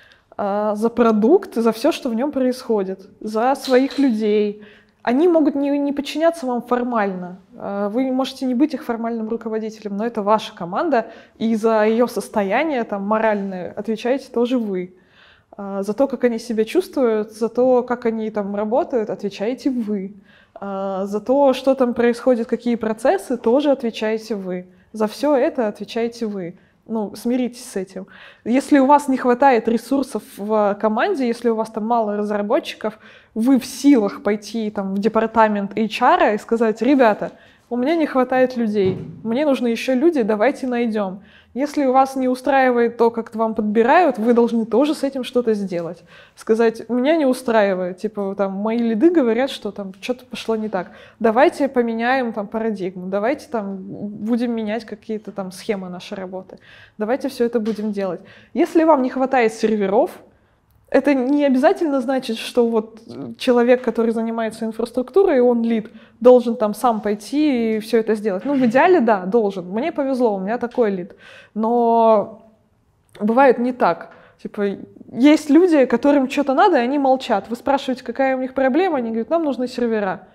За продукт, за все, что в нем происходит, за своих людей. Они могут не, не подчиняться вам формально. Вы можете не быть их формальным руководителем, но это ваша команда, и за ее состояние там, моральное отвечаете тоже вы. За то, как они себя чувствуют, за то, как они там работают, отвечаете вы. За то, что там происходит, какие процессы, тоже отвечаете вы. За все это отвечаете вы. Ну, смиритесь с этим. Если у вас не хватает ресурсов в команде, если у вас там мало разработчиков, вы в силах пойти там, в департамент эйч ар и сказать: ребята, у меня не хватает людей, мне нужны еще люди, давайте найдем. Если у вас не устраивает то, как вам подбирают, вы должны тоже с этим что-то сделать. Сказать: меня не устраивает, типа, там, мои лиды говорят, что там что-то пошло не так. Давайте поменяем там парадигму, давайте там будем менять какие-то там схемы нашей работы. Давайте все это будем делать. Если вам не хватает серверов, это не обязательно значит, что вот человек, который занимается инфраструктурой, он лид, должен там сам пойти и все это сделать. Ну, в идеале, да, должен. Мне повезло, у меня такой лид. Но бывает не так. Типа, есть люди, которым что-то надо, и они молчат. Вы спрашиваете, какая у них проблема, они говорят: нам нужны сервера.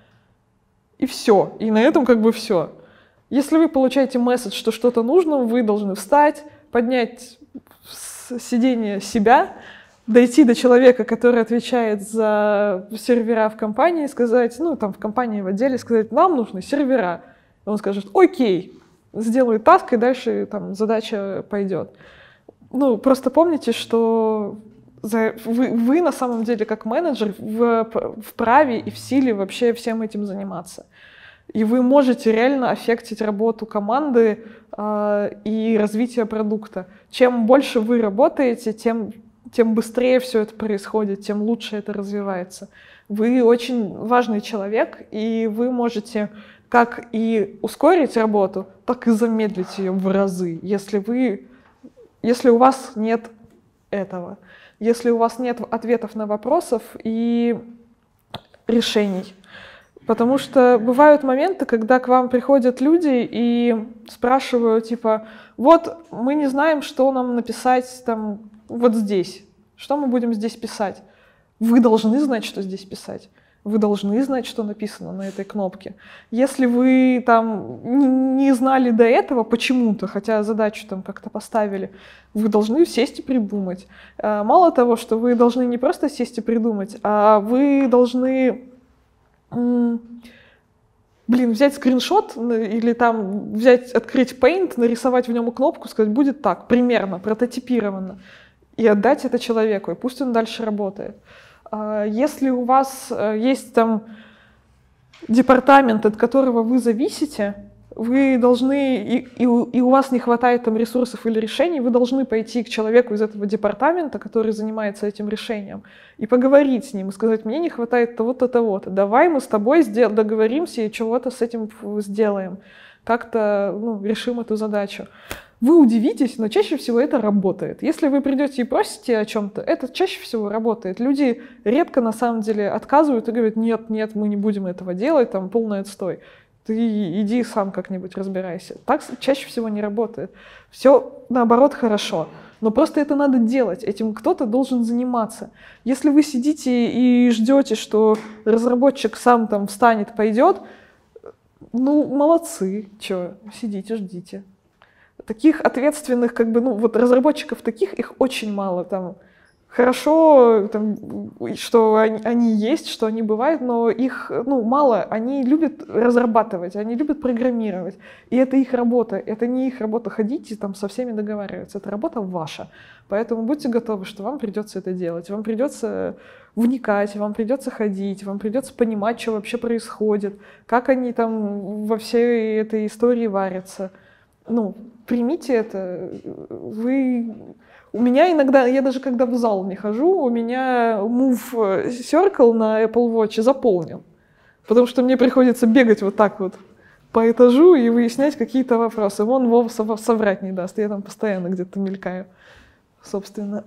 И все. И на этом как бы все. Если вы получаете месседж, что что-то нужно, вы должны встать, поднять с сиденья себя, дойти до человека, который отвечает за сервера в компании, сказать, ну, там, в компании, в отделе, сказать: нам нужны сервера. И он скажет: окей, сделает таск, и дальше там задача пойдет. Ну, просто помните, что за, вы, вы на самом деле, как менеджер, в, в праве и в силе вообще всем этим заниматься. И вы можете реально аффектить работу команды э, и развитие продукта. Чем больше вы работаете, тем тем быстрее все это происходит, тем лучше это развивается. Вы очень важный человек, и вы можете как и ускорить работу, так и замедлить ее в разы, если, вы, если у вас нет этого, если у вас нет ответов на вопросы и решений. Потому что бывают моменты, когда к вам приходят люди и спрашивают, типа: вот мы не знаем, что нам написать там вот здесь, что мы будем здесь писать. вы должны знать, что здесь писать. Вы должны знать, что написано на этой кнопке. Если вы там не знали до этого почему-то, хотя задачу там как-то поставили, вы должны сесть и придумать. Мало того, что вы должны не просто сесть и придумать, а вы должны, блин, взять скриншот или там взять, открыть Paint, нарисовать в нем кнопку, сказать, будет так, примерно, прототипированно, и отдать это человеку, и пусть он дальше работает. Если у вас есть там департамент, от которого вы зависите, вы должны, и, и, и у вас не хватает там ресурсов или решений, вы должны пойти к человеку из этого департамента, который занимается этим решением, и поговорить с ним, и сказать, мне не хватает того-то, того-то, давай мы с тобой договоримся и чего-то с этим сделаем, как-то ну, решим эту задачу. Вы удивитесь, но чаще всего это работает. Если вы придете и просите о чем-то, это чаще всего работает. Люди редко на самом деле отказывают и говорят, нет, нет, мы не будем этого делать, там полный отстой. Ты иди сам как-нибудь разбирайся. Так чаще всего не работает. Все наоборот хорошо. Но просто это надо делать, этим кто-то должен заниматься. Если вы сидите и ждете, что разработчик сам там встанет, пойдет, ну молодцы, что, сидите, ждите. Таких ответственных, как бы, ну, вот разработчиков таких, их очень мало. Там, хорошо, там, что они, они есть, что они бывают, но их, ну, мало. Они любят разрабатывать, они любят программировать. И это их работа. Это не их работа ходить и там со всеми договариваться. Это работа ваша. Поэтому будьте готовы, что вам придется это делать. Вам придется вникать, вам придется ходить, вам придется понимать, что вообще происходит, как они там во всей этой истории варятся. Ну, примите это. Вы... У меня иногда, я даже когда в зал не хожу, у меня Move Circle на Apple Watch заполнен. Потому что мне приходится бегать вот так вот по этажу и выяснять какие-то вопросы. Вон Вова соврать не даст, я там постоянно где-то мелькаю, собственно.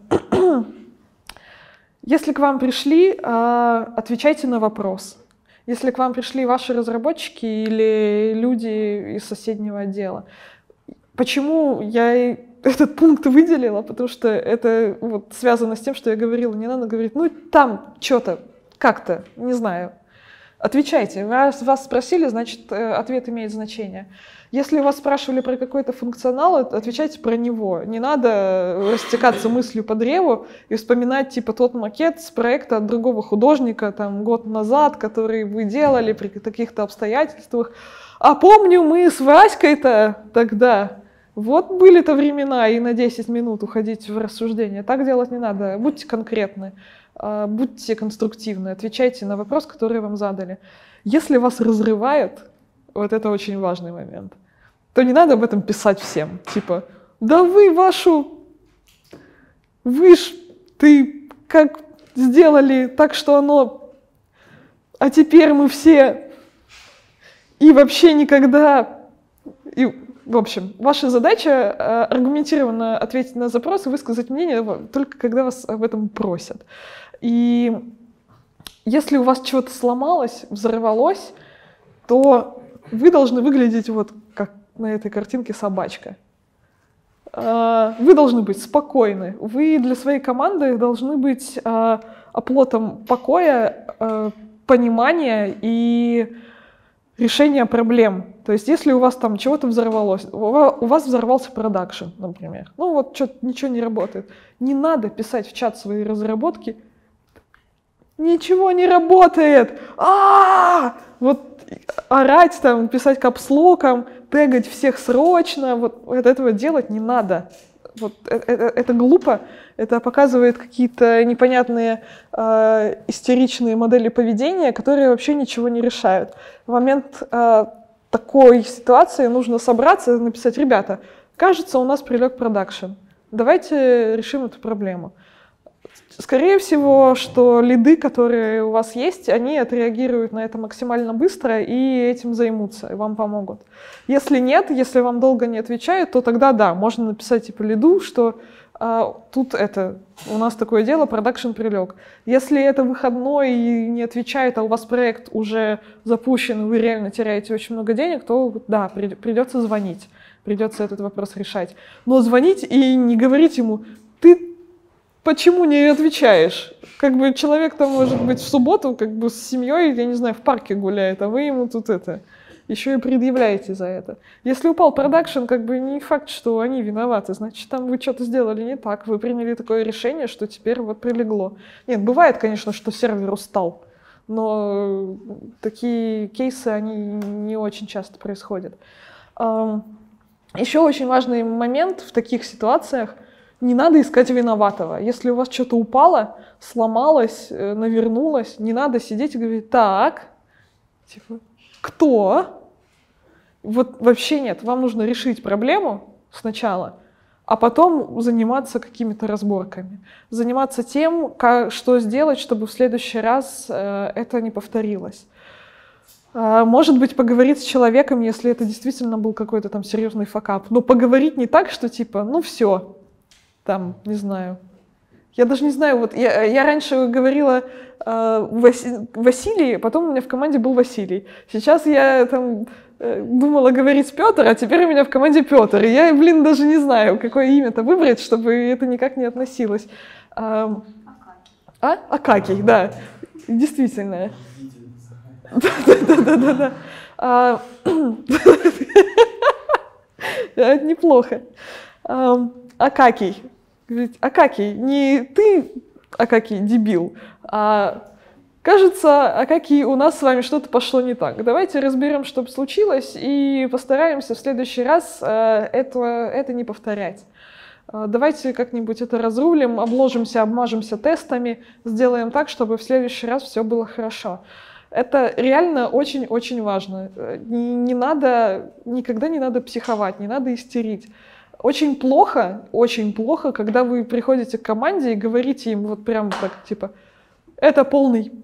Если к вам пришли, отвечайте на вопрос. Если к вам пришли ваши разработчики или люди из соседнего отдела, почему я этот пункт выделила? Потому что это вот связано с тем, что я говорила. Не надо говорить, ну там что-то, как-то, не знаю. Отвечайте. Раз вас спросили, значит, ответ имеет значение. Если вас спрашивали про какой-то функционал, отвечайте про него. Не надо растекаться мыслью по древу и вспоминать типа тот макет с проекта от другого художника там, год назад, который вы делали при таких-то обстоятельствах. А помню, мы с Васькой-то тогда... Вот были-то времена, и на десять минут уходить в рассуждение. Так делать не надо. Будьте конкретны, будьте конструктивны, отвечайте на вопрос, который вам задали. Если вас разрывает, вот это очень важный момент, то не надо об этом писать всем. Типа, да вы вашу... Вы ж... Ты как сделали так, что оно... А теперь мы все... И вообще никогда... И... В общем, ваша задача э, аргументированно ответить на запрос и высказать мнение только когда вас об этом просят. И если у вас чего-то сломалось, взорвалось, то вы должны выглядеть вот как на этой картинке собачка. Э, вы должны быть спокойны. Вы для своей команды должны быть э, оплотом покоя, э, понимания и решения проблем. То есть, если у вас там чего-то взорвалось, у вас взорвался продакшн, например, ну вот что-то ничего не работает, не надо писать в чат свои разработки, ничего не работает, а вот орать там, писать капслоком, тегать всех срочно, вот этого делать не надо. Вот это, это, это глупо, это показывает какие-то непонятные э, истеричные модели поведения, которые вообще ничего не решают. В момент э, такой ситуации нужно собраться и написать: ребята, кажется, у нас прилег продакшн, давайте решим эту проблему. Скорее всего, что лиды, которые у вас есть, они отреагируют на это максимально быстро и этим займутся, и вам помогут. Если нет, если вам долго не отвечают, то тогда да, можно написать типа лиду, что а, тут это, у нас такое дело, продакшн прилег. Если это выходной и не отвечает, а у вас проект уже запущен, и вы реально теряете очень много денег, то да, придется звонить, придется этот вопрос решать. Но звонить и не говорить ему: ты почему не отвечаешь? Как бы человек там может быть в субботу как бы с семьей, я не знаю, в парке гуляет, а вы ему тут это еще и предъявляете за это. Если упал продакшн, как бы не факт, что они виноваты, значит, там вы что-то сделали не так, вы приняли такое решение, что теперь вот прилегло. Нет, бывает, конечно, что сервер устал, но такие кейсы, они не очень часто происходят. Еще очень важный момент в таких ситуациях: не надо искать виноватого. Если у вас что-то упало, сломалось, навернулось, не надо сидеть и говорить: так, типа, кто? Вот вообще нет. Вам нужно решить проблему сначала, а потом заниматься какими-то разборками. Заниматься тем, как, что сделать, чтобы в следующий раз э, это не повторилось. Э, может быть, поговорить с человеком, если это действительно был какой-то там серьезный факап. Но поговорить не так, что типа, ну все, там, не знаю. Я даже не знаю, вот я, я раньше говорила э, Васи, Василий, потом у меня в команде был Василий. Сейчас я там э, думала говорить Петр, а теперь у меня в команде Петр. И я, блин, даже не знаю, какое имя-то выбрать, чтобы это никак не относилось. А, а? Акакий, да. Действительно. Да-да-да-да-да. Неплохо. Акакий. Говорит: Акакий, не ты, Акакий, дебил, а кажется, Акакий, у нас с вами что-то пошло не так. Давайте разберем, что случилось, и постараемся в следующий раз э, это, это не повторять. Э, давайте как-нибудь это разрулим, обложимся, обмажемся тестами, сделаем так, чтобы в следующий раз все было хорошо. Это реально очень-очень важно. Не, не надо, никогда не надо психовать, не надо истерить. Очень плохо, очень плохо, когда вы приходите к команде и говорите им вот прям так, типа, это полный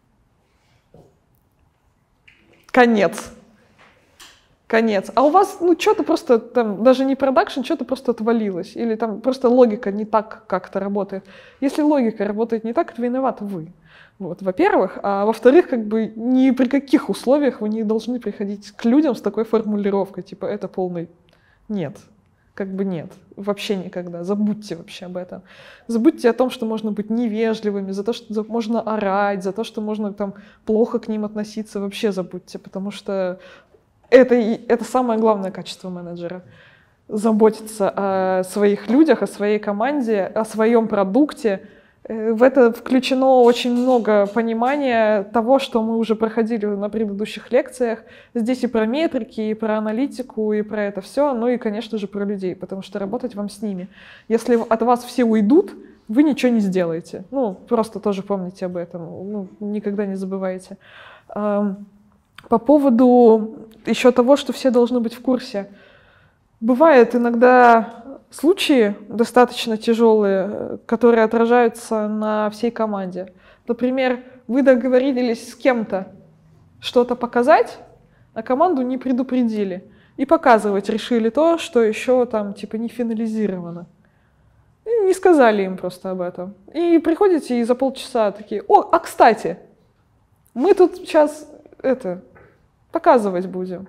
конец. Конец. А у вас, ну, что-то просто там, даже не продакшн, что-то просто отвалилось. Или там просто логика не так как-то работает. Если логика работает не так, то виноваты вы. Вот, во-первых. А во-вторых, как бы ни при каких условиях вы не должны приходить к людям с такой формулировкой, типа, это полный нет. Как бы нет, вообще никогда. Забудьте вообще об этом. Забудьте о том, что можно быть невежливыми, за то, что можно орать, за то, что можно там плохо к ним относиться. Вообще забудьте, потому что это, это самое главное качество менеджера. Заботиться о своих людях, о своей команде, о своем продукте. В это включено очень много понимания того, что мы уже проходили на предыдущих лекциях. Здесь и про метрики, и про аналитику, и про это все, ну и, конечно же, про людей, потому что работать вам с ними. Если от вас все уйдут, вы ничего не сделаете. Ну, просто тоже помните об этом, ну, никогда не забывайте. По поводу еще того, что все должны быть в курсе. Бывает иногда случаи достаточно тяжелые, которые отражаются на всей команде. Например, вы договорились с кем-то что-то показать, а команду не предупредили. И показывать решили то, что еще там типа не финализировано. И не сказали им просто об этом. И приходите и за полчаса такие: о, а кстати, мы тут сейчас это показывать будем.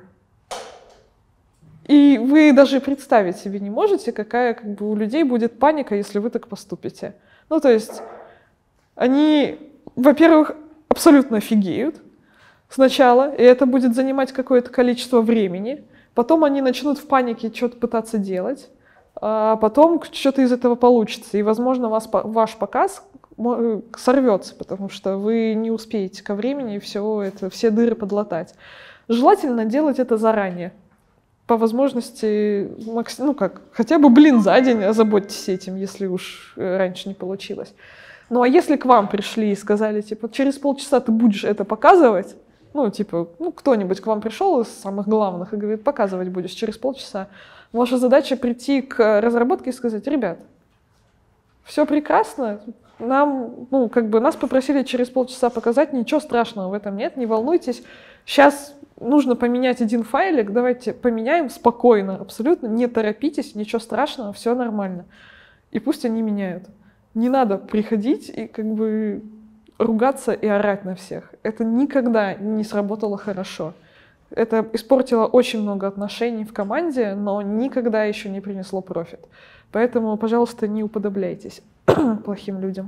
И вы даже представить себе не можете, какая как бы у людей будет паника, если вы так поступите. Ну, то есть они, во-первых, абсолютно офигеют сначала, и это будет занимать какое-то количество времени. Потом они начнут в панике что-то пытаться делать, а потом что-то из этого получится. И, возможно, вас, ваш показ сорвется, потому что вы не успеете ко времени все, это, все дыры подлатать. Желательно делать это заранее. По возможности, ну как, хотя бы, блин, за день озаботьтесь этим, если уж раньше не получилось. Ну а если к вам пришли и сказали, типа, через полчаса ты будешь это показывать, ну типа, ну кто-нибудь к вам пришел из самых главных и говорит, показывать будешь через полчаса, ваша задача прийти к разработке и сказать: ребят, все прекрасно, нам, ну как бы нас попросили через полчаса показать, ничего страшного в этом нет, не волнуйтесь, сейчас нужно поменять один файлик, давайте поменяем спокойно, абсолютно, не торопитесь, ничего страшного, все нормально. И пусть они меняют. Не надо приходить и как бы ругаться и орать на всех. Это никогда не сработало хорошо. Это испортило очень много отношений в команде, но никогда еще не принесло профит. Поэтому, пожалуйста, не уподобляйтесь плохим людям.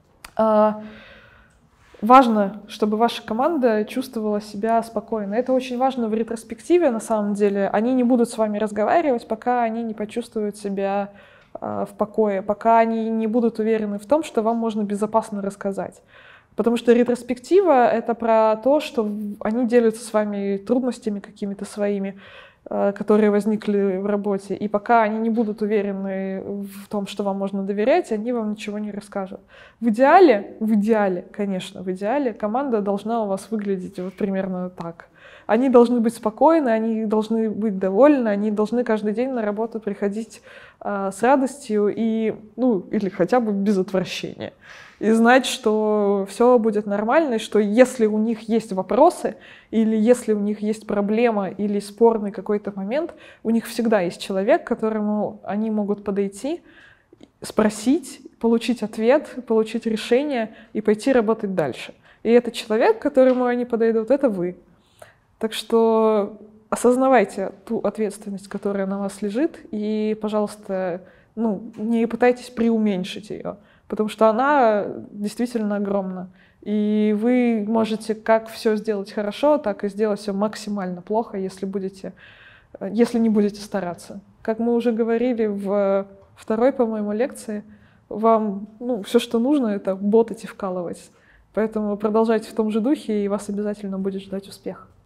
Важно, чтобы ваша команда чувствовала себя спокойно. Это очень важно в ретроспективе, на самом деле. Они не будут с вами разговаривать, пока они не почувствуют себя э, в покое, пока они не будут уверены в том, что вам можно безопасно рассказать. Потому что ретроспектива — это про то, что они делятся с вами трудностями какими-то своими, э, которые возникли в работе. И пока они не будут уверены в том, что вам можно доверять, они вам ничего не расскажут. В идеале, в идеале, конечно, в идеале команда должна у вас выглядеть вот примерно так. Они должны быть спокойны, они должны быть довольны, они должны каждый день на работу приходить э, с радостью и, ну, или хотя бы без отвращения. И знать, что все будет нормально, и что если у них есть вопросы, или если у них есть проблема, или спорный какой-то момент, у них всегда есть человек, к которому они могут подойти, спросить, получить ответ, получить решение и пойти работать дальше. И этот человек, к которому они подойдут, это вы. Так что осознавайте ту ответственность, которая на вас лежит, и, пожалуйста, ну, не пытайтесь преуменьшить ее, потому что она действительно огромна. И вы можете как все сделать хорошо, так и сделать все максимально плохо, если, будете, если не будете стараться. Как мы уже говорили в второй, по-моему, лекции, вам ну, все, что нужно, это ботать и вкалывать. Поэтому продолжайте в том же духе, и вас обязательно будет ждать успех.